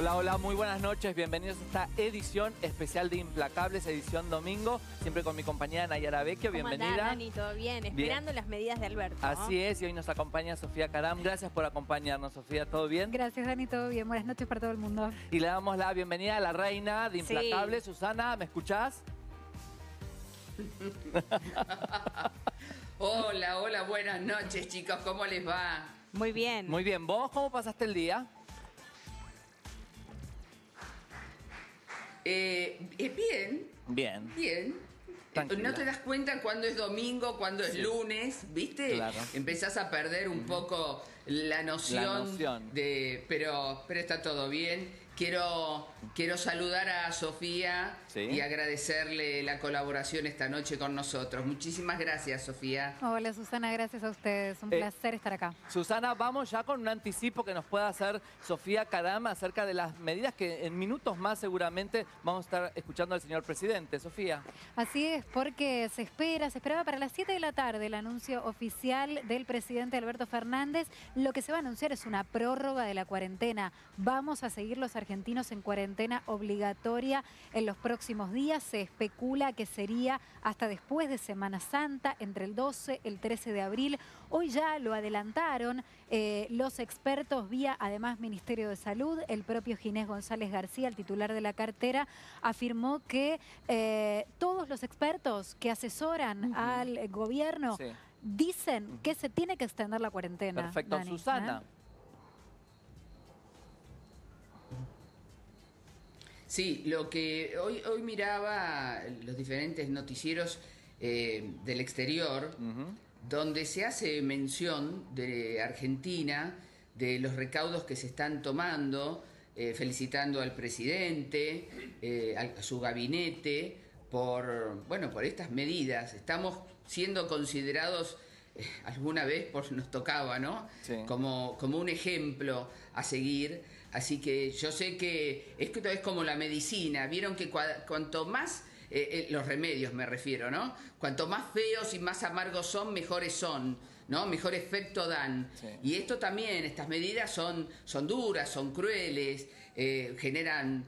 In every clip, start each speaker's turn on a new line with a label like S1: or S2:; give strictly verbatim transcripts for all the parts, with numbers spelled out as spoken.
S1: Hola, hola, muy buenas noches. Bienvenidos a esta edición especial de Implacables, edición domingo. Siempre con mi compañera Nayara Vecchio. Bienvenida.
S2: ¿Cómo andás, Dani? ¿Todo bien? Esperando bien. Las medidas de Alberto, ¿no?
S1: Así es, y hoy nos acompaña Sofía Caram. Gracias por acompañarnos, Sofía. ¿Todo bien?
S3: Gracias, Dani. Todo bien. Buenas noches para todo el mundo.
S1: Y le damos la bienvenida a la reina de Implacables, sí. Susana, ¿me escuchás?
S4: Hola, hola, buenas noches, chicos. ¿Cómo les va?
S2: Muy bien.
S1: Muy bien. ¿Vos cómo pasaste el día?
S4: Eh, eh, bien.
S1: Bien.
S4: Bien.
S1: Tranquila.
S4: No te das cuenta cuando es domingo, cuando es sí. lunes, ¿viste?
S1: Claro.
S4: Empezás a perder un poco la noción,
S1: la noción.
S4: de... Pero, pero está todo bien. Quiero, quiero saludar a Sofía sí. y agradecerle la colaboración esta noche con nosotros. Muchísimas gracias, Sofía.
S3: Hola, Susana. Gracias a ustedes. Un
S1: eh,
S3: placer estar acá.
S1: Susana, vamos ya con un anticipo que nos pueda hacer Sofía Caram acerca de las medidas que en minutos más seguramente vamos a estar escuchando al señor presidente. Sofía.
S3: Así es, porque se espera, se esperaba para las siete de la tarde el anuncio oficial del presidente Alberto Fernández. Lo que se va a anunciar es una prórroga de la cuarentena. Vamos a seguir los argentinos en cuarentena obligatoria en los próximos días. Se especula que sería hasta después de Semana Santa, entre el doce y el trece de abril. Hoy ya lo adelantaron eh, los expertos vía, además, Ministerio de Salud. El propio Ginés González García, el titular de la cartera, afirmó que eh, todos los expertos que asesoran uh-huh. al gobierno sí. dicen uh-huh. que se tiene que extender la cuarentena.
S1: Perfecto. Dani, Susana. ¿eh?
S4: Sí, lo que hoy, hoy miraba los diferentes noticieros eh, del exterior, uh-huh. donde se hace mención de Argentina, de los recaudos que se están tomando, eh, felicitando al presidente, eh, a su gabinete, por, bueno, por estas medidas. Estamos siendo considerados... Eh, alguna vez por, nos tocaba, ¿no? Sí. Como, como un ejemplo a seguir. Así que yo sé que esto es como la medicina. Vieron que cua, cuanto más, eh, eh, los remedios me refiero, ¿no? Cuanto más feos y más amargos son, mejores son, ¿no? Mejor efecto dan. Sí. Y esto también, estas medidas son, son duras, son crueles, eh, generan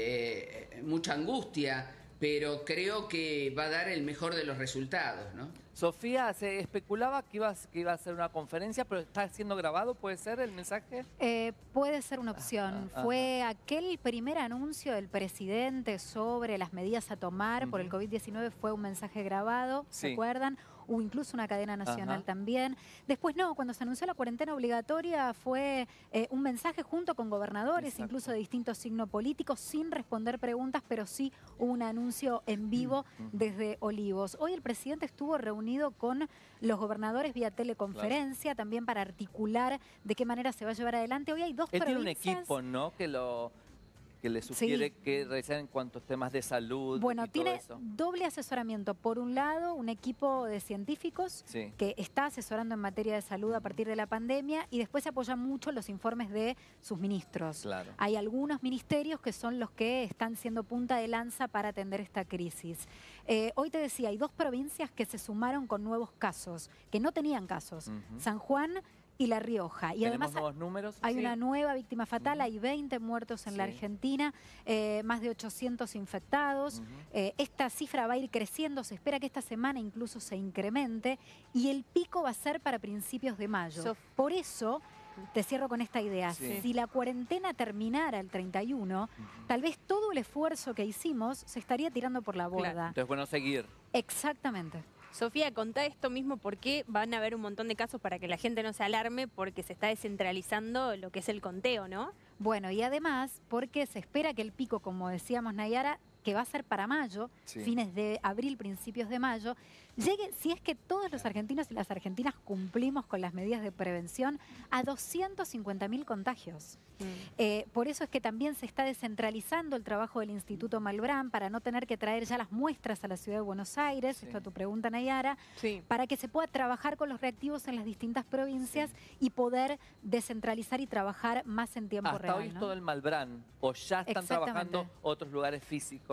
S4: eh, mucha angustia, pero creo que va a dar el mejor de los resultados, ¿no?
S1: Sofía, se especulaba que iba, que iba a ser una conferencia, pero está siendo grabado, ¿puede ser el mensaje?
S3: Eh, puede ser una opción. Ah, ah, Fue ah. aquel primer anuncio del presidente sobre las medidas a tomar uh-huh. por el COVID diecinueve, fue un mensaje grabado, ¿se sí. acuerdan? Hubo incluso una cadena nacional Ajá. también. Después no, cuando se anunció la cuarentena obligatoria fue eh, un mensaje junto con gobernadores, Exacto. incluso de distintos signos políticos, sin responder preguntas, pero sí hubo un anuncio en vivo uh-huh. desde Olivos. Hoy el presidente estuvo reunido con los gobernadores vía teleconferencia, claro. también para articular de qué manera se va a llevar adelante. Hoy hay dos
S1: Él
S3: provincias...
S1: tiene un equipo, ¿no? Que lo... que le sugiere sí. que realizar en cuanto a temas de salud.
S3: Bueno,
S1: y
S3: tiene
S1: todo eso.
S3: doble asesoramiento. Por un lado, un equipo de científicos sí. que está asesorando en materia de salud a partir de la pandemia, y después se apoya mucho en los informes de sus ministros.
S1: Claro.
S3: Hay algunos ministerios que son los que están siendo punta de lanza para atender esta crisis. Eh, hoy te decía, hay dos provincias que se sumaron con nuevos casos, que no tenían casos. Uh-huh. San Juan y La Rioja. Y
S1: ¿Tenemos
S3: además
S1: nuevos números?
S3: Hay
S1: sí.
S3: una nueva víctima fatal, uh-huh. hay veinte muertos en sí. la Argentina, eh, más de ochocientos infectados. Uh-huh. eh, esta cifra va a ir creciendo, se espera que esta semana incluso se incremente, y el pico va a ser para principios de mayo. So, Por eso... Te cierro con esta idea. Sí. Si la cuarentena terminara el treinta y uno, uh-huh. tal vez todo el esfuerzo que hicimos se estaría tirando por la borda.
S1: Claro. Entonces, bueno, seguir.
S3: Exactamente.
S2: Sofía, contá esto mismo, ¿por qué van a haber un montón de casos para que la gente no se alarme? Porque se está descentralizando lo que es el conteo, ¿no?
S3: Bueno, y además porque se espera que el pico, como decíamos, Nayara, que va a ser para mayo, sí. fines de abril, principios de mayo, llegue, si es que todos los argentinos y las argentinas cumplimos con las medidas de prevención, a doscientos cincuenta mil contagios. Mm. Eh, por eso es que también se está descentralizando el trabajo del Instituto Malbrán para no tener que traer ya las muestras a la ciudad de Buenos Aires, sí. esto a tu pregunta, Nayara, sí. para que se pueda trabajar con los reactivos en las distintas provincias sí. y poder descentralizar y trabajar más en tiempo
S1: Hasta
S3: real.
S1: Hasta hoy es
S3: ¿no?
S1: todo el Malbrán, o ya están trabajando otros lugares físicos.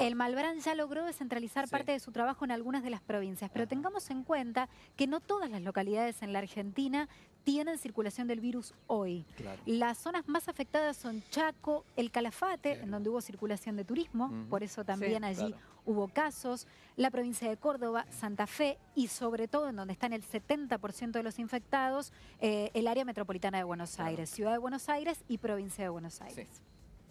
S3: El Malbrán ya logró descentralizar
S1: Sí.
S3: parte de su trabajo en algunas de las provincias, pero
S1: Ajá.
S3: tengamos en cuenta que no todas las localidades en la Argentina tienen circulación del virus hoy.
S1: Claro.
S3: Las zonas más afectadas son Chaco, el Calafate, en donde hubo circulación de turismo,
S1: Ujú.
S3: por eso también
S2: Sí,
S3: allí
S1: claro.
S3: hubo casos, la provincia de Córdoba, Santa Fe y sobre todo en donde están el setenta por ciento de los infectados, eh, el área metropolitana de Buenos
S1: Claro.
S3: Aires, Ciudad de Buenos Aires y provincia de Buenos Aires.
S1: Sí.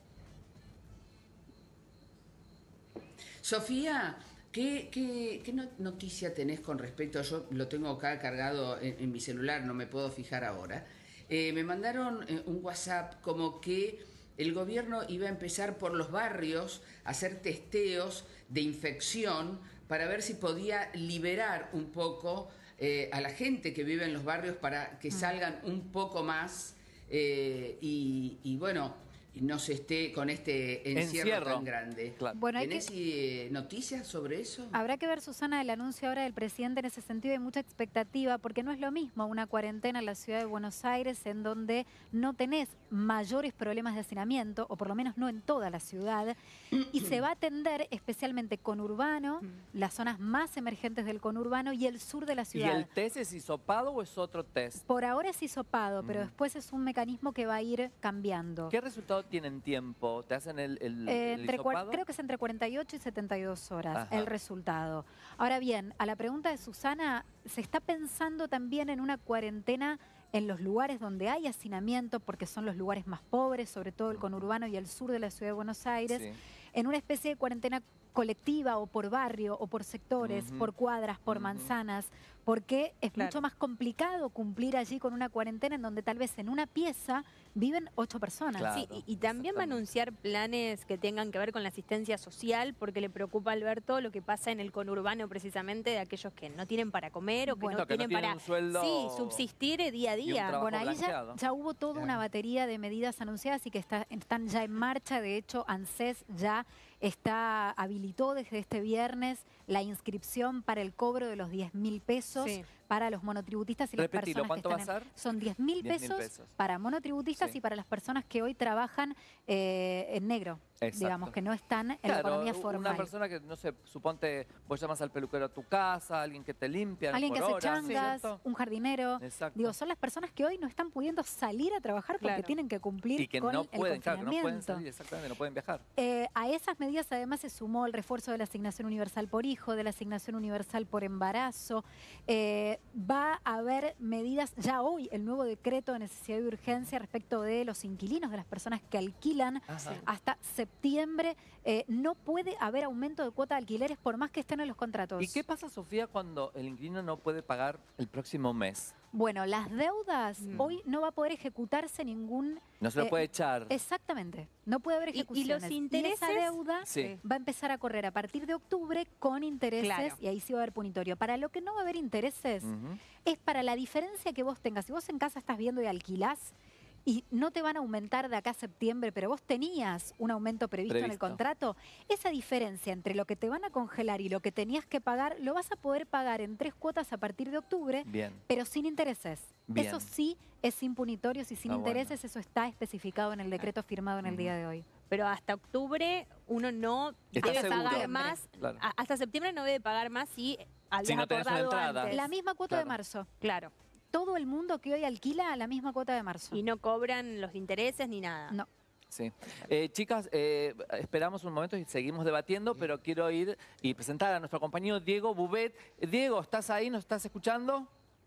S4: Sofía, ¿qué, qué, qué no- noticia tenés con respecto? Yo lo tengo acá cargado en, en mi celular, no me puedo fijar ahora. Eh, me mandaron eh, un WhatsApp como que el gobierno iba a empezar por los barrios a hacer testeos de infección para ver si podía liberar un poco eh, a la gente que vive en los barrios para que salgan un poco más eh, y, y bueno, y no se esté con este encierro,
S1: Encierro.
S4: tan grande.
S1: Claro.
S3: Bueno, hay
S4: ¿Tenés
S3: que-
S4: eh, noticias sobre eso?
S3: Habrá que ver, Susana, el anuncio ahora del presidente en ese sentido. Hay mucha expectativa porque no es lo mismo una cuarentena en la ciudad de Buenos Aires en donde no tenés mayores problemas de hacinamiento, o por lo menos no en toda la ciudad, y se va a atender especialmente conurbano, las zonas más emergentes del conurbano y el sur de la
S1: ¿Y
S3: ciudad.
S1: el test es hisopado o es otro test?
S3: Por ahora es hisopado, pero
S1: Mm.
S3: después es un mecanismo que va a ir cambiando.
S1: ¿Qué resultado tienen tiempo? ¿Te hacen el, el,
S3: Eh,
S1: el
S3: entre cua-
S1: hisopado?
S3: creo que es entre cuarenta y ocho y setenta y dos horas
S1: Ajá.
S3: el resultado. Ahora bien, a la pregunta de Susana, se está pensando también en una cuarentena en los lugares donde hay hacinamiento, porque son los lugares más pobres, sobre todo el conurbano y el sur de la ciudad de Buenos Aires,
S1: Sí.
S3: en una especie de cuarentena colectiva o por barrio o por sectores,
S1: Ujú.
S3: por cuadras, por
S1: Ujú.
S3: manzanas, porque es
S2: Claro.
S3: mucho más complicado cumplir allí con una cuarentena en donde tal vez en una pieza viven ocho personas.
S1: Claro.
S2: Sí, y, y también va a
S1: exactamente.
S2: anunciar planes que tengan que ver con la asistencia social, porque le preocupa a Alberto lo que pasa en el conurbano precisamente de aquellos que no tienen para comer o que
S3: Bueno,
S2: no
S1: que no
S2: tienen
S1: tienen
S2: para
S1: un sueldo
S2: sí, subsistir eh, día a
S1: y un
S2: día.
S1: trabajo
S3: Bueno, ahí ya,
S1: blanqueado.
S3: ya hubo toda una batería de medidas anunciadas y que está- están ya en marcha. De hecho, ANSES ya está habilitó desde este viernes la inscripción para el cobro de los diez mil pesos
S2: Sí.
S3: para los monotributistas y
S1: Repetilo,
S3: las personas
S1: ¿cuánto
S3: que
S1: va
S3: están
S1: a
S3: en-
S1: ser?
S3: Son diez mil
S1: diez mil
S3: pesos,
S1: pesos.
S3: para monotributistas
S1: Sí.
S3: y para las personas que hoy trabajan eh, en negro,
S1: Exacto.
S3: digamos, que no están en la
S1: Claro,
S3: economía
S1: una
S3: formal.
S1: persona que, no sé, suponte, vos llamas al peluquero a tu casa, alguien que te limpia
S3: Alguien
S1: por
S3: que hace
S1: horas,
S3: changas,
S1: ¿cierto?
S3: un jardinero.
S1: Exacto.
S3: Digo, son las personas que hoy no están pudiendo salir a trabajar porque
S2: Claro.
S3: tienen que cumplir
S1: y que
S3: con
S1: no pueden,
S3: el
S1: claro, que no pueden
S3: confinamiento.
S1: salir, exactamente, no pueden viajar.
S3: Eh, a esas medidas además se sumó el refuerzo de la asignación universal por hijo, de la asignación universal por embarazo. Eh, va a haber medidas ya hoy, el nuevo decreto de necesidad y urgencia respecto de los inquilinos, de las personas que alquilan
S1: Ajá.
S3: hasta septiembre. Eh, no puede haber aumento de cuota de alquileres por más que estén en los contratos.
S1: ¿Y qué pasa, Sofía, cuando el inquilino no puede pagar el próximo mes?
S3: Bueno, las deudas,
S2: Mm.
S3: hoy no va a poder ejecutarse ningún...
S1: No se lo
S3: Eh,
S1: puede echar.
S3: Exactamente, no puede haber
S2: Y- y los
S3: ejecuciones.
S2: intereses-
S3: esa deuda
S1: Sí.
S3: va a empezar a correr a partir de octubre con intereses
S2: Claro.
S3: y ahí sí va a haber punitorio. Para lo que no va a haber intereses
S1: Ujú.
S3: es para la diferencia que vos tengas. Si vos en casa estás viendo y alquilás y no te van a aumentar de acá a septiembre, pero vos tenías un aumento previsto, en el
S1: Previsto.
S3: contrato, esa diferencia entre lo que te van a congelar y lo que tenías que pagar, lo vas a poder pagar en tres cuotas a partir de octubre,
S1: Bien.
S3: pero sin intereses.
S1: Bien.
S3: Eso sí es sin punitorios y sin
S1: Está bueno.
S3: intereses, eso está especificado en el decreto firmado en el
S1: Ujú.
S3: día de hoy.
S2: Pero hasta octubre uno no
S1: ¿Estás
S2: debe
S1: seguro?
S2: pagar más.
S1: Claro.
S2: a- Hasta septiembre no debe pagar más si habías
S1: Si no tenés una
S2: acordado
S1: entrada.
S2: antes.
S3: La misma cuota de
S1: Claro.
S3: marzo.
S2: Claro.
S3: Todo el mundo que hoy alquila la misma cuota de marzo.
S2: Y no cobran los intereses ni nada.
S3: No.
S1: Sí. Eh, chicas, eh, esperamos un momento y seguimos debatiendo, pero quiero ir y presentar a nuestro compañero Diego Bubet. Diego, ¿estás ahí? ¿Nos estás escuchando?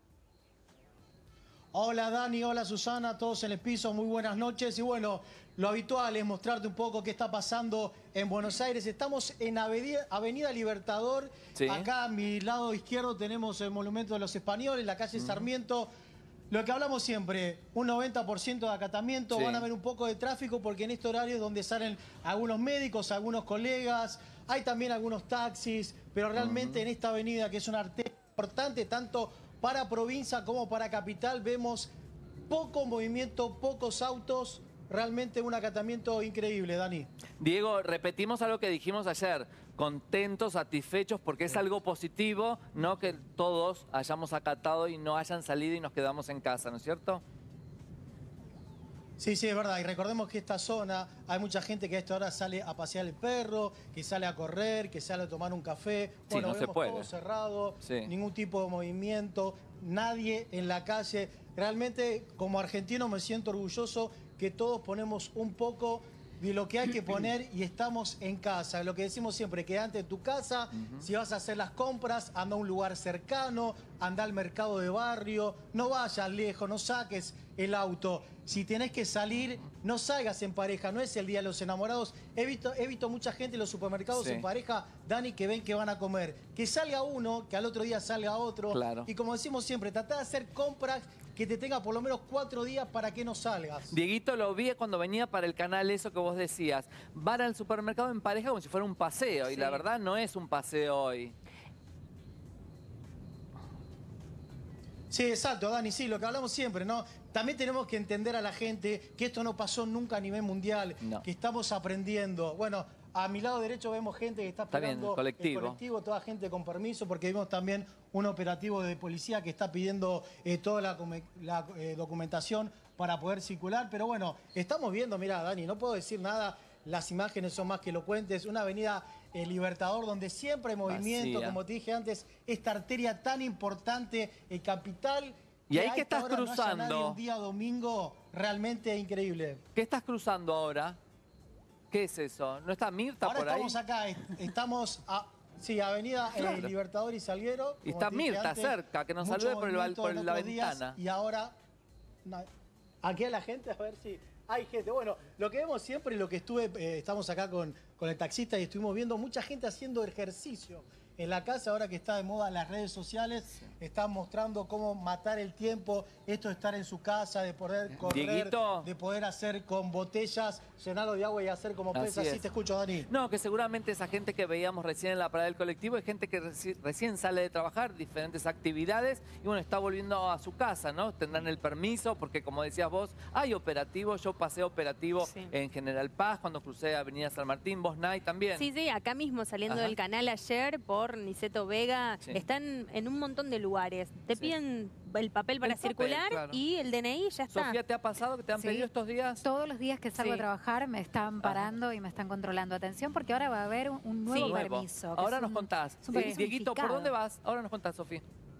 S5: Hola Dani, hola Susana, todos en el piso, muy buenas noches. Y bueno, lo habitual es mostrarte un poco qué está pasando en Buenos Aires. Estamos en Avenida, Avenida Libertador.
S1: Sí.
S5: Acá a mi lado izquierdo tenemos el Monumento de los Españoles, la calle Sarmiento. Lo que hablamos siempre, un noventa por ciento de acatamiento,
S1: Sí.
S5: van a haber un poco de tráfico porque en este horario es donde salen algunos médicos, algunos colegas, hay también algunos taxis, pero realmente en esta avenida que es una arteria importante tanto para provincia como para capital vemos poco movimiento, pocos autos, realmente un acatamiento increíble, Dani.
S1: Diego, repetimos algo que dijimos ayer. Contentos, satisfechos, porque es algo positivo, no que todos hayamos acatado y no hayan salido y nos quedamos en casa, ¿no es cierto?
S5: Sí, sí, es verdad. Y recordemos que esta zona, hay mucha gente que a esta hora sale a pasear el perro, que sale a correr, que sale a tomar un café.
S1: Sí,
S5: Bueno,
S1: no se
S5: vemos
S1: puede.
S5: todo cerrado,
S1: Sí.
S5: ningún tipo de movimiento, nadie en la calle. Realmente, como argentino, me siento orgulloso que todos ponemos un poco de lo que hay que poner y estamos en casa. Lo que decimos siempre, quédate en tu casa, uh-huh. Si vas a hacer las compras, anda a un lugar cercano, anda al mercado de barrio, no vayas lejos, no saques el auto. Si tenés que salir, no salgas en pareja, no es el Día de los Enamorados. He visto, he visto mucha gente en los supermercados sí. en pareja, Dani, que ven que van a comer. Que salga uno, que al otro día salga otro.
S1: Claro.
S5: Y como decimos siempre, tratá de hacer compras que te tenga por lo menos cuatro días para que no salgas.
S1: Dieguito, lo vi cuando venía para el canal eso que vos decías. Van al supermercado en pareja como si fuera un paseo. Sí. Y la verdad no es un paseo hoy.
S5: Sí, exacto, Dani, sí, lo que hablamos siempre, ¿no? También tenemos que entender a la gente que esto no pasó nunca a nivel mundial, no. que estamos aprendiendo. Bueno, a mi lado derecho vemos gente que está esperando
S1: está bien, el colectivo.
S5: el colectivo, toda gente con permiso, porque vimos también un operativo de policía que está pidiendo eh, toda la, la eh, documentación para poder circular. Pero bueno, estamos viendo, mira, Dani, no puedo decir nada, las imágenes son más que elocuentes, una avenida eh, Libertador donde siempre hay movimiento, vacía. Como te dije antes, esta arteria tan importante, el capital.
S1: Y ahí que estás cruzando.
S5: No haya nadie un día domingo, realmente increíble.
S1: ¿Qué estás cruzando ahora? ¿Qué es eso? ¿No está Mirta
S5: ahora
S1: por ahí?
S5: Ahora estamos acá, estamos a, sí, Avenida eh, Libertador y Salguero.
S1: Y está Mirta
S5: antes,
S1: cerca, que nos salude por, el, por la ventana.
S5: Y ahora, no, aquí a la gente, a ver si hay gente. Bueno, lo que vemos siempre y lo que estuve, eh, estamos acá con, con el taxista y estuvimos viendo mucha gente haciendo ejercicio en la casa, ahora que está de moda las redes sociales, sí. Están mostrando cómo matar el tiempo, esto de estar en su casa, de poder correr,
S1: Dieguito.
S5: De poder hacer con botellas, llenarlo de agua y hacer como pesa. Así te escucho, Dani.
S1: No, que seguramente esa gente que veíamos recién en la parada del colectivo es gente que reci recién sale de trabajar, diferentes actividades, y bueno, está volviendo a su casa, ¿no? Tendrán el permiso, porque como decías vos, hay operativos, yo pasé operativo sí. en General Paz, cuando crucé Avenida San Martín, vos, Nay, también.
S2: Sí, sí, acá mismo saliendo Ajá. del canal ayer por Niceto Vega, sí. Están en un montón de lugares. Te sí. piden el papel para el circular papel, claro. Y el D N I ya está.
S1: Sofía, ¿te ha pasado que te han sí. pedido estos días?
S3: Todos los días que salgo sí. a trabajar me están parando Ajá. y me están controlando. Atención, porque ahora va a haber un, un nuevo sí. permiso.
S1: Ahora nos un, contás. Sí. Dieguito, ¿por dónde vas? Ahora nos contás, Sofía.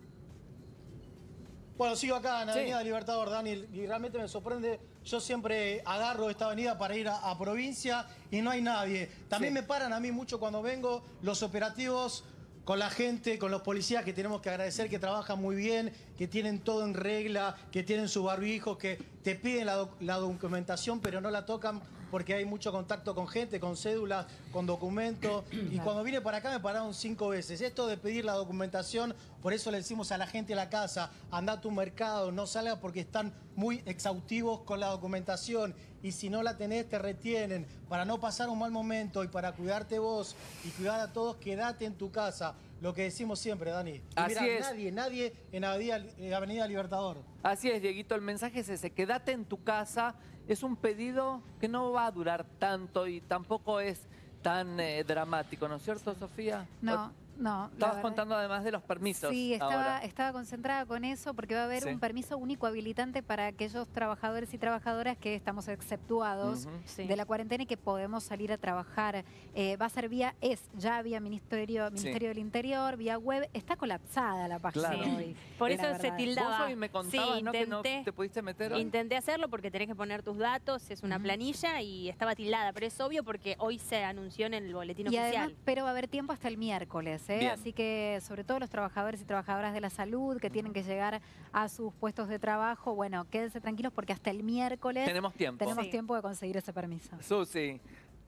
S5: Bueno, sigo acá en Avenida sí. Libertador, Dani, y realmente me sorprende. Yo siempre agarro esta avenida para ir a, a provincia y no hay nadie. También sí. me paran a mí mucho cuando vengo los operativos con la gente, con los policías, que tenemos que agradecer, que trabajan muy bien, que tienen todo en regla, que tienen sus barbijos, que te piden la, doc la documentación, pero no la tocan porque hay mucho contacto con gente, con cédulas, con documentos. Y cuando vine para acá me pararon cinco veces. Esto de pedir la documentación, por eso le decimos a la gente de la casa, anda a tu mercado, no salgas porque están muy exhaustivos con la documentación. Y si no la tenés, te retienen. Para no pasar un mal momento y para cuidarte vos y cuidar a todos, quédate en tu casa. Lo que decimos siempre, Dani. Y
S1: Así
S5: mirá,
S1: es.
S5: Nadie, nadie en Avenida, en Avenida Libertador.
S1: Así es, Dieguito, el mensaje es ese, quédate en tu casa. Es un pedido que no va a durar tanto y tampoco es tan eh, dramático, ¿no es cierto, Sofía?
S3: No. No,
S1: estabas contando además de los permisos.
S3: Sí, estaba, estaba concentrada con eso porque va a haber sí. un permiso único habilitante para aquellos trabajadores y trabajadoras que estamos exceptuados uh-huh. sí. de la cuarentena y que podemos salir a trabajar. Eh, va a ser vía, es ya vía Ministerio, Ministerio sí. del Interior, vía web. Está colapsada la página
S1: claro.
S3: hoy.
S2: Por eso se tildaba.
S1: Vos hoy me contabas,
S2: sí,
S1: ¿no?
S2: intenté,
S1: que no te pudiste meter hoy.
S2: Intenté hacerlo porque tenés que poner tus datos, es una uh-huh. planilla y estaba tildada, pero es obvio porque hoy se anunció en el boletín
S3: y
S2: oficial.
S3: Además, pero va a haber tiempo hasta el miércoles, ¿eh? Bien. Así que sobre todo los trabajadores y trabajadoras de la salud que tienen que llegar a sus puestos de trabajo, bueno, quédense tranquilos porque hasta el miércoles
S1: tenemos tiempo,
S3: tenemos
S1: sí.
S3: tiempo de conseguir ese permiso.
S1: Susi.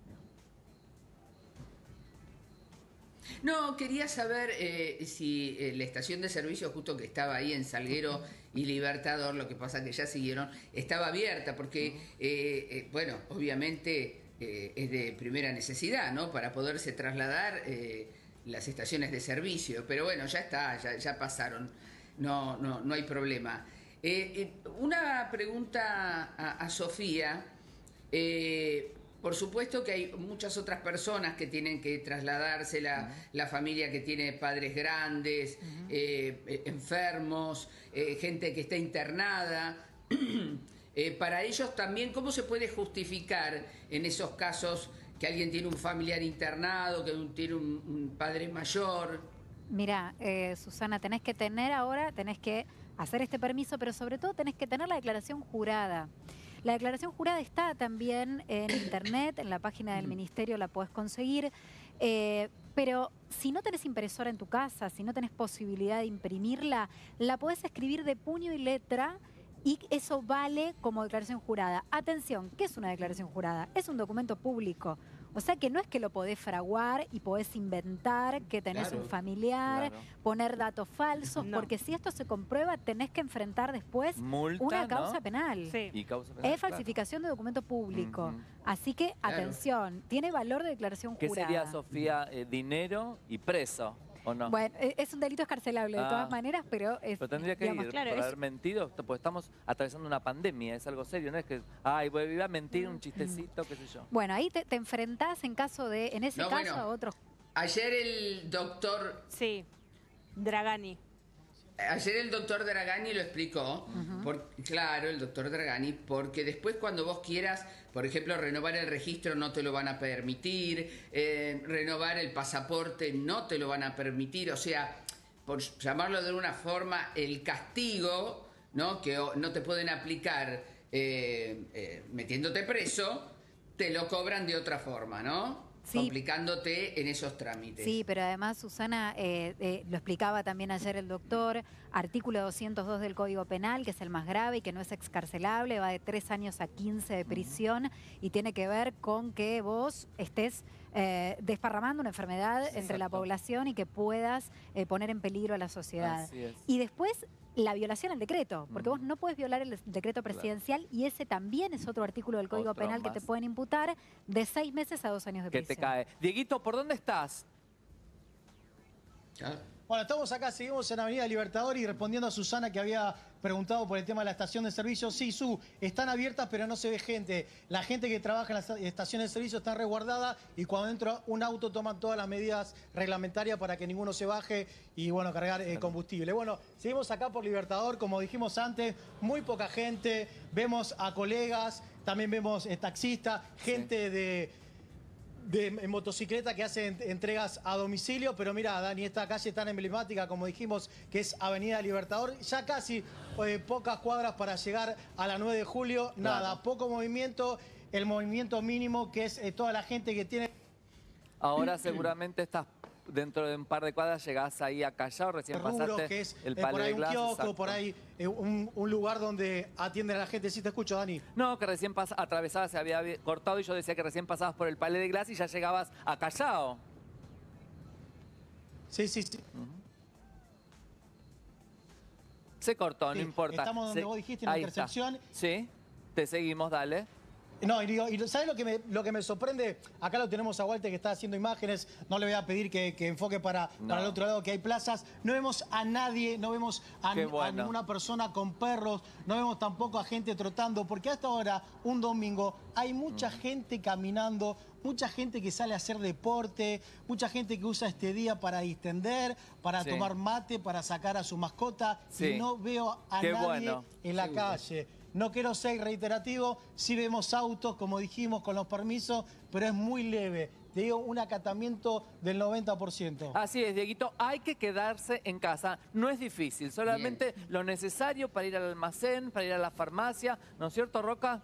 S4: No, quería saber eh, si eh, la estación de servicio justo que estaba ahí en Salguero y Libertador, lo que pasa que ya siguieron, estaba abierta porque, eh, eh, bueno, obviamente eh, es de primera necesidad, ¿no? Para poderse trasladar eh, las estaciones de servicio, pero bueno, ya está, ya, ya pasaron, no, no, no hay problema. Eh, eh, una pregunta a, a Sofía, eh, por supuesto que hay muchas otras personas que tienen que trasladarse, la, uh-huh. la familia que tiene padres grandes, uh-huh. eh, enfermos, eh, gente que está internada. eh, para ellos también, ¿cómo se puede justificar en esos casos que alguien tiene un familiar internado, que tiene un, un padre mayor?
S3: Mira, eh, Susana, tenés que tener ahora, tenés que hacer este permiso, pero sobre todo tenés que tener la declaración jurada. La declaración jurada está también en internet, en la página del ministerio la podés conseguir, eh, pero si no tenés impresora en tu casa, si no tenés posibilidad de imprimirla, la podés escribir de puño y letra y eso vale como declaración jurada. Atención, ¿qué es una declaración jurada? Es un documento público. O sea que no es que lo podés fraguar y podés inventar que tenés
S4: Claro,
S3: un familiar,
S1: claro.
S3: poner datos falsos,
S2: No.
S3: porque si esto se comprueba tenés que enfrentar después
S1: Multa,
S3: una causa
S1: ¿no?
S3: penal.
S2: Sí.
S1: Y causa penal,
S3: Es falsificación de documento público.
S1: Ujú.
S3: Así que,
S4: Claro.
S3: atención, tiene valor de declaración
S1: ¿Qué
S3: jurada.
S1: sería, Sofía? Eh, ¿Dinero y preso? ¿O no?
S3: Bueno, e- es un delito escarcelable de
S1: Ah.
S3: todas maneras, pero es...
S1: Pero tendría que
S3: digamos,
S1: ir
S2: claro,
S1: por
S2: es-
S1: haber mentido, pues estamos atravesando una pandemia, es algo serio, no es que, ay, voy a mentir un chistecito, qué sé yo.
S3: Bueno, ahí te, te enfrentás en caso de, en ese
S4: No,
S3: caso,
S4: bueno.
S3: a otros...
S4: Ayer el doctor
S2: Sí, Dragani.
S4: Ayer el doctor Dragani lo explicó, por- claro, el doctor Dragani, porque después cuando vos quieras, por ejemplo, renovar el registro no te lo van a permitir, eh, renovar el pasaporte no te lo van a permitir, o sea, por llamarlo de una forma, el castigo, ¿no? Que o- no te pueden aplicar eh, eh, metiéndote preso, te lo cobran de otra forma, ¿no?
S3: Sí.
S4: Complicándote en esos trámites.
S3: Sí, pero además, Susana, eh, eh, lo explicaba también ayer el doctor, artículo doscientos dos del Código Penal, que es el más grave y que no es excarcelable, va de tres años a quince de prisión y tiene que ver con que vos estés eh, desparramando una enfermedad entre la
S1: Exacto.
S3: población y que puedas eh, poner en peligro a la sociedad.
S1: Así es.
S3: Y después la violación al decreto, porque
S1: Ujú.
S3: vos no puedes violar el decreto presidencial y ese también es otro artículo del Código
S1: Otro
S3: Penal que
S1: más.
S3: te pueden imputar de seis meses a dos años de
S1: Que
S3: prisión.
S1: te cae. Dieguito, ¿por dónde estás?
S4: ¿Ya?
S5: Bueno, estamos acá, seguimos en Avenida Libertador y respondiendo a Susana que había preguntado por el tema de la estación de servicio. Sí, Su, están abiertas pero no se ve gente. La gente que trabaja en las estaciones de servicio está resguardada y cuando entra un auto toman todas las medidas reglamentarias para que ninguno se baje y, bueno, cargar eh, combustible. Bueno, seguimos acá por Libertador, como dijimos antes, muy poca gente. Vemos a colegas, también vemos eh, taxistas, gente de... de en motocicleta que hacen entregas a domicilio, pero mira, Dani, esta calle tan emblemática, como dijimos, que es Avenida Libertador, ya casi eh, pocas cuadras para llegar a la nueve de julio, nada,
S1: Claro.
S5: poco movimiento, el movimiento mínimo que es eh, toda la gente que tiene...
S1: Ahora seguramente estás dentro de un par de cuadras, llegás ahí a Callao, recién
S5: rubros,
S1: pasaste
S5: que es
S1: el
S5: eh,
S1: palo
S5: por ahí
S1: de
S5: un
S1: glass.
S5: kiosco,
S1: exacto.
S5: por ahí eh, un, un lugar donde atienden a la gente. Sí te escucho, Dani.
S1: No, que recién pas atravesabas, se había vi- cortado y yo decía que recién pasabas por el palé de glass y ya llegabas a Callao.
S5: Sí, sí, sí.
S1: Se cortó,
S5: Sí,
S1: no importa.
S5: estamos donde
S1: Se-
S5: vos dijiste, en la
S1: ahí está.
S5: intersección.
S1: Sí, te seguimos, dale.
S5: No, y digo, y ¿sabes lo que, me, lo que me sorprende? Acá lo tenemos a Walter que está haciendo imágenes. No le voy a pedir que, que enfoque para,
S1: No.
S5: para el otro lado, que hay plazas. No vemos a nadie, no vemos a,
S1: Qué
S5: ni- a
S1: bueno.
S5: ninguna persona con perros, no vemos tampoco a gente trotando, porque hasta ahora, un domingo, hay mucha gente caminando, mucha gente que sale a hacer deporte, mucha gente que usa este día para distender, para
S1: Sí.
S5: tomar mate, para sacar a su mascota.
S1: Sí.
S5: Y no veo a
S1: Qué
S5: nadie
S1: bueno.
S5: en la
S4: Seguro.
S5: calle. No quiero ser reiterativo, sí vemos autos, como dijimos, con los permisos, pero es muy leve. Te digo, un acatamiento del noventa por ciento.
S1: Así es, Dieguito, hay que quedarse en casa. No es difícil, solamente lo necesario para ir al almacén, para ir a la farmacia. ¿No es cierto, Roca?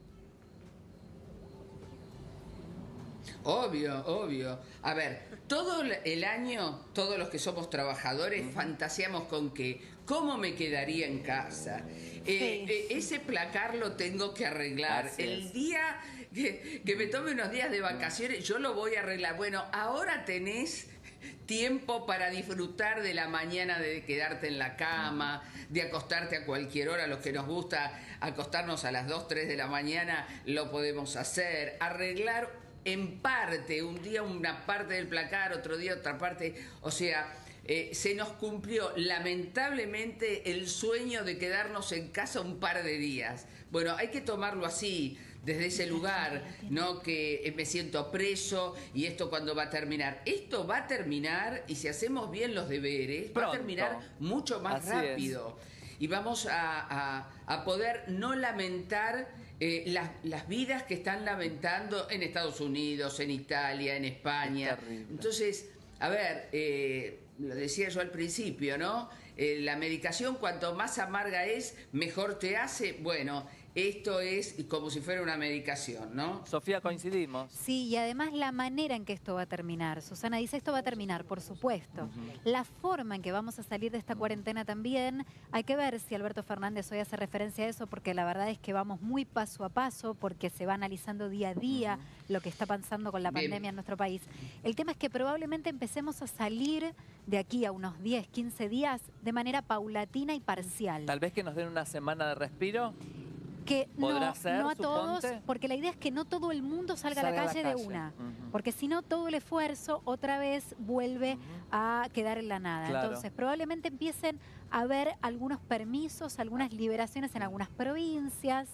S4: Obvio, obvio. A ver, todo el año, todos los que somos trabajadores, fantaseamos con que, ¿cómo me quedaría en casa? Eh, eh, ese placar lo tengo que arreglar.
S1: Así
S4: El
S1: es.
S4: día que, que me tome unos días de vacaciones, yo lo voy a arreglar. Bueno, ahora tenés tiempo para disfrutar de la mañana, de quedarte en la cama, de acostarte a cualquier hora. Los que nos gusta acostarnos a las dos, tres de la mañana, lo podemos hacer. Arreglar en parte, un día una parte del placar, otro día otra parte. O sea, eh, se nos cumplió lamentablemente el sueño de quedarnos en casa un par de días. Bueno, hay que tomarlo así, desde ese lugar, no que eh, me siento preso y esto cuándo va a terminar. Esto va a terminar y si hacemos bien los deberes, va
S1: Pronto.
S4: a terminar mucho más
S1: Así es.
S4: rápido. y vamos a, a, a poder no lamentar eh, las, las vidas que están lamentando en Estados Unidos, en Italia, en España. Entonces, a ver, eh, lo decía yo al principio, ¿no? Eh, la medicación, cuanto más amarga es, mejor te hace. Bueno, esto es como si fuera una medicación, ¿no?
S1: Sofía, coincidimos.
S3: Sí, y además la manera en que esto va a terminar. Susana dice, esto va a terminar, por supuesto. Uh-huh. La forma en que vamos a salir de esta cuarentena también, hay que ver si Alberto Fernández hoy hace referencia a eso, porque la verdad es que vamos muy paso a paso, porque se va analizando día a día uh-huh. lo que está pasando con la Bien. pandemia en nuestro país. El tema es que probablemente empecemos a salir de aquí a unos diez, quince días de manera paulatina y parcial.
S1: Tal vez que nos den una semana de respiro.
S3: Que no,
S1: ser,
S3: no a
S1: suponte?
S3: todos, porque la idea es que no todo el mundo salga, salga a la calle, la calle. de una. Uh-huh. Porque si no, todo el esfuerzo otra vez vuelve uh-huh. a quedar en la nada. Claro. Entonces, probablemente empiecen a haber algunos permisos, algunas liberaciones en algunas provincias.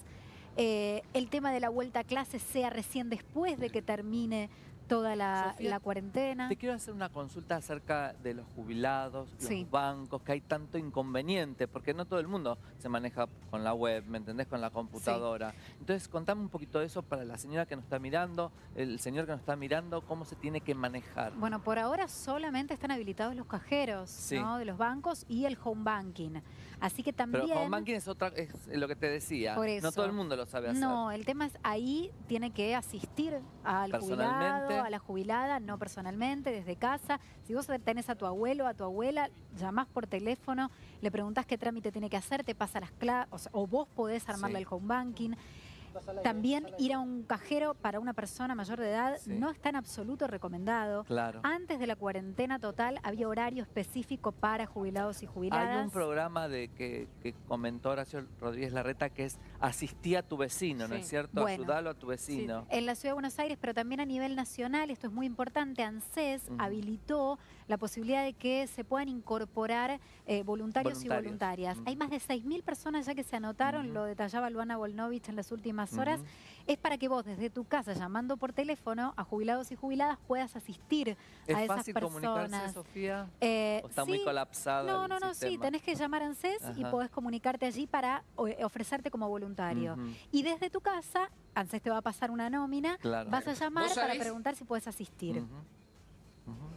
S3: Eh, el tema de la vuelta a clases sea recién después de que termine toda la, Sofía, la cuarentena.
S1: Te quiero hacer una consulta acerca de los jubilados, los
S3: sí.
S1: bancos, que hay tanto inconveniente, porque no todo el mundo se maneja con la web, ¿me entendés? Con la computadora. Sí. Entonces, contame un poquito de eso para la señora que nos está mirando, el señor que nos está mirando, cómo se tiene que manejar.
S3: Bueno, por ahora solamente están habilitados los cajeros, sí. ¿no? de los bancos y el home banking. Así que también...
S1: Pero home banking es, otra, es lo que te decía,
S3: por eso,
S1: no todo el mundo lo sabe hacer.
S3: No, el tema es ahí tiene que asistir al jubilado, a la jubilada, no personalmente, desde casa. Si vos tenés a tu abuelo, a tu abuela, llamás por teléfono, le preguntás qué trámite tiene que hacer, te pasa las claves, o, sea, o vos podés armarle sí. el home banking. También ir a un cajero para una persona mayor de edad sí. no está en absoluto recomendado.
S1: Claro.
S3: Antes de la cuarentena total había horario específico para jubilados y jubiladas.
S1: Hay un programa de que, que comentó Horacio Rodríguez Larreta que es asistí a tu vecino, sí. ¿no es cierto?
S3: Bueno,
S1: ayudalo a tu vecino.
S3: Sí. En la Ciudad de Buenos Aires, pero también a nivel nacional, esto es muy importante, ANSES uh-huh. habilitó la posibilidad de que se puedan incorporar eh, voluntarios, voluntarios y voluntarias. Uh-huh. Hay más de seis mil personas ya que se anotaron, uh-huh. lo detallaba Luana Volnovich en las últimas horas, uh-huh. es para que vos desde tu casa, llamando por teléfono a jubilados y jubiladas, puedas asistir a esas personas.
S1: ¿Es fácil comunicarse, Sofía?
S3: Eh,
S1: ¿O está
S3: sí,
S1: muy colapsado
S3: No, no, no,
S1: sistema?
S3: sí, tenés que llamar a ANSES Ajá. y podés comunicarte allí para ofrecerte como voluntario. Uh-huh. Y desde tu casa, ANSES te va a pasar una nómina, claro. vas a llamar para preguntar si puedes asistir.
S1: Uh-huh. Uh-huh.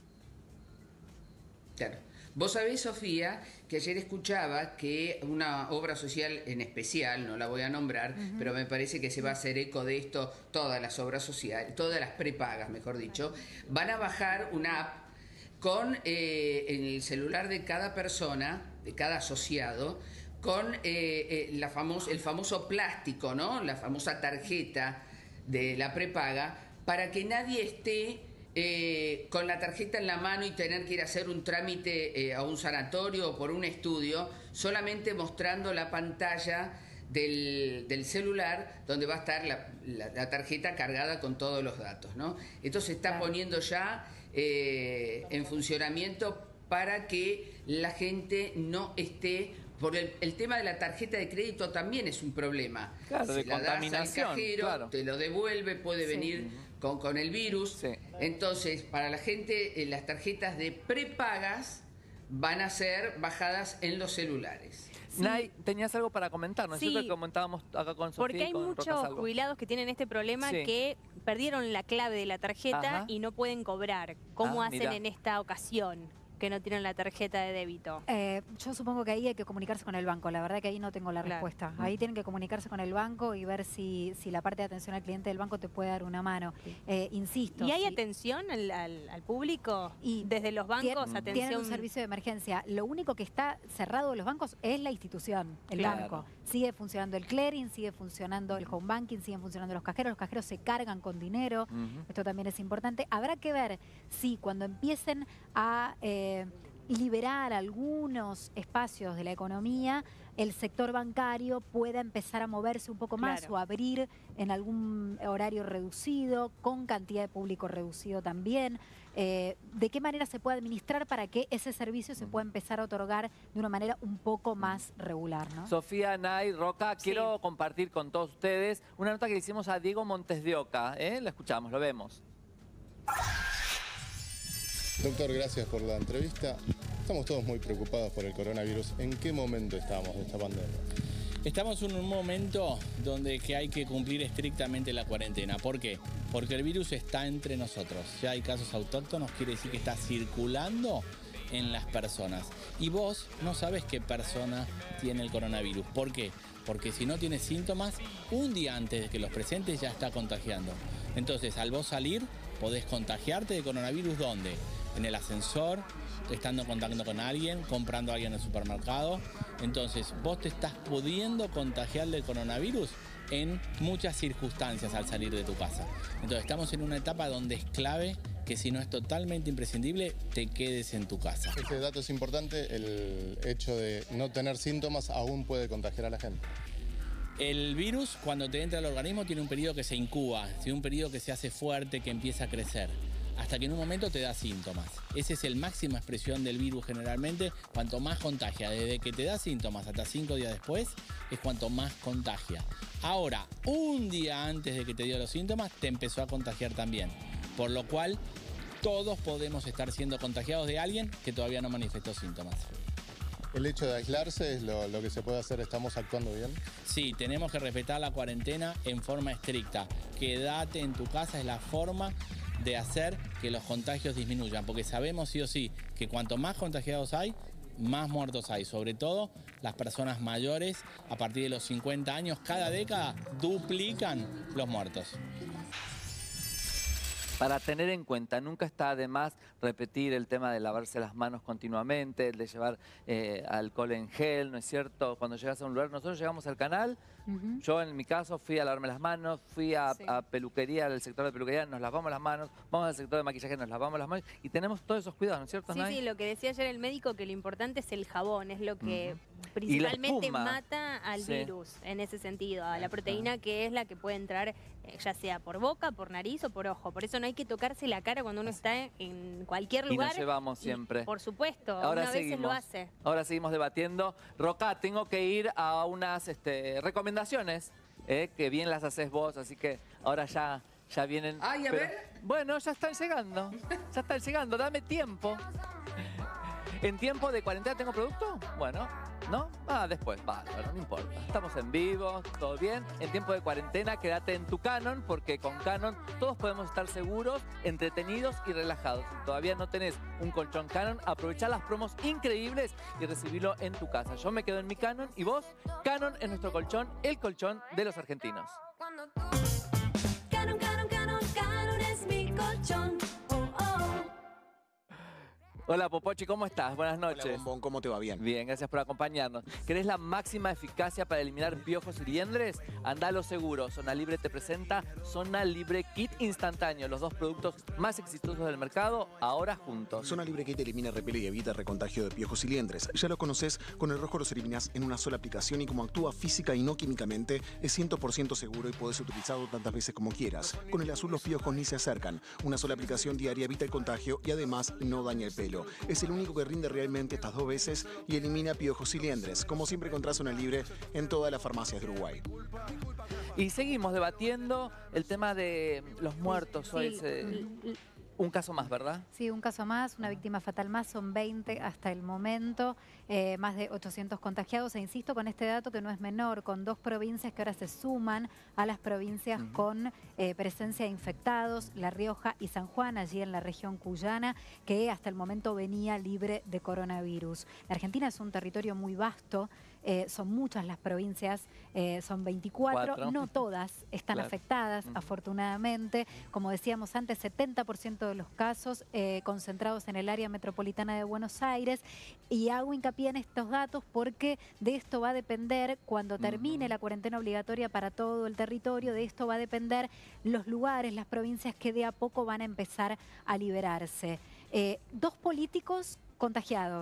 S4: Claro. Vos sabés, Sofía, que ayer escuchaba que una obra social en especial, no la voy a nombrar, uh-huh. pero me parece que se va a hacer eco de esto, todas las obras sociales, todas las prepagas, mejor dicho, van a bajar una app con eh, en el celular de cada persona, de cada asociado, con eh, eh, la famos- el famoso plástico, ¿no? La famosa tarjeta de la prepaga, para que nadie esté... Eh, con la tarjeta en la mano y tener que ir a hacer un trámite eh, a un sanatorio o por un estudio, solamente mostrando la pantalla del, del celular donde va a estar la, la, la tarjeta cargada con todos los datos, ¿no? Esto se está poniendo ya eh, en funcionamiento para que la gente no esté... Por el, el tema de la tarjeta de crédito también es un problema.
S1: Claro,
S4: si
S1: de
S4: la das al cajero,
S1: claro.
S4: te lo devuelve, puede sí. venir con, con el virus.
S1: Sí.
S4: Entonces, para la gente, eh, las tarjetas de prepagas van a ser bajadas en los celulares.
S1: Sí. Nay, tenías algo para comentar, ¿no es
S2: sí.
S1: cierto? Que comentábamos acá con Sofía.
S2: Porque hay
S1: con
S2: muchos jubilados que tienen este problema sí. que perdieron la clave de la tarjeta Ajá. y no pueden cobrar. ¿Cómo ah, hacen mirá. en esta ocasión? Que no tienen la tarjeta de débito.
S3: Eh, yo supongo que ahí hay que comunicarse con el banco. La verdad que ahí no tengo la claro. respuesta. Ahí tienen que comunicarse con el banco y ver si, si la parte de atención al cliente del banco te puede dar una mano. Sí. Eh, insisto.
S2: ¿Y hay
S3: si...
S2: atención al, al, al público?
S3: Y
S2: desde los bancos,
S3: tienen,
S2: atención...
S3: Tienen un servicio de emergencia. Lo único que está cerrado de los bancos es la institución, el claro. banco. Sigue funcionando el clearing, sigue funcionando el home banking, siguen funcionando los cajeros. Los cajeros se cargan con dinero. Uh-huh. Esto también es importante. Habrá que ver si cuando empiecen a... Eh, liberar algunos espacios de la economía, el sector bancario pueda empezar a moverse un poco más claro. o abrir en algún horario reducido, con cantidad de público reducido también. Eh, ¿De qué manera se puede administrar para que ese servicio se pueda empezar a otorgar de una manera un poco más regular, ¿no?
S1: Sofía, Nay, Roca, sí. quiero compartir con todos ustedes una nota que le hicimos a Diego Montes de Oca. ¿eh? Lo escuchamos, lo vemos.
S6: Doctor, gracias por la entrevista. Estamos todos muy preocupados por el coronavirus. ¿En qué momento estamos de esta pandemia?
S7: Estamos en un momento donde que hay que cumplir estrictamente la cuarentena. ¿Por qué? Porque el virus está entre nosotros. Ya hay casos autóctonos, quiere decir que está circulando en las personas. Y vos no sabes qué persona tiene el coronavirus. ¿Por qué? Porque si no tiene síntomas, un día antes de que los presentes ya está contagiando. Entonces, al vos salir, podés contagiarte de coronavirus, ¿dónde? En el ascensor, estando en contacto con alguien, comprando a alguien en el supermercado. Entonces, vos te estás pudiendo contagiar del coronavirus en muchas circunstancias al salir de tu casa. Entonces, estamos en una etapa donde es clave que si no es totalmente imprescindible, te quedes en tu casa.
S6: Este dato es importante, el hecho de no tener síntomas aún puede contagiar a la gente.
S7: El virus, cuando te entra al organismo, tiene un periodo que se incuba, tiene un periodo que se hace fuerte, que empieza a crecer, hasta que en un momento te da síntomas. Esa es la máxima expresión del virus generalmente. Cuanto más contagia, desde que te da síntomas hasta cinco días después, es cuanto más contagia. Ahora, un día antes de que te dio los síntomas, te empezó a contagiar también. Por lo cual, todos podemos estar siendo contagiados de alguien que todavía no manifestó síntomas.
S6: ¿El hecho de aislarse es lo, lo que se puede hacer? ¿Estamos actuando bien?
S7: Sí, tenemos que respetar la cuarentena en forma estricta. Quédate en tu casa es la forma de hacer que los contagios disminuyan, porque sabemos sí o sí que cuanto más contagiados hay, más muertos hay, sobre todo las personas mayores a partir de los cincuenta años, cada década duplican los muertos.
S1: Para tener en cuenta, nunca está de más repetir el tema de lavarse las manos continuamente, el de llevar eh, alcohol en gel, ¿no es cierto? Cuando llegas a un lugar, nosotros llegamos al canal, uh-huh. Yo en mi caso fui a lavarme las manos, fui a, sí. a peluquería, al sector de peluquería, nos lavamos las manos, vamos al sector de maquillaje, nos lavamos las manos y tenemos todos esos cuidados, ¿no es cierto,
S2: Sí,
S1: Nay?
S2: sí, lo que decía ayer el médico, que lo importante es el jabón, es lo que uh-huh. principalmente mata al sí. virus, en ese sentido, a la proteína que es la que puede entrar, eh, ya sea por boca, por nariz o por ojo. Por eso no hay que tocarse la cara cuando uno está en cualquier lugar.
S1: Y nos llevamos siempre.
S2: Y, por supuesto,
S1: ahora
S2: una
S1: seguimos,
S2: vez lo hace.
S1: Ahora seguimos debatiendo. Roca, tengo que ir a unas este, recomendaciones, eh, que bien las haces vos, así que ahora ya, ya vienen.
S4: Ay, a
S1: pero,
S4: ver.
S1: Bueno, ya están llegando, ya están llegando, dame tiempo. ¿En tiempo de cuarentena tengo producto? Bueno, ¿no? Ah, después, va, bueno, no importa. Estamos en vivo, todo bien. En tiempo de cuarentena, quédate en tu Canon, porque con Canon todos podemos estar seguros, entretenidos y relajados. Si todavía no tenés un colchón Canon, aprovechá las promos increíbles y recibilo en tu casa. Yo me quedo en mi Canon y vos, Canon es nuestro colchón, el colchón de los argentinos.
S8: Canon, Canon, Canon, Canon es mi colchón.
S1: Hola Popochi, ¿cómo estás? Buenas noches.
S9: Hola Bombón, ¿cómo te va? Bien.
S1: Bien, gracias por acompañarnos. ¿Querés la máxima eficacia para eliminar piojos y liendres? Andá a lo seguro. Zona Libre te presenta Zona Libre Kit Instantáneo. Los dos productos más exitosos del mercado, ahora juntos.
S9: Zona Libre Kit elimina, repele y evita el recontagio de piojos y liendres. Ya lo conoces, con el rojo los eliminas en una sola aplicación y como actúa física y no químicamente, es cien por ciento seguro y podés utilizarlo tantas veces como quieras. Con el azul los piojos ni se acercan. Una sola aplicación diaria evita el contagio y además no daña el pelo. Es el único que rinde realmente estas dos veces y elimina piojos y liendres. Como siempre encontrás Zona Libre en todas las farmacias de Uruguay.
S1: Y seguimos debatiendo el tema de los muertos. Sí, hoy se... Un caso más, ¿verdad?
S3: Sí, un caso más, una víctima fatal más, son veinte hasta el momento, eh, más de ochocientos contagiados. E insisto con este dato que no es menor, con dos provincias que ahora se suman a las provincias uh-huh. con eh, presencia de infectados, La Rioja y San Juan, allí en la región cuyana, que hasta el momento venía libre de coronavirus. La Argentina es un territorio muy vasto, eh, son muchas las provincias, eh, son veinticuatro, Cuatro. No todas están claro. afectadas, uh-huh. afortunadamente. Como decíamos antes, setenta por ciento de los casos eh, concentrados en el área metropolitana de Buenos Aires, y hago hincapié en estos datos porque de esto va a depender, cuando termine uh-huh. la cuarentena obligatoria para todo el territorio, de esto va a depender los lugares, las provincias que de a poco van a empezar a liberarse. Eh, dos políticos contagiados.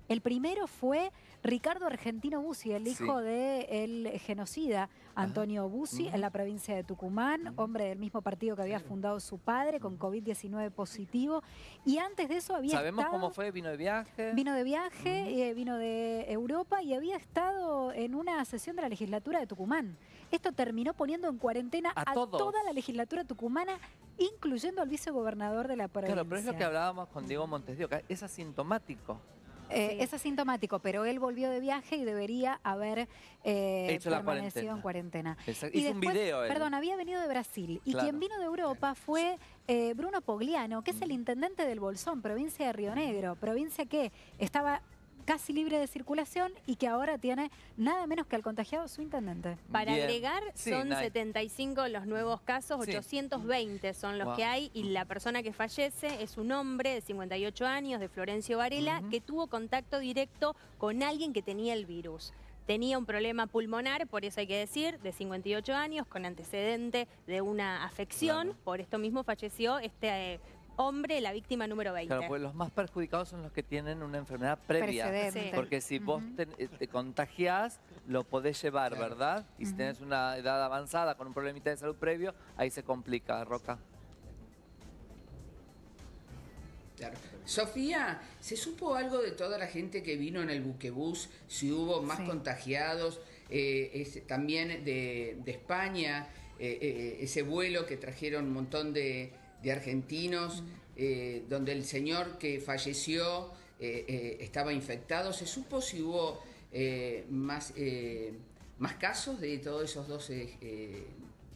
S3: El primero fue Ricardo Argentino Bussi, el hijo
S1: Sí.
S3: del genocida Antonio Bussi,
S1: Ujú.
S3: en la provincia de Tucumán, hombre del mismo partido que había fundado su padre, con COVID diecinueve positivo. Y antes de eso había
S1: ¿Sabemos
S3: estado...
S1: cómo fue? ¿Vino de viaje?
S3: Vino de viaje, eh, vino de Europa y había estado en una sesión de la legislatura de Tucumán. Esto terminó poniendo en cuarentena
S1: A
S3: a,
S1: todos.
S3: toda la legislatura tucumana, incluyendo al vicegobernador de la provincia.
S1: Claro, pero es lo que hablábamos con Diego Montes de Oca, es asintomático.
S3: Eh,
S2: Sí.
S3: Es asintomático, pero él volvió de viaje y debería haber eh,
S1: Hecho la
S3: permanecido en
S1: cuarentena.
S3: cuarentena.
S1: Exacto.
S3: Y
S1: Hizo un
S3: después,
S1: video él.
S3: Perdón, había venido de Brasil. Y
S1: Claro.
S3: quien vino de Europa fue eh, Bruno Pogliano, que es el intendente del Bolsón, provincia de Río Negro. Provincia que estaba casi libre de circulación y que ahora tiene nada menos que al contagiado su intendente.
S2: Para
S1: Bien.
S2: agregar,
S1: Sí,
S2: son
S1: Nay.
S2: setenta y cinco los nuevos casos,
S1: Sí.
S2: ochocientos veinte son los
S1: Wow.
S2: que hay, y la persona que fallece es un hombre de cincuenta y ocho años, de Florencio Varela,
S1: Ujú.
S2: que tuvo contacto directo con alguien que tenía el virus. Tenía un problema pulmonar, por eso hay que decir, de cincuenta y ocho años, con antecedente de una afección.
S1: Claro.
S2: Por esto mismo falleció este eh, hombre, la víctima número veinte.
S1: Claro, porque los más perjudicados son los que tienen una enfermedad previa.
S3: Precedente.
S2: Sí.
S1: Porque si vos te, eh, te contagiás, lo podés llevar,
S4: Claro.
S1: ¿verdad? Y si
S3: Ujú.
S1: tenés una edad avanzada con un problemita de salud previo, ahí se complica, Roca.
S4: Claro. Sofía, ¿se supo algo de toda la gente que vino en el buquebús? Si hubo más
S3: Sí.
S4: contagiados, eh, es- también de, de España, eh, eh, ese vuelo que trajeron un montón de, de argentinos, eh, donde el señor que falleció eh, eh, estaba infectado. ¿Se supo si hubo eh, más, eh, más casos de todos esos dos, eh, eh,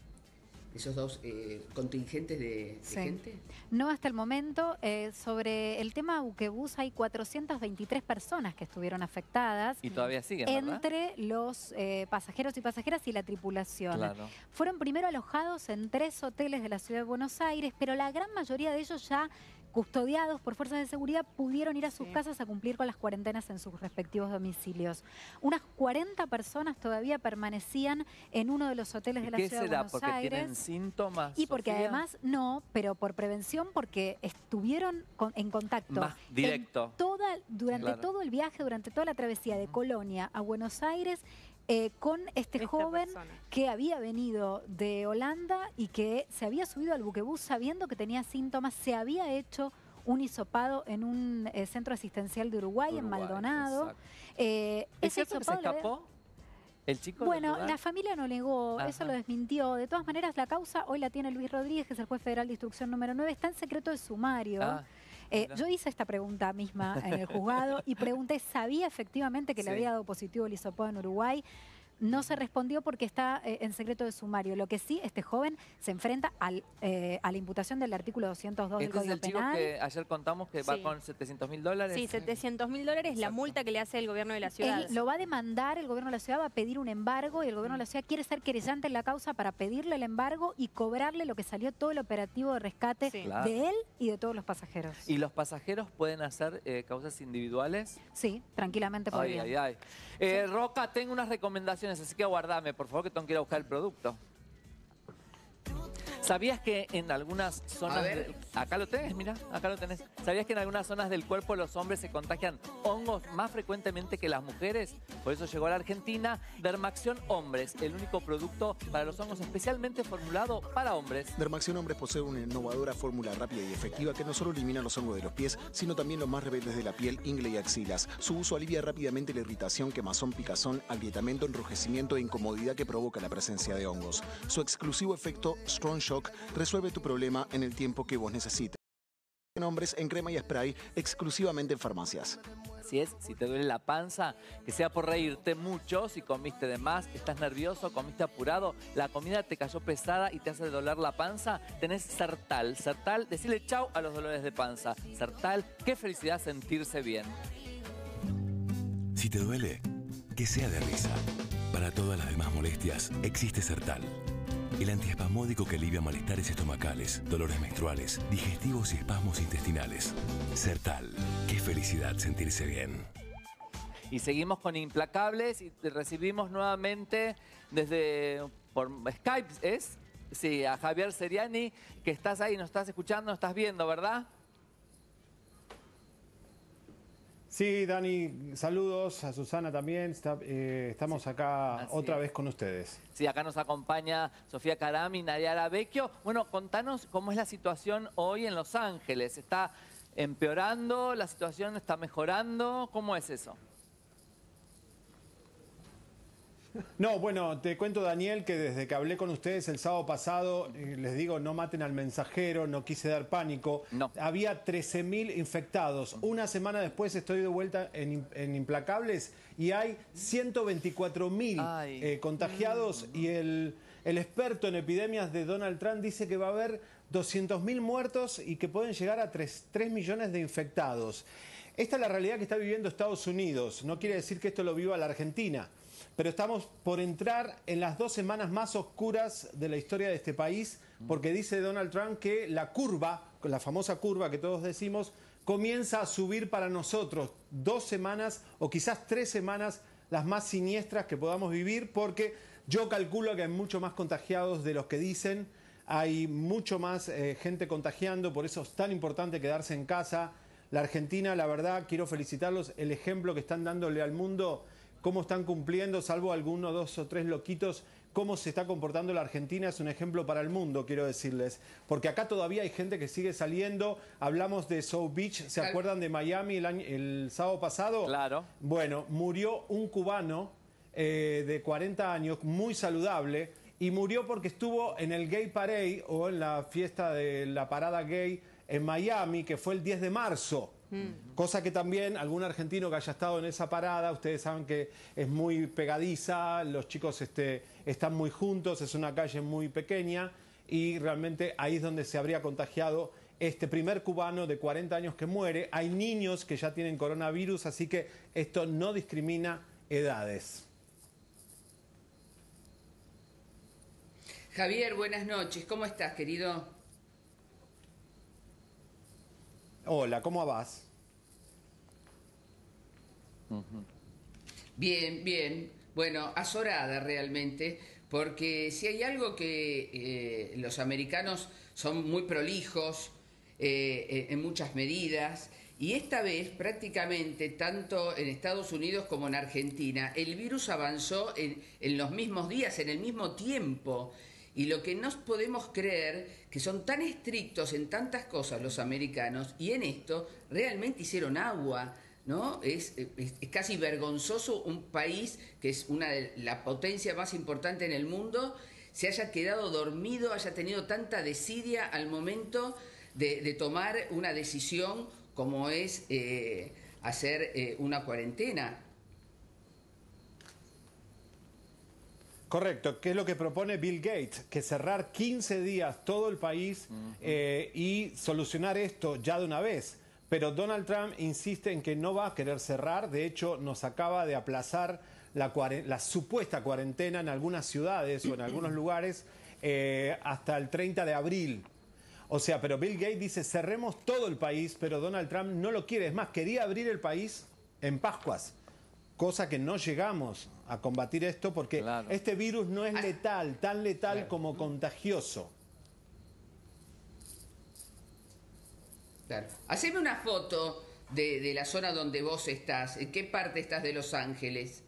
S4: esos dos eh, contingentes de, de
S3: Sí.
S4: gente?
S3: No hasta el momento. Eh, sobre el tema buquebús hay cuatrocientas veintitrés personas que estuvieron afectadas.
S1: Y todavía siguen, ¿verdad?
S3: Entre los eh, pasajeros y pasajeras y la tripulación.
S1: Claro.
S3: Fueron primero alojados en tres hoteles de la ciudad de Buenos Aires, pero la gran mayoría de ellos ya custodiados por fuerzas de seguridad pudieron ir a sus
S2: Sí.
S3: casas a cumplir con las cuarentenas en sus respectivos domicilios. Unas cuarenta personas todavía permanecían en uno de los hoteles de
S1: ¿Y
S3: la
S1: qué
S3: ciudad de
S1: será?
S3: Buenos
S1: ¿Porque
S3: Aires.
S1: tienen síntomas?
S3: Y porque
S1: Sofía?
S3: además, no, pero por prevención, porque estuvieron con- en contacto
S1: Más directo.
S3: en toda, durante
S1: Claro.
S3: todo el viaje, durante toda la travesía de Colonia a Buenos Aires, eh, con este
S2: Esta
S3: joven
S2: persona.
S3: que había venido de Holanda y que se había subido al buquebús sabiendo que tenía síntomas, se había hecho un hisopado en un eh, centro asistencial de Uruguay, en
S1: Uruguay,
S3: Maldonado.
S1: exacto.
S3: Eh,
S1: ¿Es
S3: ese
S1: cierto que se
S3: hisopado lo había-
S1: escapó? ¿El chico? del
S3: Bueno,
S1: lugar?
S3: la familia no negó, eso
S1: Ajá.
S3: lo desmintió. De todas maneras, la causa hoy la tiene Luis Rodríguez, que es el juez federal de instrucción número nueve, está en secreto de sumario.
S1: Ah,
S3: Eh,
S1: mira.
S3: yo hice esta pregunta misma en el juzgado y pregunté, ¿sabía efectivamente que
S1: Sí.
S3: le había dado positivo el hisopado en Uruguay? No se respondió porque está eh, en secreto de sumario. Lo que sí, este joven se enfrenta al, eh, a la imputación del artículo doscientos dos del
S1: Este es
S3: Código
S1: el chico
S3: Penal.
S1: que ayer contamos que va
S2: Sí.
S1: con setecientos mil dólares.
S2: Sí, setecientos mil dólares la
S1: Exacto.
S2: multa que le hace el gobierno de la ciudad.
S3: Él lo va a demandar, el gobierno de la ciudad va a pedir un embargo y el gobierno de la ciudad quiere ser querellante en la causa para pedirle el embargo y cobrarle lo que salió todo el operativo de rescate
S2: Sí.
S1: Claro.
S3: de él y de todos los pasajeros.
S1: ¿Y los pasajeros pueden hacer eh, causas individuales?
S3: Sí, tranquilamente
S1: Ay,
S3: podrían.
S1: ay, ay. Eh, Roca, tengo unas recomendaciones, así que aguardame, por favor, que tengo que ir a buscar el producto. ¿Sabías que en algunas zonas...
S4: A ver.
S1: del- Acá lo tenés, mira, acá lo tenés. ¿Sabías que en algunas zonas del cuerpo los hombres se contagian hongos más frecuentemente que las mujeres? Por eso llegó a la Argentina Dermaxión Hombres, el único producto para los hongos especialmente formulado para hombres.
S9: Dermaxión Hombres posee una innovadora fórmula rápida y efectiva que no solo elimina los hongos de los pies, sino también los más rebeldes de la piel, ingle y axilas. Su uso alivia rápidamente la irritación, quemazón, picazón, agrietamiento, enrojecimiento e incomodidad que provoca la presencia de hongos. Su exclusivo efecto Strong Shock resuelve tu problema en el tiempo que vos necesites. Hombres en crema y spray exclusivamente en farmacias.
S1: Si es, si te duele la panza, que sea por reírte mucho, si comiste de más, estás nervioso, comiste apurado, la comida te cayó pesada y te hace doler la panza, tenés Sertal. Sertal, decirle chau a los dolores de panza. Sertal, qué felicidad sentirse bien.
S10: Si te duele, que sea de risa. Para todas las demás molestias, existe Sertal. El antiespasmódico que alivia malestares estomacales, dolores menstruales, digestivos y espasmos intestinales. Sertal. Qué felicidad sentirse bien.
S1: Y seguimos con Implacables y recibimos nuevamente desde por Skype, ¿es? Sí, a Javier Seriani, que estás ahí, nos estás escuchando, nos estás viendo, ¿verdad?
S11: Sí, Dani, saludos a Susana también. Está, eh, estamos
S1: sí,
S11: acá otra es. vez con ustedes.
S1: Sí, acá nos acompaña Sofía Caram y Nayara Vecchio. Bueno, contanos cómo es la situación hoy en Los Ángeles. ¿Está empeorando? ¿La situación está mejorando? ¿Cómo es eso?
S11: No, bueno, te cuento, Daniel, que desde que hablé con ustedes el sábado pasado, eh, les digo, no maten al mensajero, no quise dar pánico.
S1: No.
S11: Había trece mil infectados. Una semana después estoy de vuelta en, en Implacables y hay ciento veinticuatro mil eh, contagiados y el, el experto en epidemias de Donald Trump dice que va a haber doscientos mil muertos y que pueden llegar a tres millones de infectados. Esta es la realidad que está viviendo Estados Unidos. No quiere decir que esto lo viva la Argentina. Pero estamos por entrar en las dos semanas más oscuras de la historia de este país, porque dice Donald Trump que la curva, la famosa curva que todos decimos, comienza a subir para nosotros. Dos semanas o quizás tres semanas las más siniestras que podamos vivir, porque yo calculo que hay mucho más contagiados de los que dicen, hay mucho más eh, gente contagiando, por eso es tan importante quedarse en casa. La Argentina, la verdad, quiero felicitarlos, el ejemplo que están dándole al mundo, cómo están cumpliendo, salvo algunos, dos o tres loquitos, cómo se está comportando la Argentina es un ejemplo para el mundo, quiero decirles. Porque acá todavía hay gente que sigue saliendo. Hablamos de South Beach, ¿se acuerdan de Miami el, año, el sábado pasado?
S1: Claro.
S11: Bueno, murió un cubano eh, de cuarenta años, muy saludable, y murió porque estuvo en el Gay Parade o en la fiesta de la parada gay en Miami, que fue el diez de marzo. Mm. Cosa que también algún argentino que haya estado en esa parada, ustedes saben que es muy pegadiza, los chicos este, están muy juntos, es una calle muy pequeña y realmente ahí es donde se habría contagiado este primer cubano de cuarenta años que muere. Hay niños que ya tienen coronavirus, así que esto no discrimina edades.
S4: Javier, buenas noches. ¿Cómo estás, querido?
S11: Hola, ¿cómo vas?
S4: Bien, bien. Bueno, azorada realmente, porque si hay algo que eh, los americanos son muy prolijos eh, en muchas medidas, y esta vez prácticamente tanto en Estados Unidos como en Argentina, el virus avanzó en, en los mismos días, en el mismo tiempo. Y lo que no podemos creer, que son tan estrictos en tantas cosas los americanos, y en esto realmente hicieron agua, ¿no? Es, es, es casi vergonzoso un país que es una de la potencia más importante en el mundo, se haya quedado dormido, haya tenido tanta desidia al momento de, de tomar una decisión como es eh, hacer eh, una cuarentena.
S11: Correcto, ¿qué es lo que propone Bill Gates? Que cerrar quince días todo el país uh-huh. eh, y solucionar esto ya de una vez. Pero Donald Trump insiste en que no va a querer cerrar. De hecho, nos acaba de aplazar la, la supuesta cuarentena en algunas ciudades o en algunos lugares eh, hasta el treinta de abril. O sea, pero Bill Gates dice cerremos todo el país, pero Donald Trump no lo quiere. Es más, quería abrir el país en Pascuas. Cosa que no llegamos a combatir esto porque claro. este virus no es letal, tan letal claro. como contagioso.
S4: Claro. Haceme una foto de, de la zona donde vos estás. ¿En qué parte estás de Los Ángeles?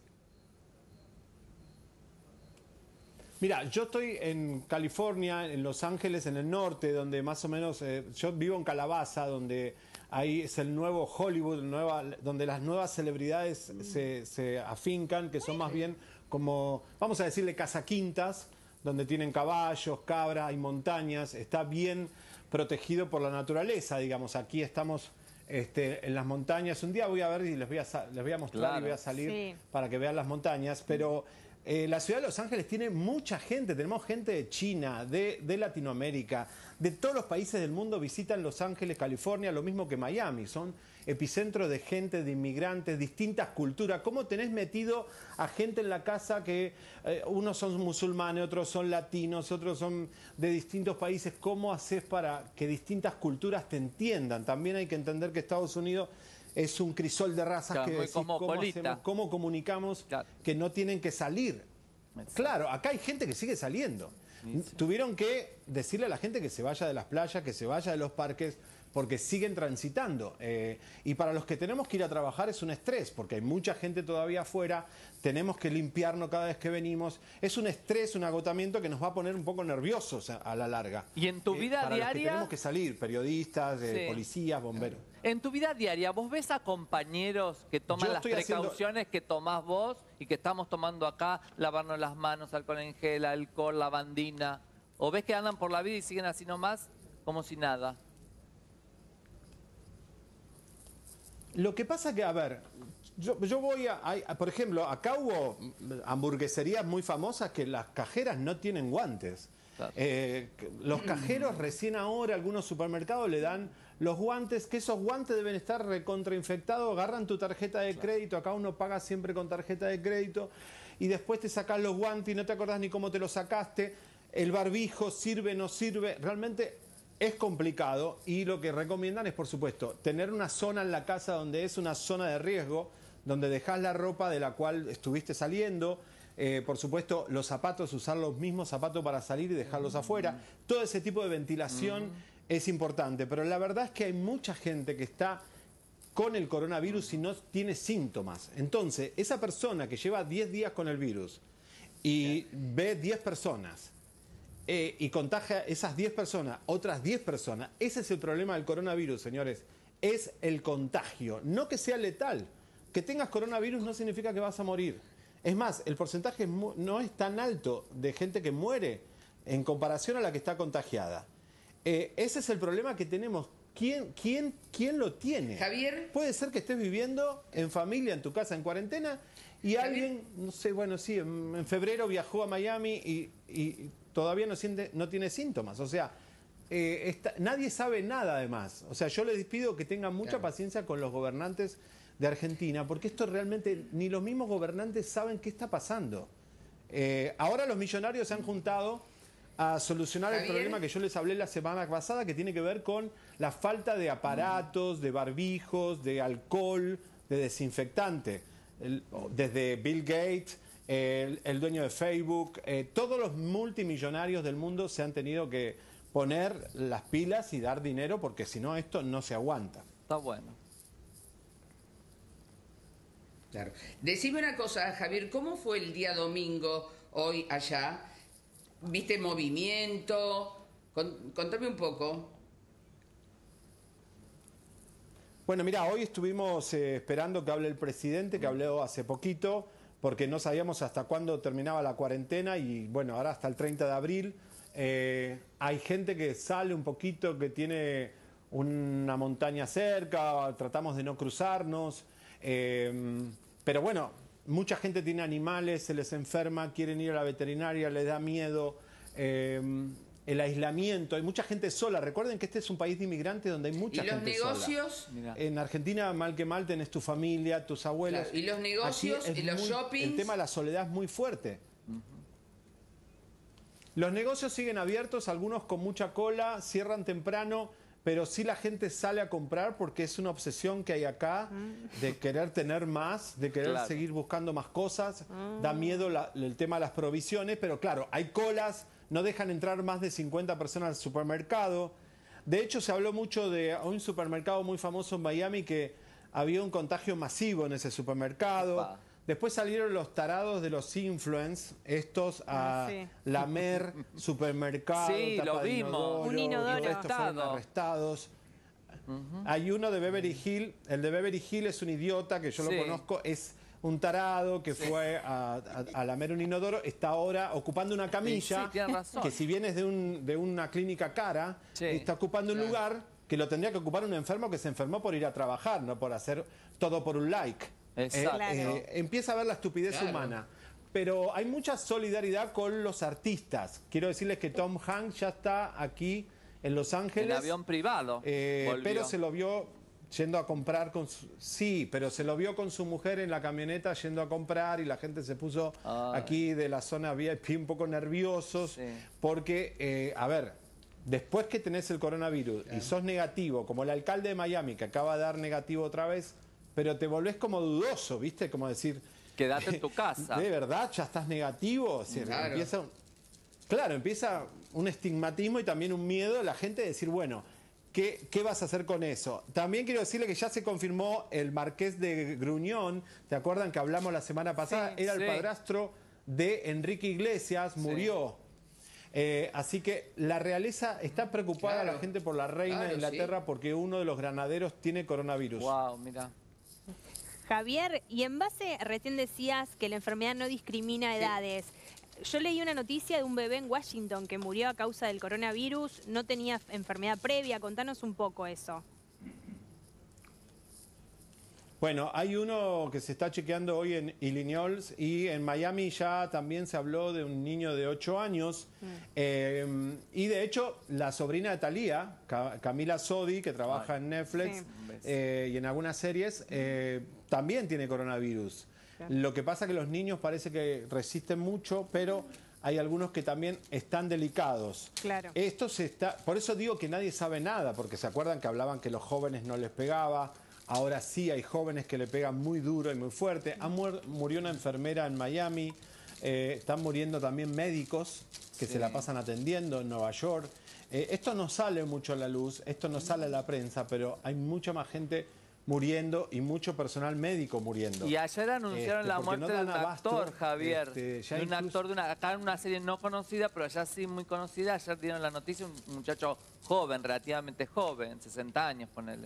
S11: Mira, yo estoy en California, en Los Ángeles, en el norte, donde más o menos, eh, yo vivo en Calabaza, donde ahí es el nuevo Hollywood, nueva, donde las nuevas celebridades se, se afincan, que son más bien como, vamos a decirle, casaquintas, donde tienen caballos, cabras, hay montañas, está bien protegido por la naturaleza, digamos. Aquí estamos este, en las montañas. Un día voy a ver y les voy a, les voy a mostrar claro. y voy a salir sí. para que vean las montañas, pero eh, la ciudad de Los Ángeles tiene mucha gente, tenemos gente de China, de, de Latinoamérica, de todos los países del mundo visitan Los Ángeles, California, lo mismo que Miami, son epicentros de gente, de inmigrantes, distintas culturas. ¿Cómo tenés metido a gente en la casa que eh, unos son musulmanes, otros son latinos, otros son de distintos países? ¿Cómo haces para que distintas culturas te entiendan? También hay que entender que Estados Unidos es un crisol de razas claro, que decís, ¿cómo, hacemos, ¿cómo comunicamos claro. que no tienen que salir? Exacto. Claro, acá hay gente que sigue saliendo. Sí, sí. Tuvieron que decirle a la gente que se vaya de las playas, que se vaya de los parques, porque siguen transitando. Eh, y para los que tenemos que ir a trabajar es un estrés, porque hay mucha gente todavía afuera, tenemos que limpiarnos cada vez que venimos. Es un estrés, un agotamiento que nos va a poner un poco nerviosos a, a la larga.
S1: ¿Y en tu vida
S11: eh, para
S1: diaria?
S11: Los que tenemos que salir, periodistas, eh,
S1: Sí.
S11: policías, bomberos.
S1: En tu vida diaria, ¿vos ves a compañeros que toman
S11: Yo
S1: las
S11: estoy haciendo-
S1: precauciones que tomás vos y que estamos tomando acá? Lavarnos las manos, alcohol en gel, alcohol, lavandina. ¿O ves que andan por la vida y siguen así nomás, como si nada?
S11: Lo que pasa que, a ver, yo, yo voy a, a- por ejemplo, acá hubo hamburgueserías muy famosas que las cajeras no tienen guantes.
S1: Claro.
S11: Eh, que los cajeros recién ahora, algunos supermercados le dan los guantes, que esos guantes deben estar recontrainfectados, agarran tu tarjeta de crédito, acá uno paga siempre con tarjeta de crédito, y después te sacás los guantes y no te acordás ni cómo te los sacaste, el barbijo sirve, no sirve, realmente es complicado, y lo que recomiendan es, por supuesto, tener una zona en la casa donde es una zona de riesgo, donde dejás la ropa de la cual estuviste saliendo. Eh, por supuesto, los zapatos, usar los mismos zapatos para salir y dejarlos afuera. Todo ese tipo de ventilación es importante. Pero la verdad es que hay mucha gente que está con el coronavirus y no tiene síntomas. Entonces, esa persona que lleva diez días con el virus y ve diez personas eh, y contagia esas diez personas, otras diez personas, ese es el problema del coronavirus, señores. Es el contagio, no que sea letal. Que tengas coronavirus no significa que vas a morir. Es más, el porcentaje no es tan alto de gente que muere en comparación a la que está contagiada. Eh, ese es el problema que tenemos. ¿Quién, quién, ¿Quién lo tiene?
S4: Javier.
S11: Puede ser que estés viviendo en familia, en tu casa, en cuarentena, y
S4: Javier.
S11: alguien, no sé, bueno, sí, en, en febrero viajó a Miami y, y todavía no, siente, no tiene síntomas. O sea, eh, está, nadie sabe nada además. O sea, yo les pido que tengan mucha
S4: Claro.
S11: paciencia con los gobernantes de Argentina, porque esto realmente ni los mismos gobernantes saben qué está pasando. Eh, ahora los millonarios se han juntado a solucionar el
S4: Javier.
S11: problema que yo les hablé la semana pasada, que tiene que ver con la falta de aparatos, de barbijos, de alcohol, de desinfectante. El- desde Bill Gates, el, el dueño de Facebook, eh, todos los multimillonarios del mundo se han tenido que poner las pilas y dar dinero, porque si no esto no se aguanta.
S1: Está bueno.
S4: Claro. Decime una cosa, Javier, ¿cómo fue el día domingo hoy allá? ¿Viste movimiento? Con- contame un poco.
S11: Bueno, mira, hoy estuvimos eh, esperando que hable el presidente, que habló hace poquito, porque no sabíamos hasta cuándo terminaba la cuarentena y bueno, ahora hasta el treinta de abril. Eh, hay gente que sale un poquito, que tiene una montaña cerca, tratamos de no cruzarnos. Eh, pero bueno, mucha gente tiene animales, se les enferma, quieren ir a la veterinaria, les da miedo. Eh, el aislamiento, hay mucha gente sola. Recuerden que este es un país de inmigrantes donde hay mucha
S4: ¿Y los
S11: gente
S4: negocios?
S11: sola. En Argentina, mal que mal, tenés tu familia, tus abuelos.
S4: Claro, ¿y los negocios?
S11: Aquí es
S4: ¿Y los
S11: muy-
S4: shoppings?
S11: El tema de la soledad es muy fuerte. Los negocios siguen abiertos, algunos con mucha cola, cierran temprano, pero sí la gente sale a comprar porque es una obsesión que hay acá de querer tener más, de querer
S1: Claro.
S11: seguir buscando más cosas. Da miedo la- el tema de las provisiones, pero claro, hay colas, no dejan entrar más de cincuenta personas al supermercado. De hecho, se habló mucho de un supermercado muy famoso en Miami que había un contagio masivo en ese supermercado.
S1: Epa.
S11: Después salieron los tarados de los influencers, estos a
S2: Ah, sí.
S11: lamer supermercados,
S1: Sí,
S11: tapa
S1: lo
S11: de
S1: vimos.
S11: inodoro,
S2: Un inodoro.
S11: y estos fueron
S1: Arrestado.
S11: arrestados. Hay uno de Beverly Hills, el de Beverly Hills es un idiota que yo
S1: Sí.
S11: lo conozco, es un tarado que fue a, a- a lamer un inodoro, está ahora ocupando una camilla,
S1: Sí, tiene razón.
S11: que si bien es de, un- de una clínica cara,
S1: Sí.
S11: está ocupando un
S4: Claro.
S11: lugar que lo tendría que ocupar un enfermo que se enfermó por ir a trabajar, no por hacer todo por un like.
S1: Exacto.
S2: Claro.
S11: Empieza a ver la estupidez
S4: Claro.
S11: humana. Pero hay mucha solidaridad con los artistas. Quiero decirles que Tom Hanks ya está aquí en Los Ángeles.
S1: En avión privado.
S11: Eh,
S1: volvió.
S11: pero se lo vio yendo a comprar con su... Sí, pero se lo vio con su mujer en la camioneta yendo a comprar y la gente se puso
S1: Ay.
S11: aquí de la zona V I P un poco nerviosos
S1: Sí.
S11: porque, eh, a ver, después que tenés el coronavirus y sos negativo, como el alcalde de Miami que acaba de dar negativo otra vez, pero te volvés como dudoso, ¿viste? Como decir...
S1: Quédate en tu casa.
S11: ¿De verdad ya estás negativo? O sea,
S4: Claro.
S11: empieza, claro, empieza un estigmatismo y también un miedo de la gente de decir, bueno, ¿Qué, ¿Qué vas a hacer con eso? También quiero decirle que ya se confirmó el marqués de Gruñón. ¿Te acuerdan que hablamos la semana pasada?
S1: Sí,
S11: Era
S1: sí.
S11: el padrastro de Enrique Iglesias, murió. Sí. Eh, así que la realeza está preocupada, claro, la gente por la reina claro, de Inglaterra, sí, porque uno de los granaderos tiene coronavirus.
S1: Wow, mira.
S2: Javier, y en base, recién decías que la enfermedad no discrimina edades. Sí. Yo leí una noticia de un bebé en Washington que murió a causa del coronavirus, no tenía enfermedad previa. Contanos un poco eso.
S11: Bueno, hay uno que se está chequeando hoy en Illinois y en Miami ya también se habló de un niño de ocho años. Mm. Eh, y de hecho, la sobrina de Thalía, Camila Sodi, que trabaja Ay. en Netflix sí. eh, y en algunas series, eh, también tiene coronavirus. Claro. Lo que pasa es que los niños parece que resisten mucho, pero hay algunos que también están delicados. Claro. Esto se está, por eso digo que nadie sabe nada, porque se acuerdan que hablaban que los jóvenes no les pegaba. Ahora sí hay jóvenes que le pegan muy duro y muy fuerte. Ha muer, murió una enfermera en Miami. Eh, están muriendo también médicos que sí. se la pasan atendiendo en Nueva York. Eh, esto no sale mucho a la luz, esto no sale a la prensa, pero hay mucha más gente muriendo y mucho personal médico muriendo.
S1: Y ayer anunciaron este, la muerte no de un
S11: abasto,
S1: actor, Javier. Este, ya de un incluso... actor de una, acá en una serie no conocida, pero allá sí muy conocida. Ayer dieron la noticia, un muchacho joven, relativamente joven, sesenta años, ponele.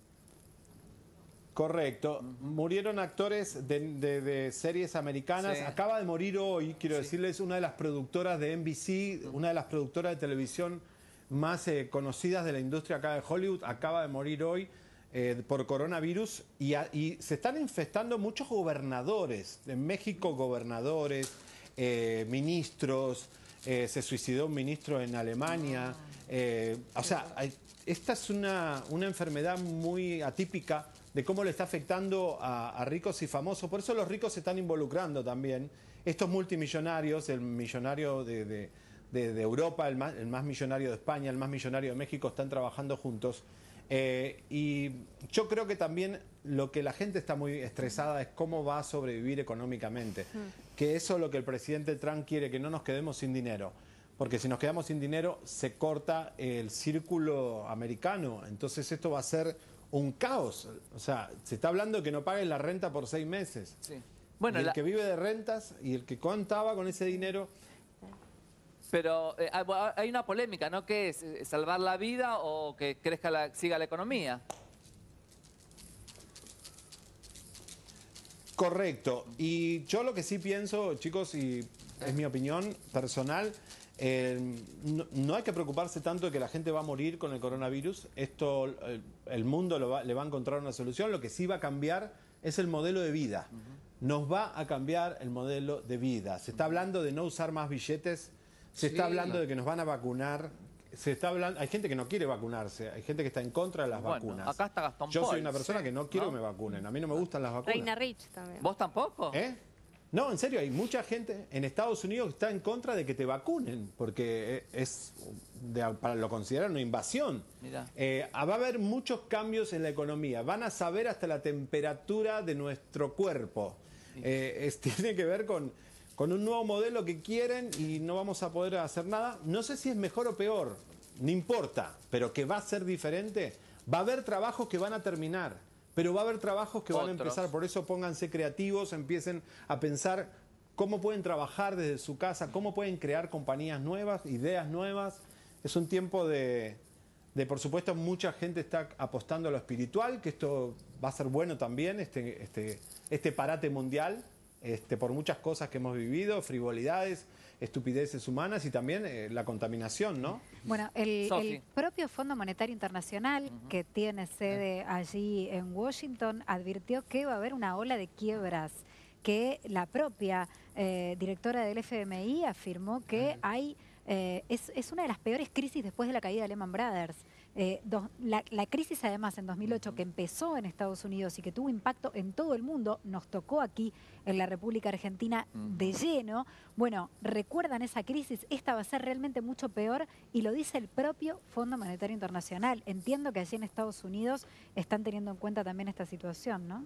S11: Correcto. Uh-huh. Murieron actores de, de, de series americanas. Sí. Acaba de morir hoy, quiero sí. decirles, una de las productoras de N B C, uh-huh. una de las productoras de televisión más eh, conocidas de la industria acá de Hollywood, acaba de morir hoy eh, por coronavirus y, a, y se están infestando muchos gobernadores. En México, gobernadores, eh, ministros, eh, se suicidó un ministro en Alemania. Eh, o sea, hay, esta es una, una enfermedad muy atípica de cómo le está afectando a, a ricos y famosos. Por eso los ricos se están involucrando también. Estos multimillonarios, el millonario de, de, de, de Europa, el más, el más millonario de España, el más millonario de México, están trabajando juntos. Eh, y yo creo que también lo que la gente está muy estresada es cómo va a sobrevivir económicamente. Mm. Que eso es lo que el presidente Trump quiere, que no nos quedemos sin dinero. Porque si nos quedamos sin dinero, se corta el círculo americano. Entonces esto va a ser un caos. O sea, se está hablando de que no paguen la renta por seis meses. Sí. Bueno, y el la... que vive de rentas y el que contaba con ese dinero.
S1: Pero eh, hay una polémica, ¿no? ¿Qué es? ¿Salvar la vida o que crezca la, siga la economía?
S11: Correcto. Y yo lo que sí pienso, chicos, y es mi opinión personal, Eh, no, no hay que preocuparse tanto de que la gente va a morir con el coronavirus. Esto, el, el mundo lo va, le va a encontrar una solución. Lo que sí va a cambiar es el modelo de vida. Uh-huh. Nos va a cambiar el modelo de vida. Se está hablando de no usar más billetes. Se sí, está hablando claro. de que nos van a vacunar. Se está hablando, hay gente que no quiere vacunarse. Hay gente que está en contra de las
S1: bueno,
S11: vacunas.
S1: Acá está Gastón
S11: Yo
S1: Paul,
S11: soy una persona
S1: sí,
S11: que no quiero
S1: ¿no?
S11: que me vacunen. A mí no me gustan las vacunas.
S2: Reina Rich también.
S1: ¿Vos tampoco?
S11: ¿Eh? No, en serio, hay mucha gente en Estados Unidos que está en contra de que te vacunen, porque es, de, para lo consideran una invasión. Eh, va a haber muchos cambios en la economía, van a saber hasta la temperatura de nuestro cuerpo. Eh, es, tiene que ver con, con un nuevo modelo que quieren y no vamos a poder hacer nada. No sé si es mejor o peor, no importa, pero que va a ser diferente. Va a haber trabajos que van a terminar. Pero va a haber trabajos que van Otros. a empezar, por eso pónganse creativos, empiecen a pensar cómo pueden trabajar desde su casa, cómo pueden crear compañías nuevas, ideas nuevas. Es un tiempo de, de, por supuesto, mucha gente está apostando a lo espiritual, que esto va a ser bueno también, este, este, este parate mundial, este, por muchas cosas que hemos vivido, frivolidades, estupideces humanas y también eh, la contaminación, ¿no?
S3: Bueno, el, el propio Fondo Monetario Internacional, uh-huh. que tiene sede allí en Washington, advirtió que va a haber una ola de quiebras, que la propia eh, directora del F M I afirmó que uh-huh. hay eh, es, es una de las peores crisis después de la caída de Lehman Brothers. Eh, do, la, la crisis además en dos mil ocho que empezó en Estados Unidos y que tuvo impacto en todo el mundo, nos tocó aquí en la República Argentina de lleno. Bueno, recuerdan esa crisis, esta va a ser realmente mucho peor y lo dice el propio Fondo Monetario Internacional. Entiendo que allí en Estados Unidos están teniendo en cuenta también esta situación, ¿no?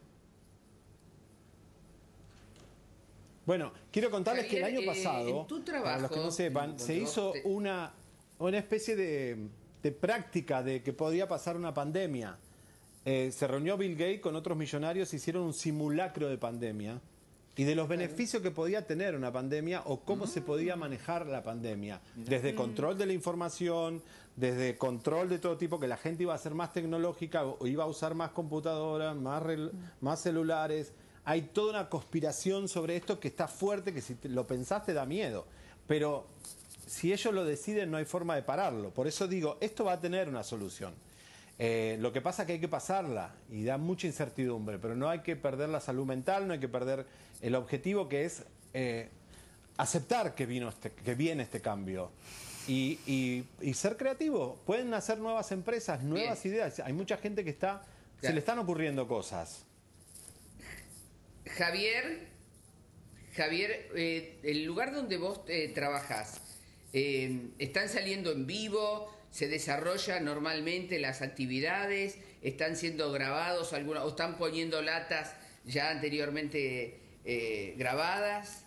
S11: Bueno, quiero contarles
S4: Javier,
S11: que el año pasado,
S4: eh, en tu trabajo,
S11: para los que no sepan, se hizo una, una especie de de práctica de que podía pasar una pandemia. Eh, se reunió Bill Gates con otros millonarios, hicieron un simulacro de pandemia y de los beneficios que podía tener una pandemia o cómo se podía manejar la pandemia. Desde control de la información, desde control de todo tipo, que la gente iba a ser más tecnológica, o iba a usar más computadoras, más, más celulares. Hay toda una conspiración sobre esto que está fuerte, que si lo pensaste da miedo. Pero si ellos lo deciden no hay forma de pararlo. Por eso digo, esto va a tener una solución. Eh, lo que pasa es que hay que pasarla y da mucha incertidumbre, pero no hay que perder la salud mental, no hay que perder el objetivo que es eh, aceptar que, vino este, que viene este cambio y, y, y ser creativo. Pueden nacer nuevas empresas, nuevas Bien. ideas. Hay mucha gente que está, ya. se le están ocurriendo cosas.
S4: Javier, Javier, eh, el lugar donde vos eh, trabajás, eh, ¿están saliendo en vivo? ¿Se desarrollan normalmente las actividades? ¿Están siendo grabados alguna, o están poniendo latas ya anteriormente eh, grabadas?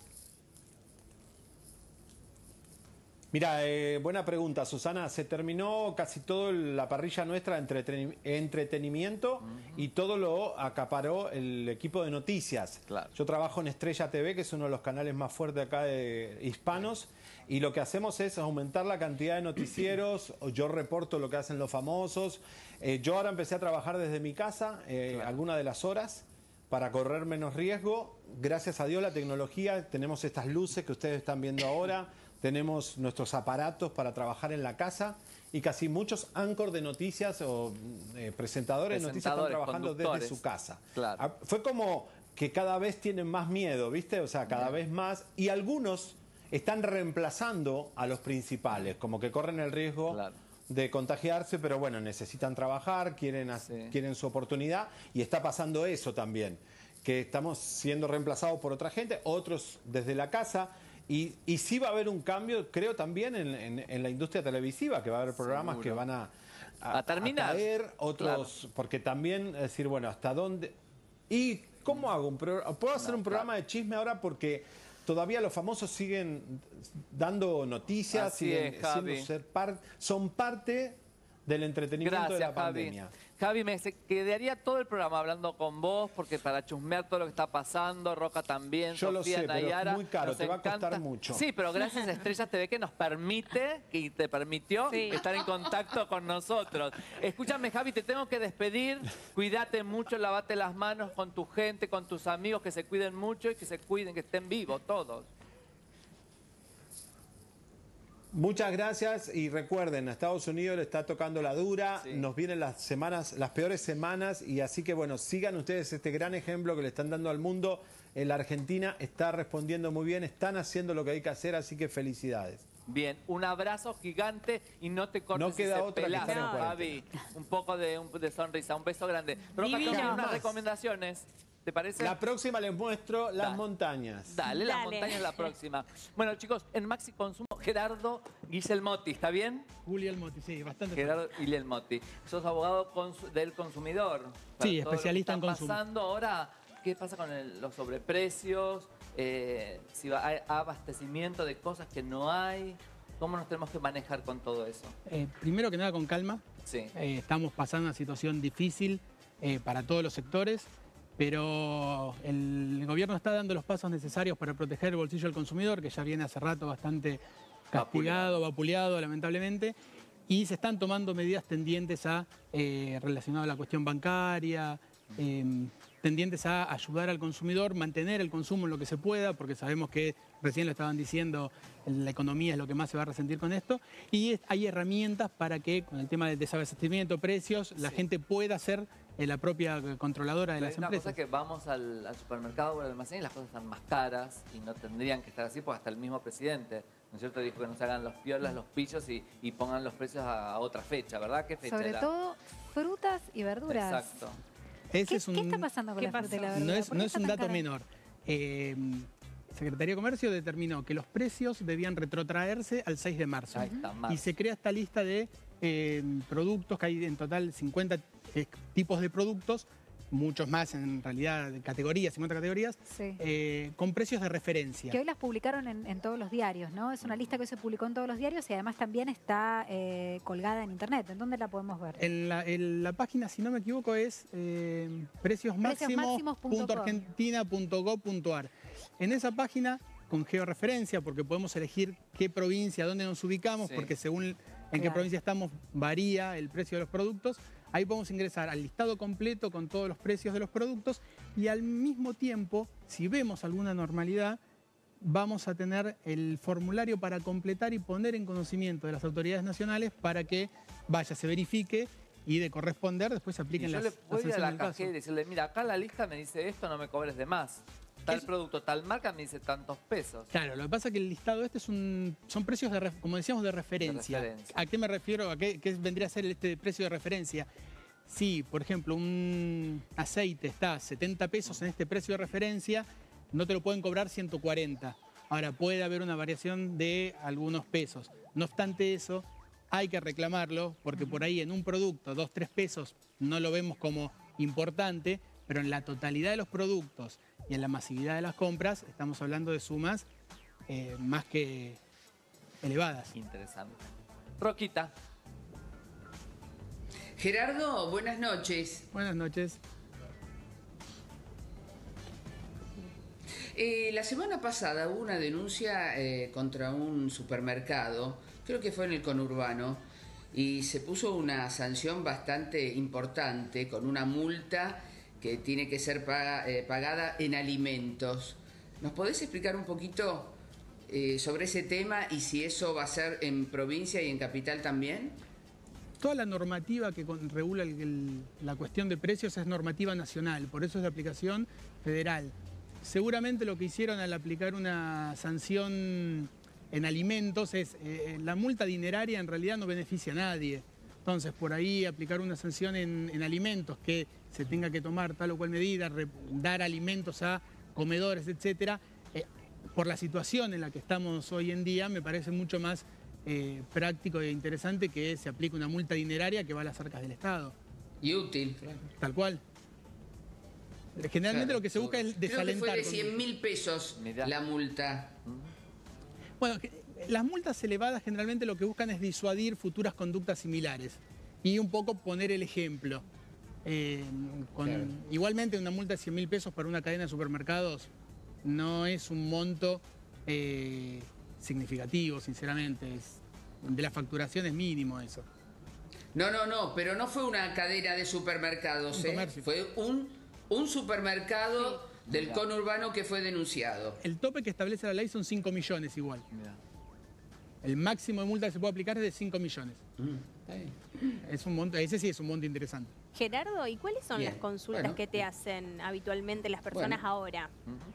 S11: Mira, eh, buena pregunta, Susana. Se terminó casi toda la parrilla nuestra de entreten entretenimiento uh-huh. y todo lo acaparó el equipo de noticias. Claro. Yo trabajo en Estrella T V, que es uno de los canales más fuertes acá de hispanos, y lo que hacemos es aumentar la cantidad de noticieros. Yo reporto lo que hacen los famosos. Eh, yo ahora empecé a trabajar desde mi casa, eh, claro. algunas de las horas, para correr menos riesgo. Gracias a Dios la tecnología, tenemos estas luces que ustedes están viendo ahora. Tenemos nuestros aparatos para trabajar en la casa y casi muchos anchor de noticias o eh, presentadores, presentadores de noticias están trabajando desde su casa. Claro. Fue como que cada vez tienen más miedo, ¿viste? O sea, cada Bien. vez más. Y algunos están reemplazando a los principales, como que corren el riesgo claro. de contagiarse, pero bueno, necesitan trabajar, quieren, sí. quieren su oportunidad y está pasando eso también, que estamos siendo reemplazados por otra gente, otros desde la casa. Y, y sí va a haber un cambio, creo, también en, en, en la industria televisiva, que va a haber programas Seguro. que van a, a,
S1: a terminar.
S11: A caer, otros, claro. porque también es decir, bueno, ¿hasta dónde? ¿Y cómo hago un programa? ¿Puedo hacer no, un programa claro. de chisme ahora? Porque todavía los famosos siguen dando noticias,
S1: Así
S11: siguen
S1: es, Javi.
S11: siendo ser par, son parte del entretenimiento
S1: Gracias,
S11: de la
S1: Javi.
S11: pandemia.
S1: Javi, me quedaría todo el programa hablando con vos, porque para chusmear todo lo que está pasando, Roca también,
S11: Yo
S1: Sofía,
S11: lo sé,
S1: Nayara,
S11: pero es muy caro, te
S1: encanta.
S11: va a costar mucho.
S1: Sí, pero gracias a Estrella T V que nos permite, que te permitió sí. estar en contacto con nosotros. Escúchame, Javi, te tengo que despedir. Cuídate mucho, lavate las manos con tu gente, con tus amigos, que se cuiden mucho y que se cuiden, que estén vivos todos.
S11: Muchas gracias y recuerden, a Estados Unidos le está tocando la dura, sí. nos vienen las semanas, las peores semanas y así que bueno, sigan ustedes este gran ejemplo que le están dando al mundo. La Argentina está respondiendo muy bien, están haciendo lo que hay que hacer, así que felicidades.
S1: Bien, un abrazo gigante y no te cortes
S11: no queda
S1: ese
S11: otra
S1: pelazo,
S11: que estar en
S1: Javi. Un poco de, un, de sonrisa, un beso grande. Roca, tengo unas más. recomendaciones. ¿Te parece?
S11: La próxima les muestro las
S1: Dale.
S11: montañas.
S1: Dale,
S2: Dale,
S1: las montañas la próxima. Bueno, chicos, en Maxi Consumo, Gerardo Guillermotti, ¿está bien?
S12: Guillermotti, sí, bastante.
S1: Gerardo Guillermotti. Sos abogado cons del consumidor.
S12: Sí, especialista en consumo.
S1: ¿Qué está pasando ahora? ¿Qué pasa con el, los sobreprecios? Eh, si va, hay abastecimiento de cosas que no hay. ¿Cómo nos tenemos que manejar con todo eso?
S12: Eh, primero que nada, con calma.
S1: Sí.
S12: Eh, estamos pasando una situación difícil eh, para todos los sectores. Pero el gobierno está dando los pasos necesarios para proteger el bolsillo del consumidor, que ya viene hace rato bastante castigado, vapuleado, lamentablemente, y se están tomando medidas tendientes a, eh, relacionadas a la cuestión bancaria, eh, tendientes a ayudar al consumidor, mantener el consumo en lo que se pueda, porque sabemos que, recién lo estaban diciendo, la economía es lo que más se va a resentir con esto, y hay herramientas para que, con el tema del desabastecimiento, precios, la sí. gente pueda hacer la propia controladora de
S1: Pero
S12: las
S1: hay una
S12: empresas.
S1: cosa que vamos al, al supermercado o al almacén y las cosas están más caras y no tendrían que estar así, porque hasta el mismo presidente, ¿no es cierto?, dijo que no se hagan los piolas, los pillos y, y pongan los precios a, a otra fecha, ¿verdad? ¿Qué fecha
S3: Sobre
S1: era?
S3: todo frutas y verduras.
S1: Exacto.
S12: Ese
S3: ¿Qué,
S12: es un,
S3: ¿Qué está pasando con la fruta y la verdura?
S12: No es, no es un dato
S3: cara?
S12: menor. Eh, Secretaría de Comercio determinó que los precios debían retrotraerse al seis de marzo.
S1: Ahí está, marzo.
S12: Y se crea esta lista de eh, productos, que hay en total cincuenta eh, tipos de productos muchos más en realidad, de categorías, cincuenta categorías,
S3: Sí.
S12: eh, con precios de referencia.
S3: Que hoy las publicaron en, en todos los diarios, ¿no? Es una lista que hoy se publicó en todos los diarios y además también está eh, colgada en internet. ¿En dónde la podemos ver?
S12: En la, en la página, si no me equivoco, es eh, precios máximos punto argentina punto gov punto ar. En esa página, con georreferencia, porque podemos elegir qué provincia, dónde nos ubicamos,
S1: Sí.
S12: porque según en qué
S3: Claro.
S12: provincia estamos, varía el precio de los productos. Ahí podemos ingresar al listado completo con todos los precios de los productos y al mismo tiempo, si vemos alguna normalidad, vamos a tener el formulario para completar y poner en conocimiento de las autoridades nacionales para que vaya, se verifique y de corresponder después se apliquen
S1: Y yo
S12: las,
S1: le
S12: las
S1: voy a
S12: sanciones
S1: la
S12: del caso.
S1: cajera y decirle, mira, acá la lista me dice esto, no me cobres de más. Tal
S12: Es-
S1: producto, tal marca me dice tantos pesos.
S12: Claro, lo que pasa es que el listado este es un, son precios, de, ref- como decíamos, de referencia.
S1: De referencia.
S12: ¿A qué me refiero? ¿A qué, qué vendría a ser este precio de referencia? Si, por ejemplo, un aceite está a setenta pesos en este precio de referencia, no te lo pueden cobrar ciento cuarenta. Ahora, puede haber una variación de algunos pesos. No obstante eso, hay que reclamarlo, porque por ahí en un producto, dos, tres pesos, no lo vemos como importante, pero en la totalidad de los productos y en la masividad de las compras, estamos hablando de sumas eh, más que elevadas.
S1: Interesante. Roquita.
S4: Gerardo, buenas noches.
S12: Buenas noches.
S4: Eh, la semana pasada hubo una denuncia eh, contra un supermercado, creo que fue en el conurbano, y se puso una sanción bastante importante con una multa que tiene que ser paga- eh, pagada en alimentos. ¿Nos podés explicar un poquito eh, sobre ese tema y si eso va a ser en provincia y en capital también?
S12: Toda la normativa que con- regula el- el- la cuestión de precios es normativa nacional, por eso es de aplicación federal. Seguramente lo que hicieron al aplicar una sanción en alimentos es, eh, la multa dineraria en realidad no beneficia a nadie. Entonces, por ahí aplicar una sanción en, en alimentos, que se tenga que tomar tal o cual medida, re- dar alimentos a comedores, etcétera, eh, por la situación en la que estamos hoy en día, me parece mucho más eh, práctico e interesante que se aplique una multa dineraria que va a las arcas del Estado.
S4: Y útil.
S12: Tal cual. Generalmente
S4: Claro,
S12: lo que se busca es
S4: Creo que
S12: desalentar.
S4: fue de
S12: con-
S4: cien mil pesos la multa.
S12: Bueno, que- las multas elevadas generalmente lo que buscan es disuadir futuras conductas similares y un poco poner el ejemplo. Eh, con-
S4: Claro.
S12: Igualmente una multa de cien mil pesos para una cadena de supermercados no es un monto eh, significativo, sinceramente. Es, de la facturación es mínimo eso.
S4: No, no, no, pero no fue una cadena de supermercados,
S12: Un
S4: ¿eh?
S12: comercio.
S4: Fue un, un supermercado del conurbano que fue denunciado.
S12: El tope que establece la ley son cinco millones igual. El máximo de multa que se puede aplicar es de cinco millones. Es un monto, ese sí es un monto interesante.
S2: Gerardo, ¿y cuáles son
S12: Bien,
S2: las consultas
S12: bueno.
S2: que te hacen habitualmente las personas
S12: Bueno.
S2: ahora?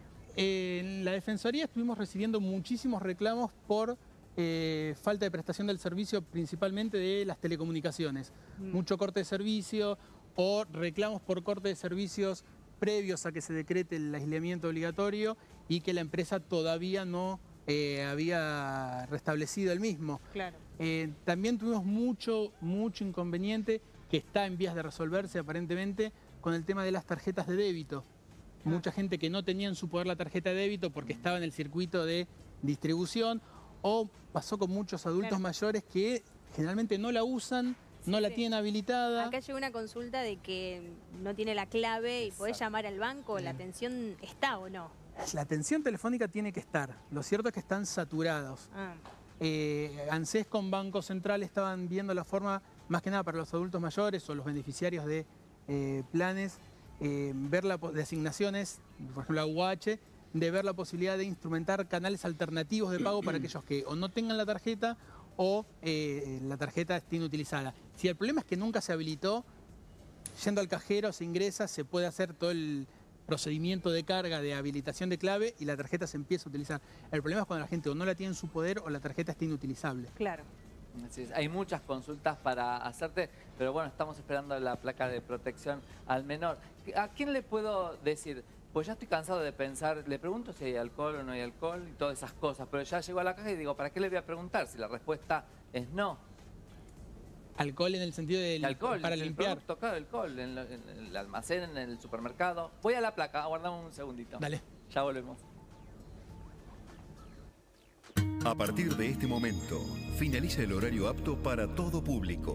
S12: En la Defensoría estuvimos recibiendo muchísimos reclamos por eh, falta de prestación del servicio, principalmente de las telecomunicaciones.
S2: Mm.
S12: Mucho corte de servicio o reclamos por corte de servicios previos a que se decrete el aislamiento obligatorio y que la empresa todavía no eh, había restablecido el mismo.
S2: Claro.
S12: Eh, también tuvimos mucho, mucho inconveniente que está en vías de resolverse aparentemente con el tema de las tarjetas de débito. Mucha gente que no tenía en su poder la tarjeta de débito porque estaba en el circuito de distribución o pasó con muchos adultos
S2: Claro.
S12: mayores que generalmente no la usan, no la
S2: sí.
S12: tienen habilitada.
S2: Acá llegó una consulta de que no tiene la clave y podés llamar al banco, ¿la atención está o no?
S12: La atención telefónica tiene que estar. Lo cierto es que están saturados.
S2: Ah,
S12: Eh, ANSES con Banco Central estaban viendo la forma, más que nada para los adultos mayores o los beneficiarios de eh, planes, eh, ver la, po- de asignaciones, por ejemplo la U H, de ver la posibilidad de instrumentar canales alternativos de pago para aquellos que o no tengan la tarjeta o eh, la tarjeta esté inutilizada. Si el problema es que nunca se habilitó, yendo al cajero se ingresa, se puede hacer todo el procedimiento de carga de habilitación de clave y la tarjeta se empieza a utilizar. El problema es cuando la gente o no la tiene en su poder o la tarjeta está inutilizable.
S2: claro.
S1: Así es, hay muchas consultas para hacerte, pero bueno, estamos esperando la placa de protección al menor. ¿A quién le puedo decir? Pues ya estoy cansado de pensar, le pregunto si hay alcohol o no hay alcohol y todas esas cosas, pero ya llego a la caja y digo, ¿para qué le voy a preguntar si la respuesta es no?
S12: Alcohol en el sentido de
S1: alcohol,
S12: para
S1: el
S12: limpiar.
S1: Producto, claro, alcohol, en, la, en el almacén, en el supermercado. Voy a la placa, aguardamos un segundito.
S12: Dale.
S1: Ya volvemos.
S10: A partir de este momento, finaliza el horario apto para todo público.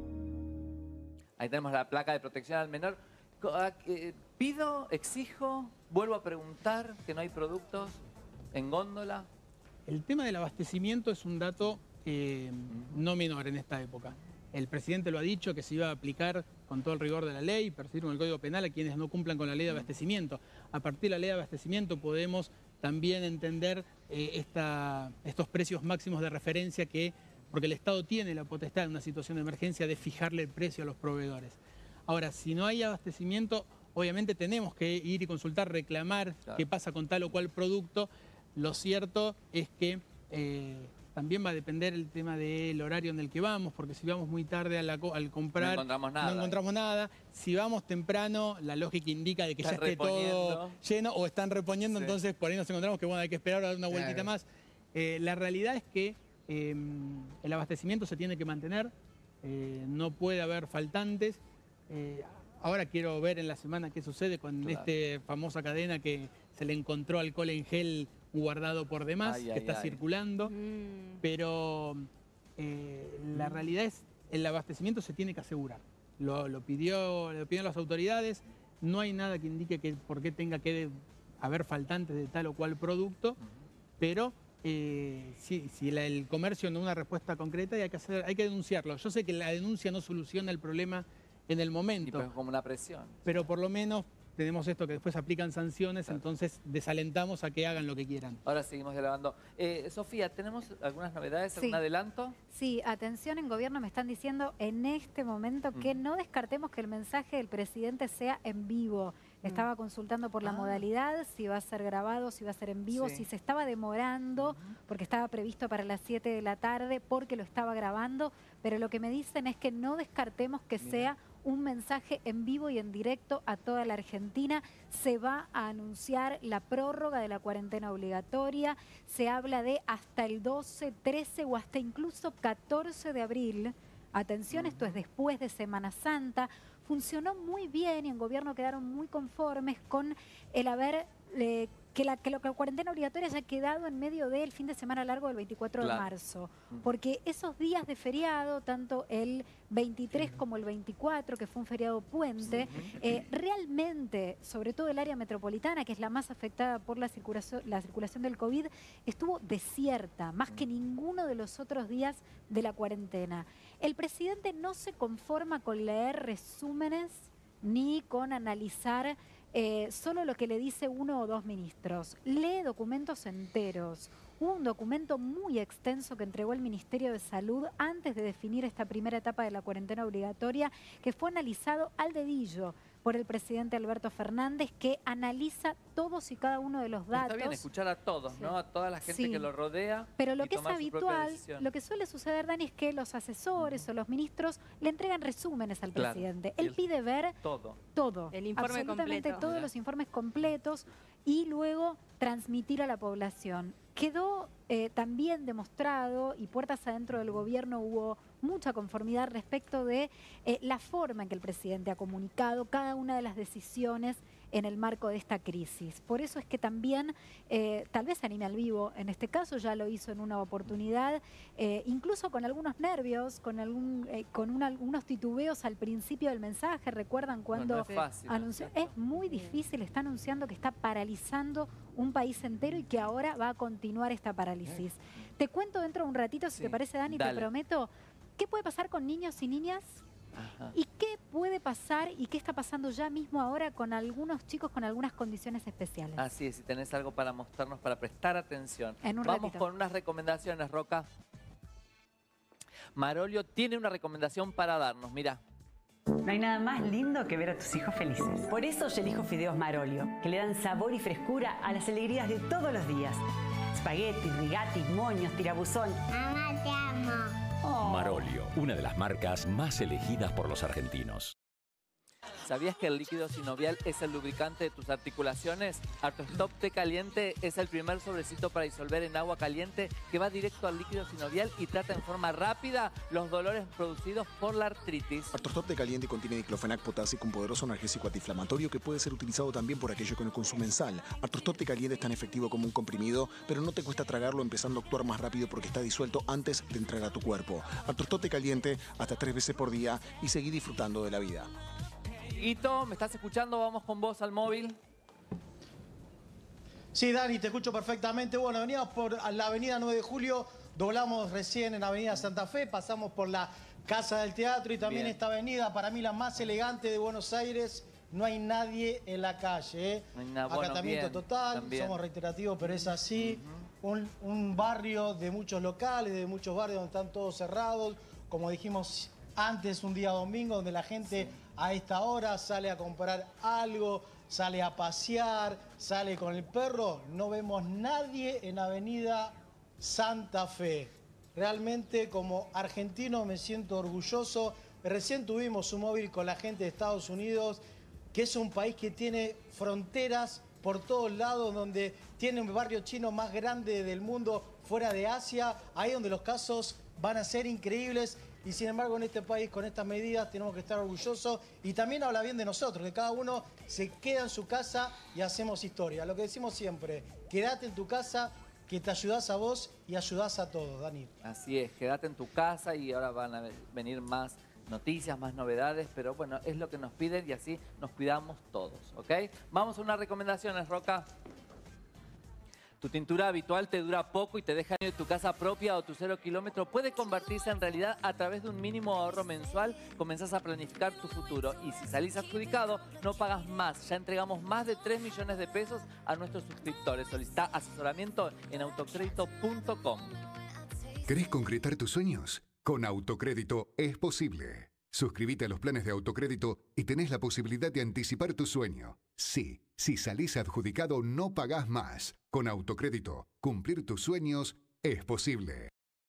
S1: Ahí tenemos la placa de protección al menor. Pido, exijo, vuelvo a preguntar que no hay productos en góndola.
S12: El tema del abastecimiento es un dato eh, no menor en esta época. El presidente lo ha dicho que se iba a aplicar con todo el rigor de la ley, perseguir con el Código Penal a quienes no cumplan con la ley de abastecimiento. A partir de la ley de abastecimiento podemos también entender eh, esta, estos precios máximos de referencia que, porque el Estado tiene la potestad en una situación de emergencia de fijarle el precio a los proveedores. Ahora, si no hay abastecimiento, obviamente tenemos que ir y consultar, reclamar claro. qué pasa con tal o cual producto. Lo cierto es que eh, también va a depender el tema del horario en el que vamos, porque si vamos muy tarde a la, al comprar,
S1: no encontramos nada.
S12: No encontramos nada. Si vamos temprano, la lógica indica de que Están ya esté todo lleno o están reponiendo, sí. entonces por ahí nos encontramos que bueno, hay que esperar una vueltita claro. más. Eh, la realidad es que eh, el abastecimiento se tiene que mantener, eh, no puede haber faltantes. Eh, ahora quiero ver en la semana qué sucede con claro. esta famosa cadena que se le encontró alcohol en gel guardado por demás, ay, que ay, está ay. circulando, mm. pero eh, la mm. realidad es el abastecimiento se tiene que asegurar. Lo, lo, pidió, lo pidieron las autoridades, no hay nada que indique que por qué tenga que haber faltantes de tal o cual producto, mm. pero eh, si, si la, el comercio no da una respuesta concreta hay que, hacer, hay que denunciarlo. Yo sé que la denuncia no soluciona el problema en el momento.
S1: Y pues como una presión.
S12: Pero por lo menos tenemos esto que después aplican sanciones, claro. entonces desalentamos a que hagan lo que quieran.
S1: Ahora seguimos grabando. Eh, Sofía, ¿tenemos algunas novedades, algún
S3: sí.
S1: adelanto?
S3: Sí, atención, en gobierno me están diciendo en este momento mm. que no descartemos que el mensaje del presidente sea en vivo. Mm. Estaba consultando por la ah. modalidad, si va a ser grabado, si va a ser en vivo, sí. si se estaba demorando, mm. porque estaba previsto para las siete de la tarde, porque lo estaba grabando, pero lo que me dicen es que no descartemos que Mira. sea un mensaje en vivo y en directo a toda la Argentina. Se va a anunciar la prórroga de la cuarentena obligatoria. Se habla de hasta el doce, trece o hasta incluso catorce de abril. Atención, esto es después de Semana Santa. Funcionó muy bien y en gobierno quedaron muy conformes con el haber... Eh, que la, que la cuarentena obligatoria haya quedado en medio del fin de semana largo del veinticuatro claro. de marzo. Porque esos días de feriado, tanto el veintitrés uh-huh. como el veinticuatro, que fue un feriado puente, uh-huh. eh, realmente, sobre todo el área metropolitana, que es la más afectada por la circulación, la circulación del COVID, estuvo desierta, más uh-huh. que ninguno de los otros días de la cuarentena. El presidente no se conforma con leer resúmenes ni con analizar Eh, solo lo que le dice uno o dos ministros. Lee documentos enteros. Hubo un documento muy extenso que entregó el Ministerio de Salud antes de definir esta primera etapa de la cuarentena obligatoria, que fue analizado al dedillo por el presidente Alberto Fernández, que analiza todos y cada uno de los datos.
S1: Está bien escuchar a todos, sí. ¿no? A toda la gente
S3: sí.
S1: que lo rodea.
S3: Pero lo que es habitual, lo que suele suceder, Dani, es que los asesores uh-huh. o los ministros le entregan resúmenes al
S1: claro.
S3: presidente. Él pide ver
S1: todo.
S3: Todo.
S2: El informe
S3: absolutamente
S2: completo.
S3: todos los informes completos y luego transmitir a la población. Quedó eh, también demostrado, y puertas adentro del gobierno hubo mucha conformidad respecto de eh, la forma en que el presidente ha comunicado cada una de las decisiones en el marco de esta crisis. Por eso es que también, eh, tal vez se anime al vivo, en este caso ya lo hizo en una oportunidad, eh, incluso con algunos nervios, con, algún, eh, con una, algunos titubeos al principio del mensaje. ¿Recuerdan cuando
S1: no, no es fácil,
S3: anunció? Es muy difícil, está anunciando que está paralizando un país entero y que ahora va a continuar esta parálisis. Te cuento dentro de un ratito, si sí. te parece, Dani, Dale. te prometo, ¿qué puede pasar con niños y niñas? Ajá. ¿Y qué puede pasar y qué está pasando ya mismo ahora con algunos chicos con algunas condiciones especiales?
S1: Así es, si tenés algo para mostrarnos, para prestar atención.
S3: En un
S1: Vamos
S3: ratito.
S1: con unas recomendaciones, Roca. Marolio tiene una recomendación para darnos, mira.
S13: No hay nada más lindo que ver a tus hijos felices. Por eso yo elijo fideos Marolio, que le dan sabor y frescura a las alegrías de todos los días. Spaghetti, rigati, moños, tirabuzón.
S14: Mamá, te amo.
S15: Oh. Marolio, una de las marcas más elegidas por los argentinos.
S1: ¿Sabías que el líquido sinovial es el lubricante de tus articulaciones? Artostop Té Caliente es el primer sobrecito para disolver en agua caliente que va directo al líquido sinovial y trata en forma rápida los dolores producidos por la artritis.
S9: Artostop Té Caliente contiene diclofenac potásico, un poderoso analgésico antiinflamatorio que puede ser utilizado también por aquellos que no consumen sal. Artostop Té Caliente es tan efectivo como un comprimido, pero no te cuesta tragarlo empezando a actuar más rápido porque está disuelto antes de entrar a tu cuerpo. Artostop Té Caliente hasta tres veces por día y seguí disfrutando de la vida.
S1: Hito, ¿me estás escuchando? Vamos con vos al móvil.
S5: Sí, Dani, te escucho perfectamente. Bueno, veníamos por la avenida nueve de julio, doblamos recién en avenida Santa Fe, pasamos por la Casa del Teatro y también
S1: Bien.
S5: esta avenida, para mí la más elegante de Buenos Aires. No hay nadie en la calle, ¿eh?
S1: No hay nada. Bueno,
S5: Acatamiento
S1: bien,
S5: total,
S1: también.
S5: somos reiterativos, pero es así. Uh-huh. un, un barrio de muchos locales, de muchos barrios donde están todos cerrados. Como dijimos antes, un día domingo, donde la gente sí. a esta hora sale a comprar algo, sale a pasear, sale con el perro. No vemos nadie en Avenida Santa Fe. Realmente, como argentino, me siento orgulloso. Recién tuvimos un móvil con la gente de Estados Unidos, que es un país que tiene fronteras por todos lados, donde tiene un barrio chino más grande del mundo fuera de Asia, ahí donde los casos van a ser increíbles. Y sin embargo, en este país, con estas medidas, tenemos que estar orgullosos. Y también habla bien de nosotros, que cada uno se queda en su casa y hacemos historia. Lo que decimos siempre, quédate en tu casa, que te ayudás a vos y ayudás a todos, Dani.
S1: Así es, quédate en tu casa y ahora van a venir más noticias, más novedades, pero bueno, es lo que nos piden y así nos cuidamos todos, ¿ok? Vamos a unas recomendaciones, Roca. Tu tintura habitual te dura poco y te deja en tu casa propia o tu cero kilómetro puede convertirse en realidad a través de un mínimo ahorro mensual. Comenzás a planificar tu futuro y si salís adjudicado no pagas más. Ya entregamos más de tres millones de pesos a nuestros suscriptores. Solicita asesoramiento en autocrédito punto com.
S14: ¿Querés concretar tus sueños? Con Autocrédito es posible. Suscríbete a los planes de Autocrédito y tenés la posibilidad de anticipar tu sueño. Sí, si salís adjudicado no pagás más. Con Autocrédito, cumplir tus sueños es posible.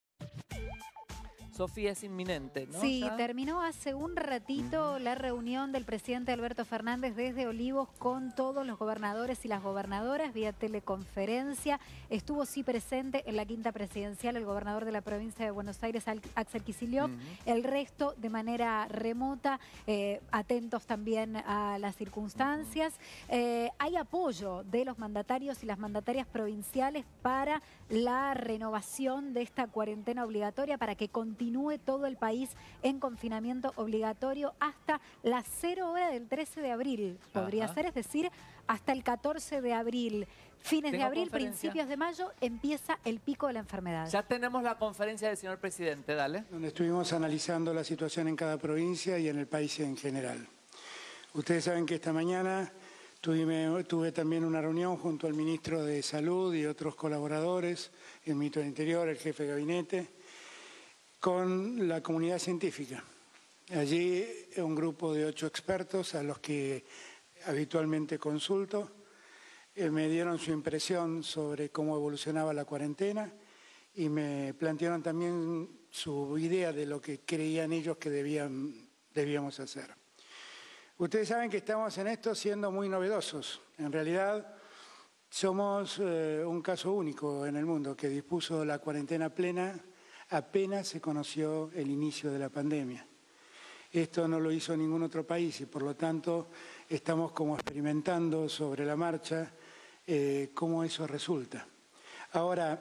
S1: Sofía, es inminente, ¿no?
S3: Sí,
S1: ¿Ya?
S3: terminó hace un ratito uh-huh. la reunión del presidente Alberto Fernández desde Olivos con todos los gobernadores y las gobernadoras vía teleconferencia. Estuvo sí presente en la quinta presidencial el gobernador de la provincia de Buenos Aires, Axel Kicillof, uh-huh. el resto de manera remota, eh, atentos también a las circunstancias. Uh-huh. eh, hay apoyo de los mandatarios y las mandatarias provinciales para la renovación de esta cuarentena obligatoria para que continúe Continúe todo el país en confinamiento obligatorio hasta las cero hora del trece de abril. Podría Ajá. ser, es decir, hasta el catorce de abril. Fines de abril, principios de mayo, empieza el pico de la enfermedad.
S1: Ya tenemos la conferencia del señor presidente, dale.
S15: Donde estuvimos analizando la situación en cada provincia y en el país en general. Ustedes saben que esta mañana tuve, tuve también una reunión junto al ministro de Salud y otros colaboradores, el ministro del Interior, el jefe de gabinete, con la comunidad científica. Allí un grupo de ocho expertos a los que habitualmente consulto eh, me dieron su impresión sobre cómo evolucionaba la cuarentena y me plantearon también su idea de lo que creían ellos que debían, debíamos hacer. Ustedes saben que estamos en esto siendo muy novedosos. En realidad somos eh, un caso único en el mundo que dispuso la cuarentena plena apenas se conoció el inicio de la pandemia. Esto no lo hizo ningún otro país y por lo tanto estamos como experimentando sobre la marcha eh, cómo eso resulta. Ahora,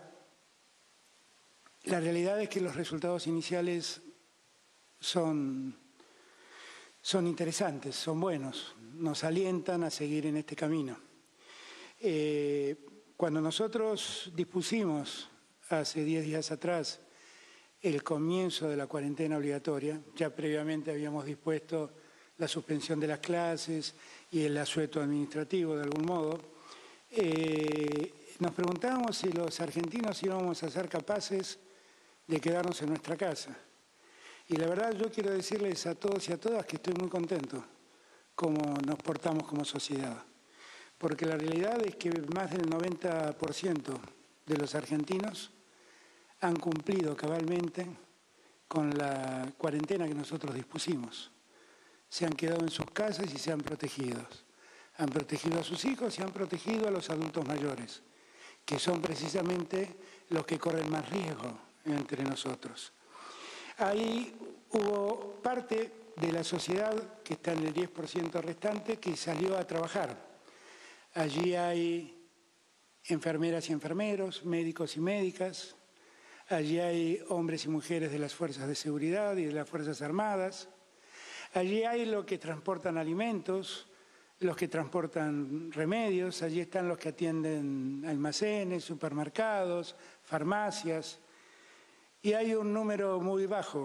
S15: la realidad es que los resultados iniciales son, son interesantes, son buenos, nos alientan a seguir en este camino. Eh, cuando nosotros dispusimos hace diez días atrás el comienzo de la cuarentena obligatoria, ya previamente habíamos dispuesto la suspensión de las clases y el asueto administrativo de algún modo, eh, nos preguntábamos si los argentinos íbamos a ser capaces de quedarnos en nuestra casa. Y la verdad yo quiero decirles a todos y a todas que estoy muy contento cómo nos portamos como sociedad, porque la realidad es que más del noventa por ciento de los argentinos han cumplido cabalmente con la cuarentena que nosotros dispusimos. se han quedado en sus casas y se han protegido. Han protegido a sus hijos y han protegido a los adultos mayores, que son precisamente los que corren más riesgo entre nosotros. Ahí hubo parte de la sociedad, que está en el diez por ciento restante, que salió a trabajar. Allí hay enfermeras y enfermeros, médicos y médicas, allí hay hombres y mujeres de las fuerzas de seguridad y de las Fuerzas Armadas, allí hay los que transportan alimentos, los que transportan remedios, allí están los que atienden almacenes, supermercados, farmacias, y hay un número muy bajo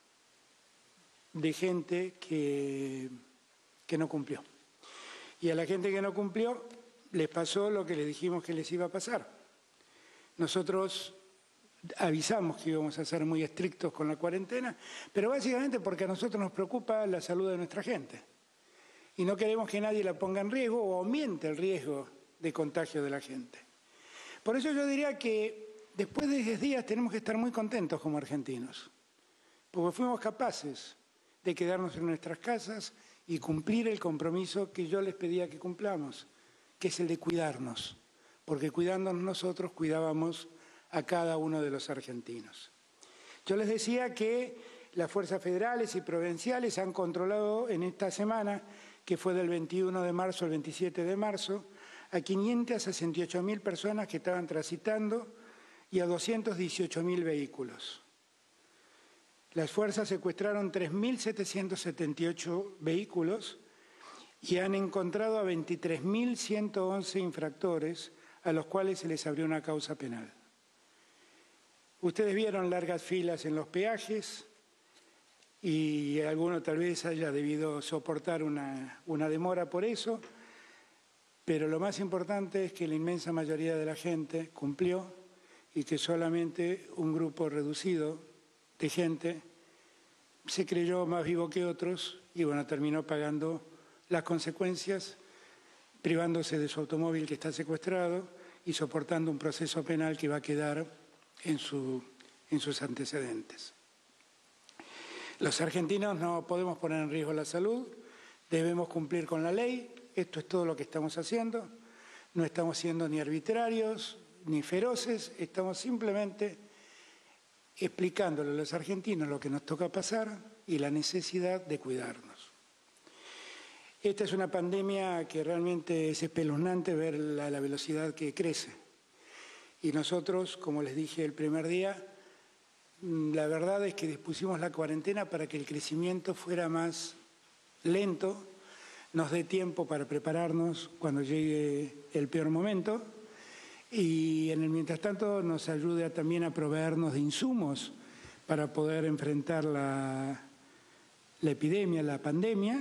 S15: de gente que, que no cumplió. Y a la gente que no cumplió les pasó lo que les dijimos que les iba a pasar. Nosotros avisamos que íbamos a ser muy estrictos con la cuarentena, pero básicamente porque a nosotros nos preocupa la salud de nuestra gente. Y no queremos que nadie la ponga en riesgo o aumente el riesgo de contagio de la gente. Por eso yo diría que después de diez días tenemos que estar muy contentos como argentinos, porque fuimos capaces de quedarnos en nuestras casas y cumplir el compromiso que yo les pedía que cumplamos, que es el de cuidarnos, porque cuidándonos nosotros cuidábamos a cada uno de los argentinos. Yo les decía que las fuerzas federales y provinciales han controlado en esta semana, que fue del veintiuno de marzo al veintisiete de marzo, a quinientas sesenta y ocho mil personas que estaban transitando y a doscientos dieciocho mil vehículos. Las fuerzas secuestraron tres mil setecientos setenta y ocho vehículos y han encontrado a veintitrés mil ciento once infractores a los cuales se les abrió una causa penal. Ustedes vieron largas filas en los peajes y alguno tal vez haya debido soportar una, una demora por eso, pero lo más importante es que la inmensa mayoría de la gente cumplió y que solamente un grupo reducido de gente se creyó más vivo que otros y bueno, terminó pagando las consecuencias, privándose de su automóvil que está secuestrado y soportando un proceso penal que va a quedar en, su, en sus antecedentes. Los argentinos no podemos poner en riesgo la salud, debemos cumplir con la ley, esto es todo lo que estamos haciendo, no estamos siendo ni arbitrarios ni feroces, estamos simplemente explicándole a los argentinos lo que nos toca pasar y la necesidad de cuidarnos. Esta es una pandemia que realmente es espeluznante ver la, la velocidad que crece. Y nosotros, como les dije el primer día, la verdad es que dispusimos la cuarentena para que el crecimiento fuera más lento, nos dé tiempo para prepararnos cuando llegue el peor momento y en el mientras tanto nos ayude a, también a proveernos de insumos para poder enfrentar la, la epidemia, la pandemia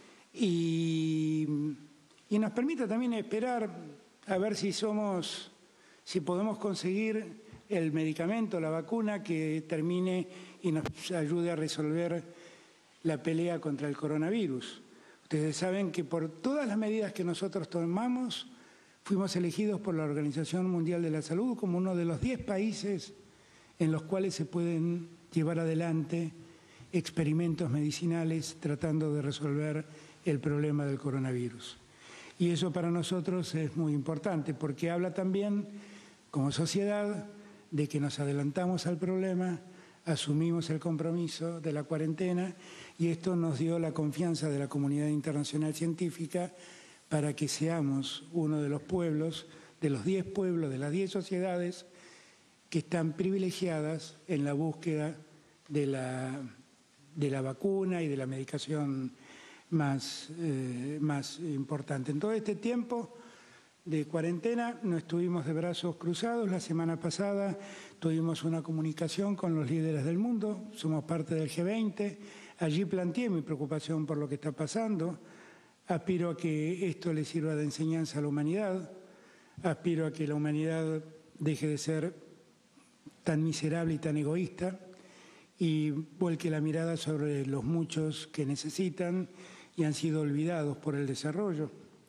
S15: y, y nos permita también esperar a ver si somos, si podemos conseguir el medicamento, la vacuna que termine y nos ayude a resolver la pelea contra el coronavirus. Ustedes saben que por todas las medidas que nosotros tomamos, fuimos elegidos por la Organización Mundial de la Salud como uno de los diez países en los cuales se pueden llevar adelante experimentos medicinales tratando de resolver el problema del coronavirus. Y eso para nosotros es muy importante porque habla también, como sociedad, de que nos adelantamos al problema, asumimos el compromiso de la cuarentena y esto nos dio la confianza de la comunidad internacional científica para que seamos uno de los pueblos, de los diez pueblos, de las diez sociedades que están privilegiadas en la búsqueda de la, de la vacuna y de la medicación más, eh, más importante. En todo este tiempo de cuarentena no estuvimos de brazos cruzados. La semana pasada tuvimos una comunicación con los líderes del mundo, somos parte del G veinte, allí planteé mi preocupación por lo que está pasando, aspiro a que esto le sirva de enseñanza a la humanidad, aspiro a que la humanidad deje de ser tan miserable y tan egoísta y vuelque la mirada sobre los muchos que necesitan y han sido olvidados por el desarrollo.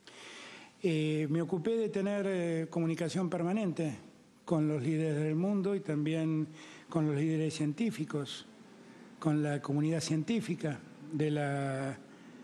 S15: Eh, me ocupé de tener eh, comunicación permanente con los líderes del mundo y también con los líderes científicos, con la comunidad científica de la,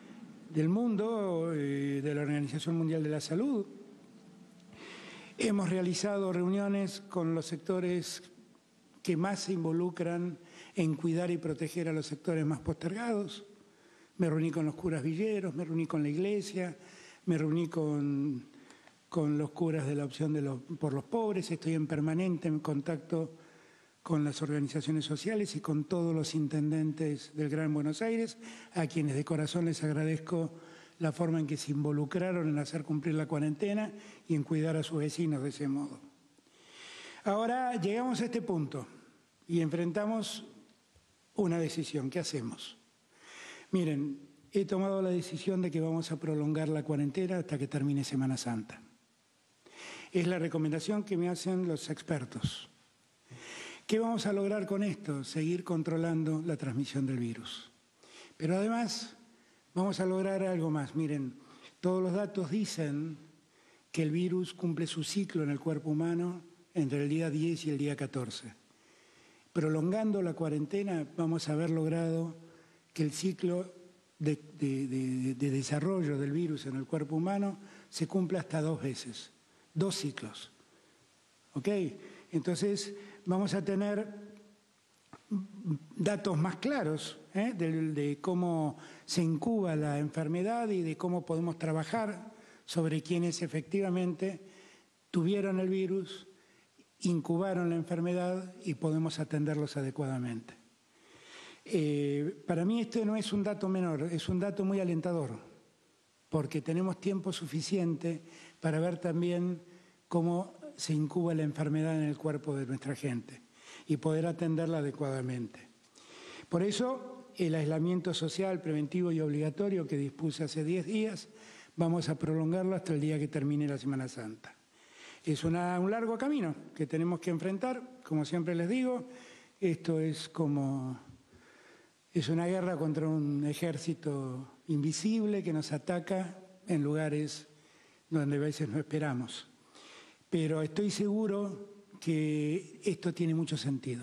S15: del mundo, eh, de la Organización Mundial de la Salud. Hemos realizado reuniones con los sectores que más se involucran en cuidar y proteger a los sectores más postergados. Me reuní con los curas villeros, me reuní con la iglesia, me reuní con, con los curas de la opción de los, por los pobres. Estoy en permanente contacto con las organizaciones sociales y con todos los intendentes del Gran Buenos Aires, a quienes de corazón les agradezco la forma en que se involucraron en hacer cumplir la cuarentena y en cuidar a sus vecinos de ese modo. Ahora llegamos a este punto y enfrentamos una decisión. ¿Qué hacemos? Miren, he tomado la decisión de que vamos a prolongar la cuarentena hasta que termine Semana Santa. Es la recomendación que me hacen los expertos. ¿Qué vamos a lograr con esto? Seguir controlando la transmisión del virus. Pero además vamos a lograr algo más. Miren, todos los datos dicen que el virus cumple su ciclo en el cuerpo humano entre el día diez y el día catorce. Prolongando la cuarentena vamos a haber logrado que el ciclo de, de, de, de desarrollo del virus en el cuerpo humano se cumpla hasta dos veces, dos ciclos. ¿Ok? Entonces vamos a tener datos más claros ¿eh? de, de cómo se incuba la enfermedad y de cómo podemos trabajar sobre quienes efectivamente tuvieron el virus, incubaron la enfermedad y podemos atenderlos adecuadamente. Eh, para mí este no es un dato menor, es un dato muy alentador, porque tenemos tiempo suficiente para ver también cómo se incuba la enfermedad en el cuerpo de nuestra gente y poder atenderla adecuadamente. Por eso, el aislamiento social, preventivo y obligatorio que dispuse hace diez días, vamos a prolongarlo hasta el día que termine la Semana Santa. Es una, un largo camino que tenemos que enfrentar, como siempre les digo, esto es como, es una guerra contra un ejército invisible que nos ataca en lugares donde a veces no esperamos. Pero estoy seguro que esto tiene mucho sentido.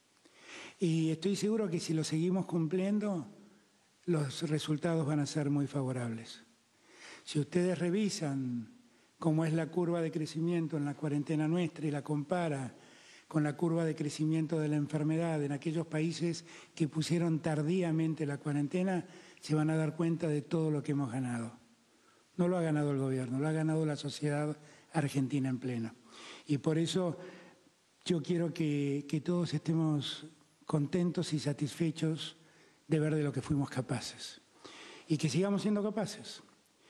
S15: Y estoy seguro que si lo seguimos cumpliendo, los resultados van a ser muy favorables. Si ustedes revisan cómo es la curva de crecimiento en la cuarentena nuestra y la compara con la curva de crecimiento de la enfermedad en aquellos países que pusieron tardíamente la cuarentena, se van a dar cuenta de todo lo que hemos ganado. No lo ha ganado el gobierno, lo ha ganado la sociedad argentina en pleno. Y por eso yo quiero que, que todos estemos contentos y satisfechos de ver de lo que fuimos capaces. Y que sigamos siendo capaces.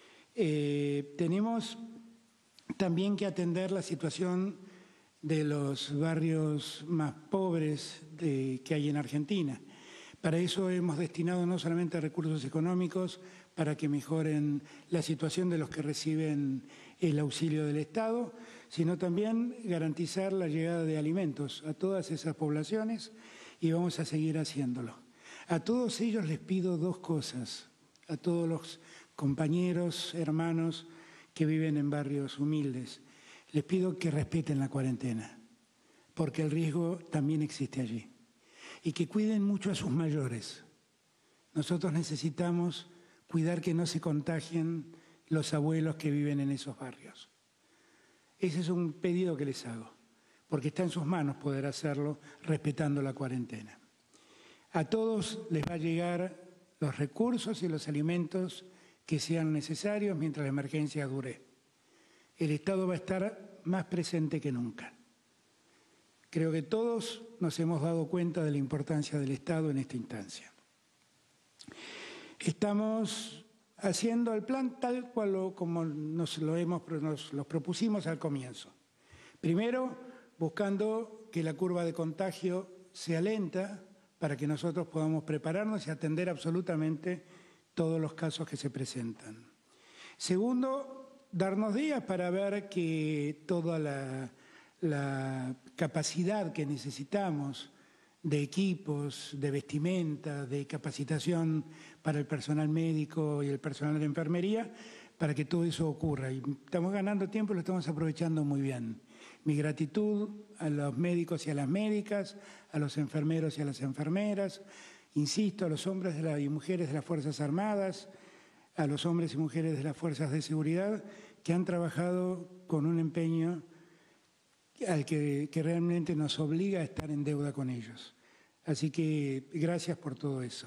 S15: Eh, tenemos también que atender la situación de los barrios más pobres de, que hay en Argentina. Para eso hemos destinado no solamente recursos económicos para que mejoren la situación de los que reciben el auxilio del Estado, sino también garantizar la llegada de alimentos a todas esas poblaciones y vamos a seguir haciéndolo. A todos ellos les pido dos cosas, a todos los compañeros, hermanos que viven en barrios humildes. Les pido que respeten la cuarentena, porque el riesgo también existe allí. Y que cuiden mucho a sus mayores. Nosotros necesitamos cuidar que no se contagien los abuelos que viven en esos barrios. Ese es un pedido que les hago, porque está en sus manos poder hacerlo respetando la cuarentena. A todos les va a llegar los recursos y los alimentos que sean necesarios mientras la emergencia dure. El Estado va a estar más presente que nunca. Creo que todos nos hemos dado cuenta de la importancia del Estado en esta instancia. Estamos haciendo el plan tal cual lo, como nos lo, hemos, nos lo propusimos al comienzo. Primero, buscando que la curva de contagio sea lenta para que nosotros podamos prepararnos y atender absolutamente todos los casos que se presentan. Segundo, darnos días para ver que toda la, la capacidad que necesitamos de equipos, de vestimenta, de capacitación para el personal médico y el personal de enfermería, para que todo eso ocurra. Y estamos ganando tiempo y lo estamos aprovechando muy bien. Mi gratitud a los médicos y a las médicas, a los enfermeros y a las enfermeras, insisto, a los hombres y mujeres de las Fuerzas Armadas, a los hombres y mujeres de las fuerzas de seguridad que han trabajado con un empeño al que, que realmente nos obliga a estar en deuda con ellos. Así que gracias por todo eso.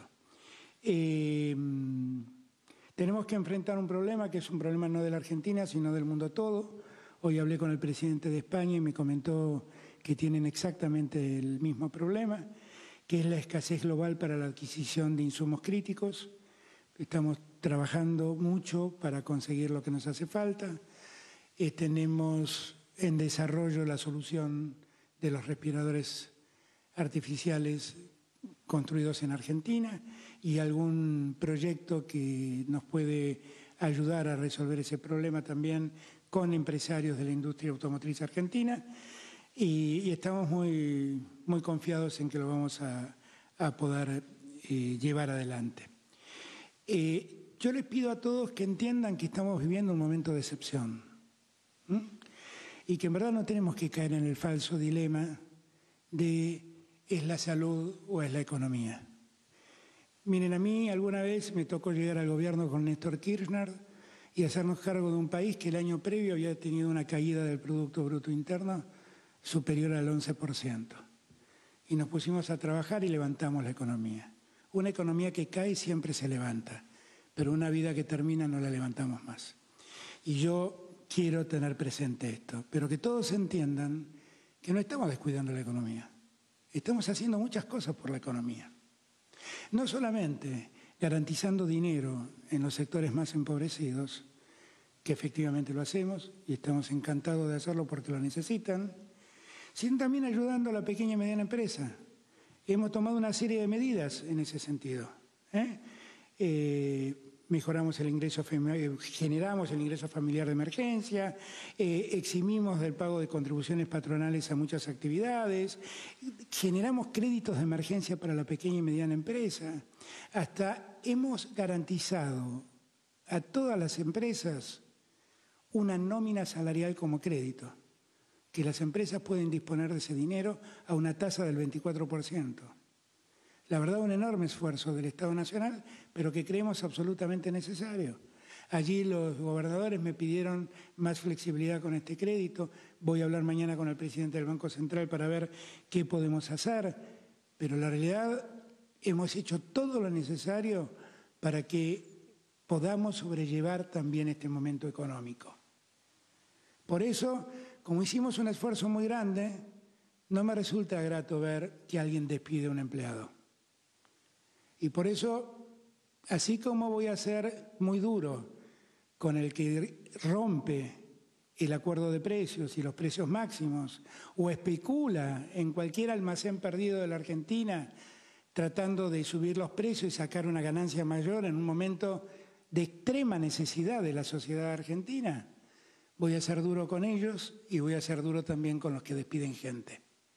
S15: Eh, tenemos que enfrentar un problema que es un problema no de la Argentina, sino del mundo todo. Hoy hablé con el presidente de España y me comentó que tienen exactamente el mismo problema, que es la escasez global para la adquisición de insumos críticos. Estamos trabajando mucho para conseguir lo que nos hace falta. Eh, tenemos en desarrollo la solución de los respiradores artificiales construidos en Argentina y algún proyecto que nos puede ayudar a resolver ese problema también con empresarios de la industria automotriz argentina y, y estamos muy, muy confiados en que lo vamos a, a poder eh, llevar adelante. Eh, yo les pido a todos que entiendan que estamos viviendo un momento de excepción. ¿Mm? Y que en verdad no tenemos que caer en el falso dilema de ¿es la salud o es la economía? Miren, a mí alguna vez me tocó llegar al gobierno con Néstor Kirchner y hacernos cargo de un país que el año previo había tenido una caída del Producto Bruto Interno superior al once por ciento. Y nos pusimos a trabajar y levantamos la economía. Una economía que cae siempre se levanta, pero una vida que termina no la levantamos más. Y yo quiero tener presente esto, pero que todos entiendan que no estamos descuidando la economía. Estamos haciendo muchas cosas por la economía. No solamente garantizando dinero en los sectores más empobrecidos, que efectivamente lo hacemos y estamos encantados de hacerlo porque lo necesitan, sino también ayudando a la pequeña y mediana empresa. Hemos tomado una serie de medidas en ese sentido. ¿eh? Eh, Mejoramos el ingreso, generamos el ingreso familiar de emergencia, eh, eximimos del pago de contribuciones patronales a muchas actividades, generamos créditos de emergencia para la pequeña y mediana empresa, hasta hemos garantizado a todas las empresas una nómina salarial como crédito, que las empresas pueden disponer de ese dinero a una tasa del veinticuatro por ciento. La verdad, un enorme esfuerzo del Estado Nacional, pero que creemos absolutamente necesario. Allí los gobernadores me pidieron más flexibilidad con este crédito. Voy a hablar mañana con el presidente del Banco Central para ver qué podemos hacer. Pero la realidad, hemos hecho todo lo necesario para que podamos sobrellevar también este momento económico. Por eso, como hicimos un esfuerzo muy grande, no me resulta grato ver que alguien despide a un empleado. Y por eso, así como voy a ser muy duro con el que rompe el acuerdo de precios y los precios máximos, o especula en cualquier almacén perdido de la Argentina tratando de subir los precios y sacar una ganancia mayor en un momento de extrema necesidad de la sociedad argentina, voy a ser duro con ellos y voy a ser duro también con los que despiden gente.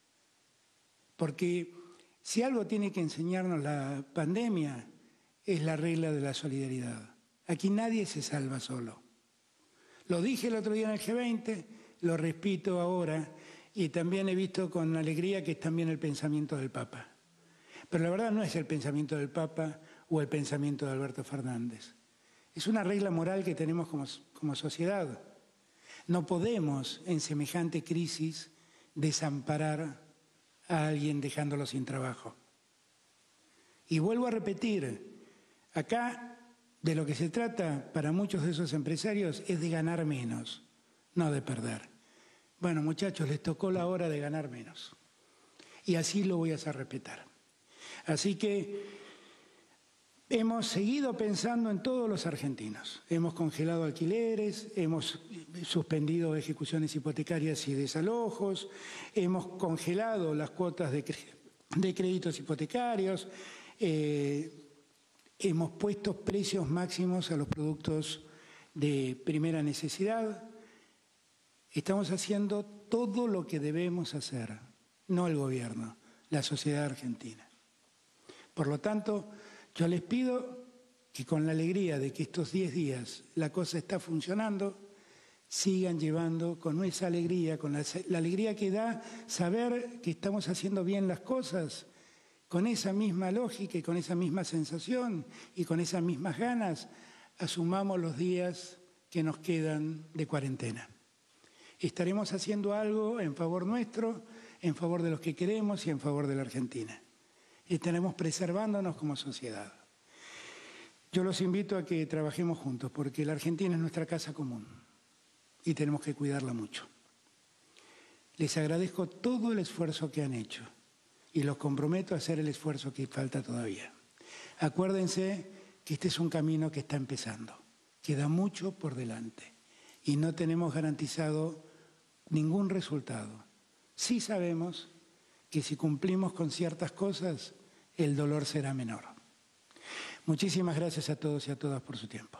S15: Porque si algo tiene que enseñarnos la pandemia, es la regla de la solidaridad. Aquí nadie se salva solo. Lo dije el otro día en el G veinte, lo repito ahora, y también he visto con alegría que es también el pensamiento del Papa. Pero la verdad no es el pensamiento del Papa o el pensamiento de Alberto Fernández. Es una regla moral que tenemos como, como sociedad. No podemos, en semejante crisis, desamparar a alguien dejándolo sin trabajo. Y vuelvo a repetir, acá de lo que se trata para muchos de esos empresarios es de ganar menos, no de perder. Bueno, muchachos, les tocó la hora de ganar menos. Y así lo voy a hacer respetar. Así que hemos seguido pensando en todos los argentinos. Hemos congelado alquileres, hemos suspendido ejecuciones hipotecarias y desalojos, hemos congelado las cuotas de, de créditos hipotecarios, eh, hemos puesto precios máximos a los productos de primera necesidad. Estamos haciendo todo lo que debemos hacer, no el gobierno, la sociedad argentina. Por lo tanto, yo les pido que con la alegría de que estos diez días la cosa está funcionando, sigan llevando con esa alegría, con la, la alegría que da saber que estamos haciendo bien las cosas, con esa misma lógica y con esa misma sensación y con esas mismas ganas, asumamos los días que nos quedan de cuarentena. Estaremos haciendo algo en favor nuestro, en favor de los que queremos y en favor de la Argentina. Estaremos preservándonos como sociedad. Yo los invito a que trabajemos juntos, porque la Argentina es nuestra casa común y tenemos que cuidarla mucho. Les agradezco todo el esfuerzo que han hecho y los comprometo a hacer el esfuerzo que falta todavía. Acuérdense que este es un camino que está empezando. Queda mucho por delante y no tenemos garantizado ningún resultado. Sí sabemos que si cumplimos con ciertas cosas, el dolor será menor. Muchísimas gracias a todos y a todas por su tiempo.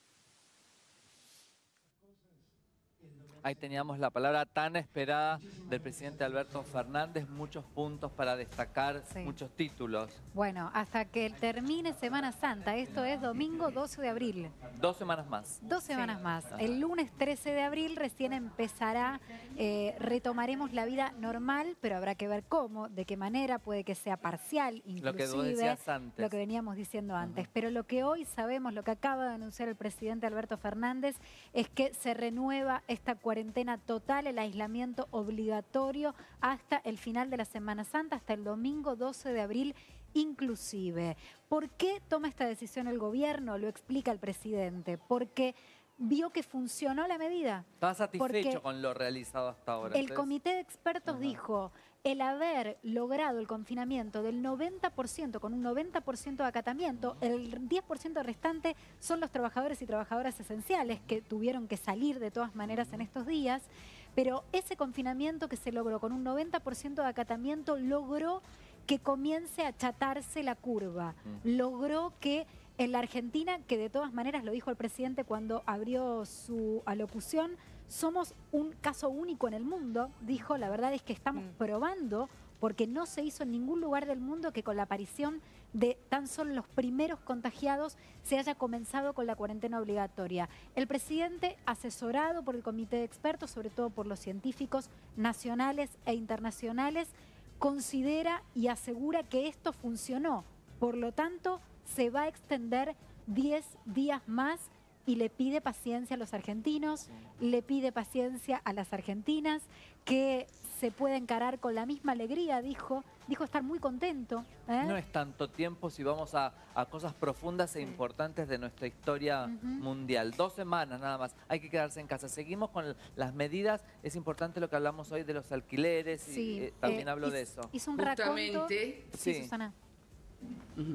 S1: Ahí teníamos la palabra tan esperada del presidente Alberto Fernández, muchos puntos para destacar, sí. muchos títulos.
S3: Bueno, hasta que termine Semana Santa, esto es domingo doce de abril.
S1: Dos semanas más.
S3: Dos semanas sí. más.
S1: Ajá.
S3: El lunes trece de abril recién empezará, eh, retomaremos la vida normal, pero habrá que ver cómo, de qué manera, puede que sea parcial, inclusive.
S1: Lo que vos decías antes.
S3: Lo que veníamos diciendo antes. Uh-huh. Pero lo que hoy sabemos, lo que acaba de anunciar el presidente Alberto Fernández, es que se renueva esta cuarentena total, el aislamiento obligatorio hasta el final de la Semana Santa, hasta el domingo doce de abril inclusive. ¿Por qué toma esta decisión el gobierno? Lo explica el presidente. Porque vio que funcionó la medida.
S1: ¿Estaba satisfecho con lo realizado hasta ahora?
S3: El comité de expertos uh-huh. dijo, el haber logrado el confinamiento del noventa por ciento, con un noventa por ciento de acatamiento, el diez por ciento restante son los trabajadores y trabajadoras esenciales que tuvieron que salir de todas maneras en estos días, pero ese confinamiento que se logró con un noventa por ciento de acatamiento logró que comience a achatarse la curva, uh-huh. logró que en la Argentina, que de todas maneras lo dijo el presidente cuando abrió su alocución, somos un caso único en el mundo, dijo, la verdad es que estamos mm. probando, porque no se hizo en ningún lugar del mundo que con la aparición de tan solo los primeros contagiados se haya comenzado con la cuarentena obligatoria. El presidente, asesorado por el comité de expertos, sobre todo por los científicos nacionales e internacionales, considera y asegura que esto funcionó. Por lo tanto, se va a extender diez días más y le pide paciencia a los argentinos, le pide paciencia a las argentinas, que se puede encarar con la misma alegría, dijo, dijo estar muy contento. ¿eh?
S1: No es tanto tiempo si vamos a, a cosas profundas e importantes de nuestra historia uh-huh. mundial. Dos semanas nada más, hay que quedarse en casa. Seguimos con las medidas, es importante lo que hablamos hoy de los alquileres, sí, y eh, también eh, hablo
S3: hizo,
S1: de eso.
S3: Hizo un
S4: Justamente,
S3: raconto. Sí,
S1: sí.
S3: Susana.
S4: Uh-huh.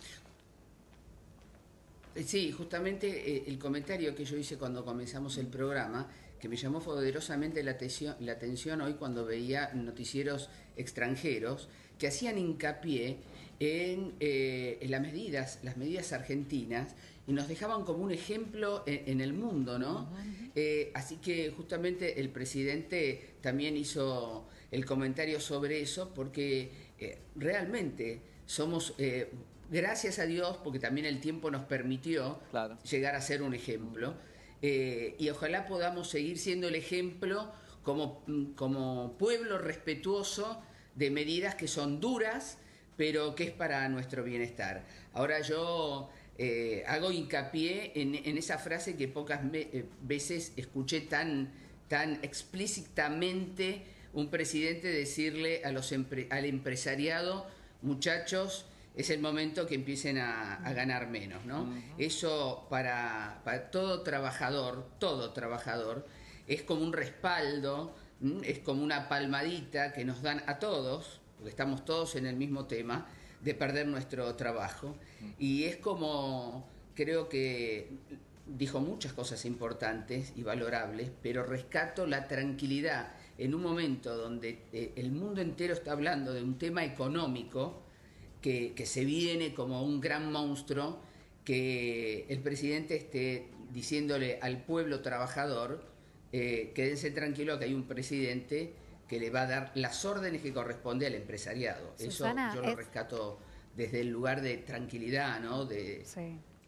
S4: Sí, justamente eh, el comentario que yo hice cuando comenzamos el programa, que me llamó poderosamente la atención, la atención hoy cuando veía noticieros extranjeros que hacían hincapié en, eh, en las medidas, las medidas argentinas, y nos dejaban como un ejemplo en, en el mundo, ¿no? Uh-huh. Eh, así que justamente el presidente también hizo el comentario sobre eso, porque eh, realmente somos... Eh, Gracias a Dios, porque también el tiempo nos permitió claro. llegar a ser un ejemplo. Eh, y ojalá podamos seguir siendo el ejemplo como, como pueblo respetuoso de medidas que son duras, pero que es para nuestro bienestar. Ahora yo eh, hago hincapié en, en esa frase que pocas me, eh, veces escuché tan, tan explícitamente un presidente decirle a los empre, al empresariado, muchachos, es el momento que empiecen a, a ganar menos, ¿no? Uh-huh. Eso para, para todo trabajador, todo trabajador, es como un respaldo, ¿m? Es como una palmadita que nos dan a todos, porque estamos todos en el mismo tema, de perder nuestro trabajo. Uh-huh. Y es como, creo que dijo muchas cosas importantes y valorables, pero rescato la tranquilidad en un momento donde eh, el mundo entero está hablando de un tema económico, Que, que se viene como un gran monstruo, que el presidente esté diciéndole al pueblo trabajador, eh, quédense tranquilos que hay un presidente que le va a dar las órdenes que corresponde al empresariado.
S3: Susana,
S4: eso yo lo
S3: es...
S4: rescato desde el lugar de tranquilidad, ¿no? De...
S3: Sí.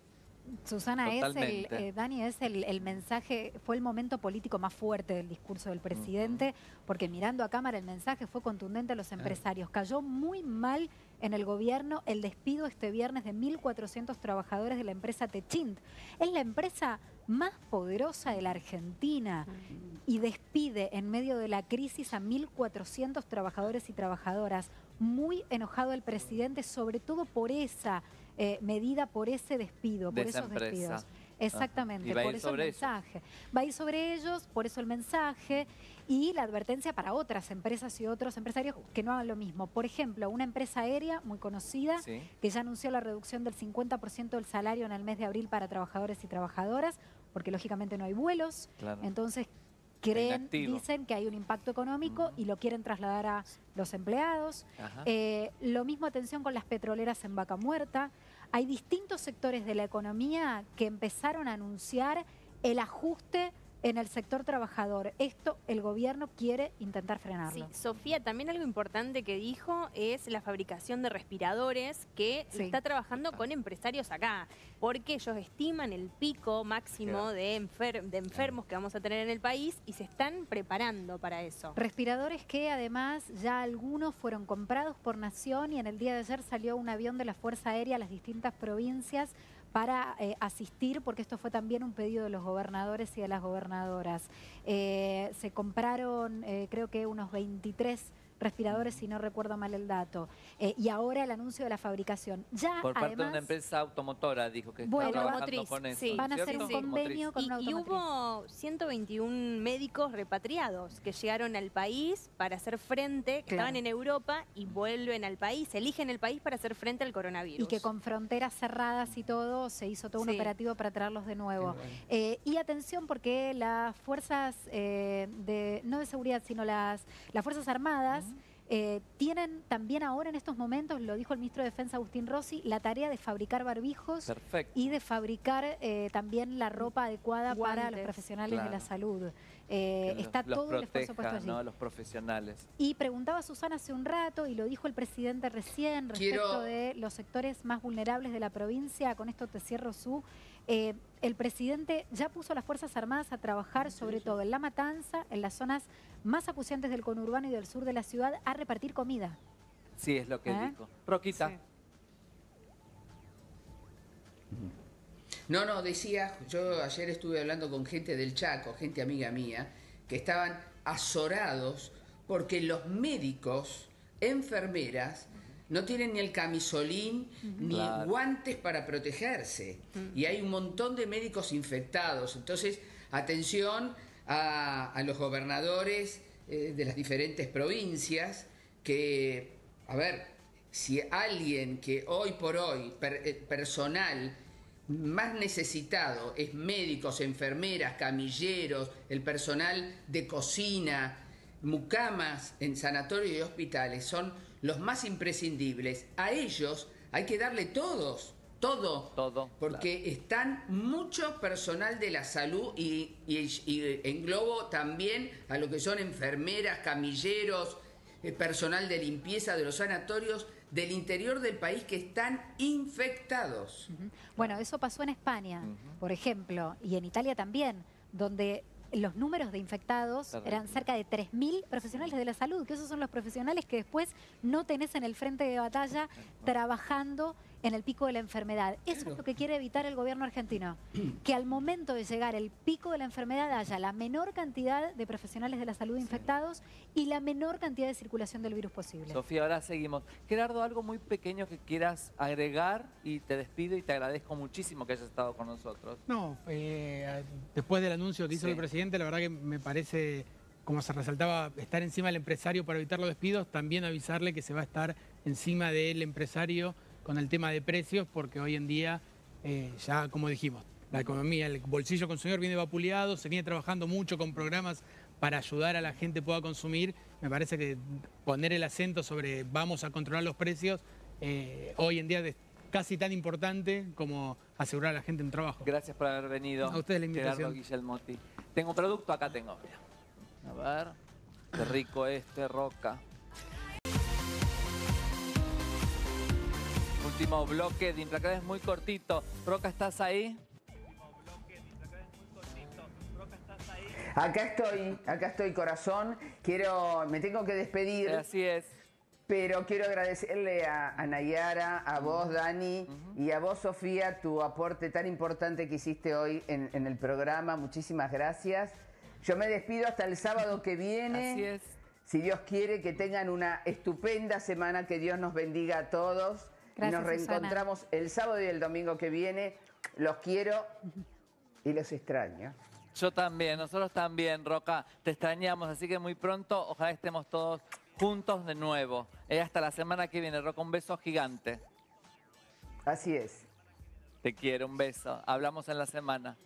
S3: Susana, es el,
S1: Totalmente.
S3: eh, Dani, es el, el mensaje, fue el momento político más fuerte del discurso del presidente, uh-huh. porque mirando a cámara el mensaje fue contundente a los empresarios. Cayó muy mal en el gobierno el despido este viernes de mil cuatrocientos trabajadores de la empresa Techint. Es la empresa más poderosa de la Argentina uh-huh. y despide en medio de la crisis a mil cuatrocientos trabajadores y trabajadoras. Muy enojado el presidente, sobre todo por esa eh, medida, por ese despido,
S1: de
S3: por esos
S1: empresa.
S3: despidos. Exactamente,
S1: por
S3: eso el mensaje. Eso. Va a ir sobre ellos, por eso el mensaje y la advertencia para otras empresas y otros empresarios que no hagan lo mismo. Por ejemplo, una empresa aérea muy conocida sí. que ya anunció la reducción del cincuenta por ciento del salario en el mes de abril para trabajadores y trabajadoras, porque lógicamente no hay vuelos. Claro. Entonces, creen, dicen que hay un impacto económico uh-huh. y lo quieren trasladar a los empleados. Eh, lo mismo atención con las petroleras en Vaca Muerta. Hay distintos sectores de la economía que empezaron a anunciar el ajuste en el sector trabajador. Esto el gobierno quiere intentar frenarlo.
S2: Sí, Sofía, también algo importante que dijo es la fabricación de respiradores que sí. está trabajando con empresarios acá, porque ellos estiman el pico máximo de, enfer de enfermos que vamos a tener en el país y se están preparando para eso.
S3: Respiradores que además ya algunos fueron comprados por Nación y en el día de ayer salió un avión de la Fuerza Aérea a las distintas provincias para eh, asistir, porque esto fue también un pedido de los gobernadores y de las gobernadoras. Eh, se compraron, eh, creo que unos veintitrés respiradores, si no recuerdo mal el dato. Eh, y ahora el anuncio de la fabricación. Ya,
S1: Por parte
S3: además,
S1: de una empresa automotora, dijo que
S3: bueno,
S1: está trabajando
S2: motriz,
S1: con eso.
S2: sí.
S3: Van a hacer un convenio con
S2: y,
S3: una
S2: y hubo ciento veintiún médicos repatriados que llegaron al país para hacer frente, que claro. estaban en Europa y vuelven al país, eligen el país para hacer frente al coronavirus.
S3: Y que con fronteras cerradas y todo, se hizo todo un sí. operativo para traerlos de nuevo. Bueno. Eh, y atención porque las fuerzas, eh, de no de seguridad, sino las, las Fuerzas Armadas, uh-huh. Eh, tienen también ahora en estos momentos, lo dijo el ministro de Defensa Agustín Rossi, la tarea de fabricar barbijos Perfecto. y de fabricar eh, también la ropa adecuada Guantes. para los profesionales claro. de la salud. Eh,
S1: los,
S3: está
S1: los
S3: todo
S1: proteja,
S3: el esfuerzo puesto allí.
S1: ¿no? Los profesionales.
S3: Y preguntaba Susana hace un rato, y lo dijo el presidente recién, respecto
S4: Quiero...
S3: de los sectores más vulnerables de la provincia. Con esto te cierro, Su. Eh, el presidente ya puso a las Fuerzas Armadas a trabajar, sobre todo en La Matanza, en las zonas más acuciantes del conurbano y del sur de la ciudad, a repartir comida.
S1: Sí, es lo que
S3: ¿Eh?
S1: dijo. Roquita. Sí.
S4: No, no, decía, yo ayer estuve hablando con gente del Chaco, gente amiga mía, que estaban azorados porque los médicos, enfermeras, no tienen ni el camisolín uh-huh. ni claro. guantes para protegerse. Uh-huh. Y hay un montón de médicos infectados. Entonces, atención a, a los gobernadores eh, de las diferentes provincias que, a ver, si alguien que hoy por hoy, per, eh, personal más necesitado es médicos, enfermeras, camilleros, el personal de cocina, mucamas en sanatorios y hospitales, son los más imprescindibles. A ellos hay que darle todos, todo,
S1: todo
S4: porque claro. están mucho personal de la salud y, y, y englobo también a lo que son enfermeras, camilleros, eh, personal de limpieza de los sanatorios del interior del país que están infectados.
S3: Uh-huh. Bueno, eso pasó en España, uh-huh. por ejemplo, y en Italia también, donde los números de infectados Terrible. eran cerca de tres mil profesionales de la salud, que esos son los profesionales que después no tenés en el frente de batalla trabajando en el pico de la enfermedad. Eso claro. es lo que quiere evitar el gobierno argentino, que al momento de llegar el pico de la enfermedad haya la menor cantidad de profesionales de la salud sí. infectados y la menor cantidad de circulación del virus posible.
S1: Sofía, ahora seguimos. Gerardo, algo muy pequeño que quieras agregar y te despido y te agradezco muchísimo que hayas estado con nosotros.
S12: No, eh, después del anuncio que hizo sí. el presidente, la verdad que me parece, como se resaltaba, estar encima del empresario para evitar los despidos, también avisarle que se va a estar encima del empresario con el tema de precios, porque hoy en día, eh, ya como dijimos, la economía, el bolsillo consumidor viene vapuleado, se viene trabajando mucho con programas para ayudar a la gente pueda consumir. Me parece que poner el acento sobre vamos a controlar los precios, eh, hoy en día es casi tan importante como asegurar a la gente un trabajo.
S1: Gracias por haber venido.
S12: A ustedes la invitación.
S1: Gerardo Guillermotti. Tengo producto, acá tengo. A ver, qué rico este, Roca. Último bloque de Implacables muy cortito. Roca, ¿estás ahí?
S16: Acá estoy, acá estoy, corazón. Quiero, me tengo que despedir.
S1: Así es.
S16: Pero quiero agradecerle a, a Nayara, a vos, Dani, uh-huh. y a vos, Sofía, tu aporte tan importante que hiciste hoy en, en el programa. Muchísimas gracias. Yo me despido hasta el sábado que viene.
S1: Así es.
S16: Si Dios quiere, que tengan una estupenda semana, que Dios nos bendiga a todos.
S3: Gracias,
S16: y nos reencontramos
S3: Susana.
S16: el sábado y el domingo que viene. Los quiero y los extraño.
S1: Yo también, nosotros también, Roca. Te extrañamos, así que muy pronto ojalá estemos todos juntos de nuevo. Eh, hasta la semana que viene, Roca, un beso gigante.
S16: Así es.
S1: Te quiero, un beso. Hablamos en la semana.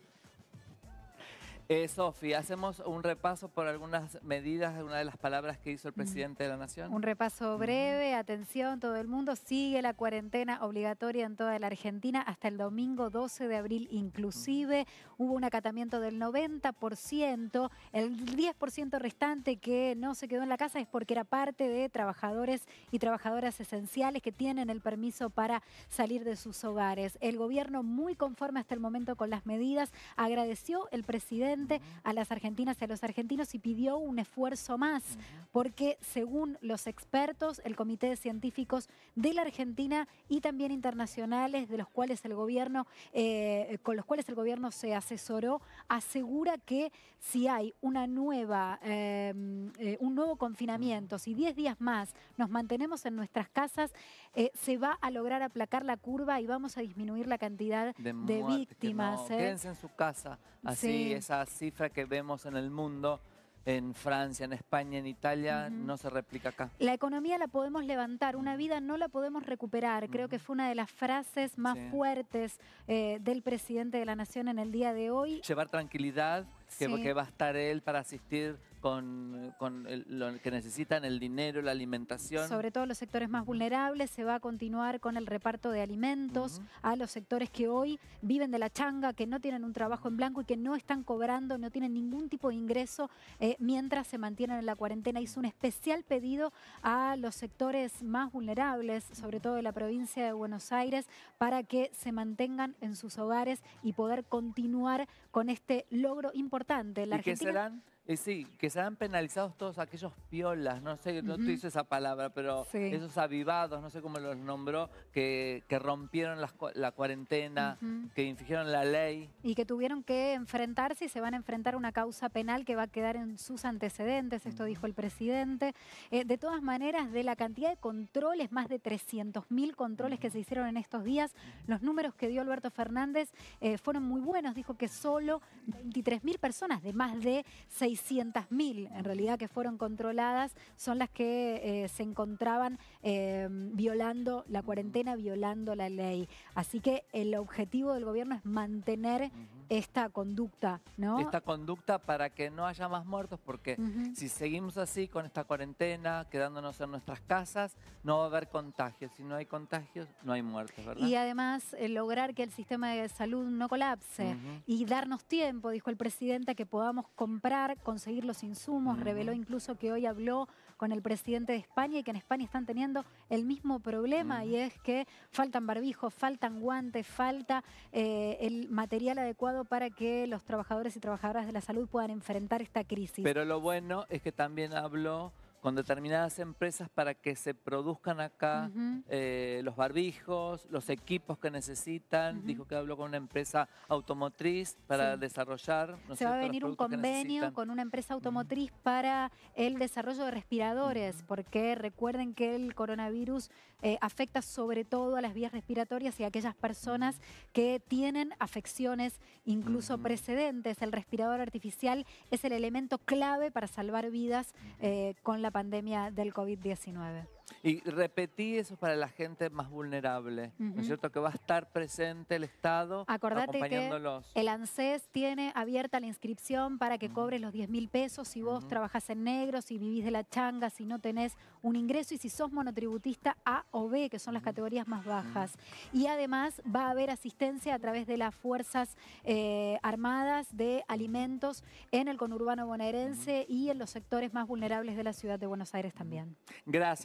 S1: Eh, Sofi, hacemos un repaso por algunas medidas, algunas de las palabras que hizo el presidente de la Nación.
S3: Un repaso breve, atención, todo el mundo sigue la cuarentena obligatoria en toda la Argentina hasta el domingo doce de abril inclusive. Hubo un acatamiento del noventa por ciento, el diez por ciento restante que no se quedó en la casa es porque era parte de trabajadores y trabajadoras esenciales que tienen el permiso para salir de sus hogares. El gobierno muy conforme hasta el momento con las medidas, agradeció el presidente a las argentinas y a los argentinos y pidió un esfuerzo más, porque según los expertos, el Comité de Científicos de la Argentina y también internacionales, de los cuales el gobierno, eh, con los cuales el gobierno se asesoró, asegura que si hay una nueva, eh, eh, un nuevo confinamiento, si diez días más nos mantenemos en nuestras casas, eh, se va a lograr aplacar la curva y vamos a disminuir la cantidad de,
S1: de
S3: víctimas.
S1: No.
S3: ¿eh?
S1: Quédense en su casa, así
S3: Sí.
S1: esa cifra que vemos en el mundo, en Francia, en España, en Italia,
S3: Uh-huh.
S1: no se replica acá.
S3: La economía la podemos levantar, una vida no la podemos recuperar. Uh-huh. Creo que fue una de las frases más
S1: Sí.
S3: fuertes eh, del presidente de la Nación en el día de hoy.
S1: Llevar tranquilidad, que,
S3: Sí.
S1: que va a estar él para asistir con, con el- lo que necesitan, el dinero, la alimentación.
S3: Sobre todo los sectores más vulnerables, se va a continuar con el reparto de alimentos a los sectores que hoy viven de la changa, que no tienen un trabajo en blanco y que no están cobrando, no tienen ningún tipo de ingreso eh, mientras se mantienen en la cuarentena. Hizo un especial pedido a los sectores más vulnerables, sobre todo de la provincia de Buenos Aires, para que se mantengan en sus hogares y poder continuar con este logro importante. La
S1: ¿Y que
S3: Argentina...
S1: serán? Eh, sí, que serán penalizados todos aquellos piolas, no sé, no
S3: Ujú.
S1: te hice esa palabra, pero
S3: Sí.
S1: esos avivados, no sé cómo los nombró, que, que rompieron las cua- la cuarentena,
S3: Ujú.
S1: que infringieron la ley.
S3: Y que tuvieron que enfrentarse y se van a enfrentar a una causa penal que va a quedar en sus antecedentes, esto dijo el presidente. Eh, de todas maneras, de la cantidad de controles, más de trescientos mil controles que se hicieron en estos días, los números que dio Alberto Fernández eh, fueron muy buenos. Dijo que solo veintitrés mil personas de más de seiscientas mil, en realidad, que fueron controladas, son las que eh, se encontraban eh, violando la cuarentena, violando la ley. Así que el objetivo del gobierno es mantener esta conducta, ¿no?
S1: Esta conducta para que no haya más muertos, porque
S3: Ujú.
S1: si seguimos así con esta cuarentena, quedándonos en nuestras casas, no va a haber contagios. Si no hay contagios, no hay muertes, ¿verdad?
S3: Y además eh, lograr que el sistema de salud no colapse
S1: Ujú.
S3: y darnos tiempo, dijo el presidente, a que podamos comprar, conseguir los insumos.
S1: Ujú.
S3: Reveló incluso que hoy habló con el presidente de España y que en España están teniendo el mismo problema, y es que faltan barbijos, faltan guantes, falta eh, el material adecuado para que los trabajadores y trabajadoras de la salud puedan enfrentar esta crisis.
S1: Pero lo bueno es que también habló con determinadas empresas para que se produzcan acá
S3: Ujú.
S1: eh, los barbijos, los equipos que necesitan.
S3: Ujú.
S1: Dijo que habló con una empresa automotriz para
S3: Sí.
S1: desarrollar. ¿no es
S3: Se va a
S1: cierto?, los
S3: venir un
S1: productos que
S3: convenio
S1: necesitan.
S3: con una empresa automotriz para el desarrollo de respiradores, porque recuerden que el coronavirus eh, afecta sobre todo a las vías respiratorias y a aquellas personas que tienen afecciones incluso precedentes. El respirador artificial es el elemento clave para salvar vidas eh, con la pandemia del COVID diecinueve.
S1: Y repetí eso para la gente más vulnerable, ¿no
S3: Ujú.
S1: es cierto? Que va a estar presente el Estado
S3: Acordate que
S1: acompañándolos.
S3: el ANSES tiene abierta la inscripción para que cobres los diez mil pesos si vos trabajas en negro, si vivís de la changa, si no tenés un ingreso y si sos monotributista A o B, que son las categorías más bajas. Y además va a haber asistencia a través de las Fuerzas eh, Armadas de alimentos en el conurbano bonaerense y en los sectores más vulnerables de la ciudad de Buenos Aires también.
S1: Gracias, Sofía.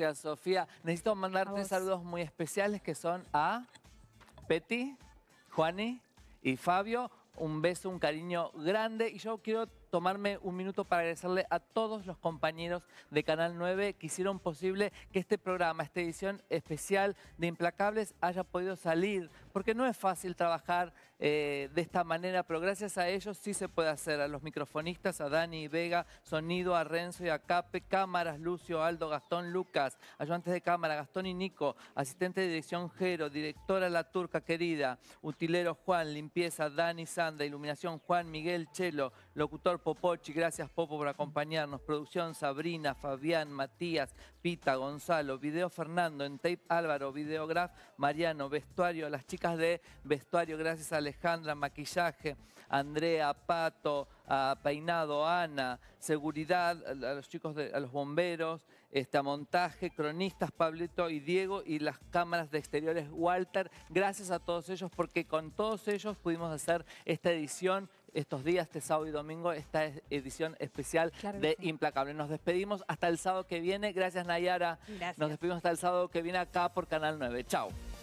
S1: Sofía. Necesito mandarte saludos muy especiales que son a Peti, Juani y Fabio. Un beso, un cariño grande. Y yo quiero tomarme un minuto para agradecerle a todos los compañeros de Canal nueve que hicieron posible que este programa, esta edición especial de Implacables haya podido salir. Porque no es fácil trabajar eh, de esta manera, pero gracias a ellos sí se puede hacer. A los microfonistas, a Dani y Vega, sonido, a Renzo y a Cape, cámaras, Lucio, Aldo, Gastón, Lucas, ayudantes de cámara, Gastón y Nico, asistente de dirección Jero, directora La Turca querida, utilero Juan, limpieza Dani, Sandra, iluminación Juan, Miguel, Chelo, locutor Popochi, gracias Popo por acompañarnos, producción Sabrina, Fabián, Matías, Pita, Gonzalo, video Fernando, en tape Álvaro, videograf Mariano, vestuario, las chicas de vestuario, gracias a Alejandra, maquillaje, Andrea, Pato, a Peinado, Ana, seguridad, a los chicos, de, a los bomberos, este, a montaje, cronistas, Pablito y Diego, y las cámaras de exteriores, Walter. Gracias a todos ellos porque con todos ellos pudimos hacer esta edición estos días, este sábado y domingo, esta edición especial claro de sí. Implacable. Nos despedimos hasta el sábado que viene. Gracias, Nayara.
S2: Gracias.
S1: Nos despedimos hasta el sábado que viene acá por Canal nueve. Chao.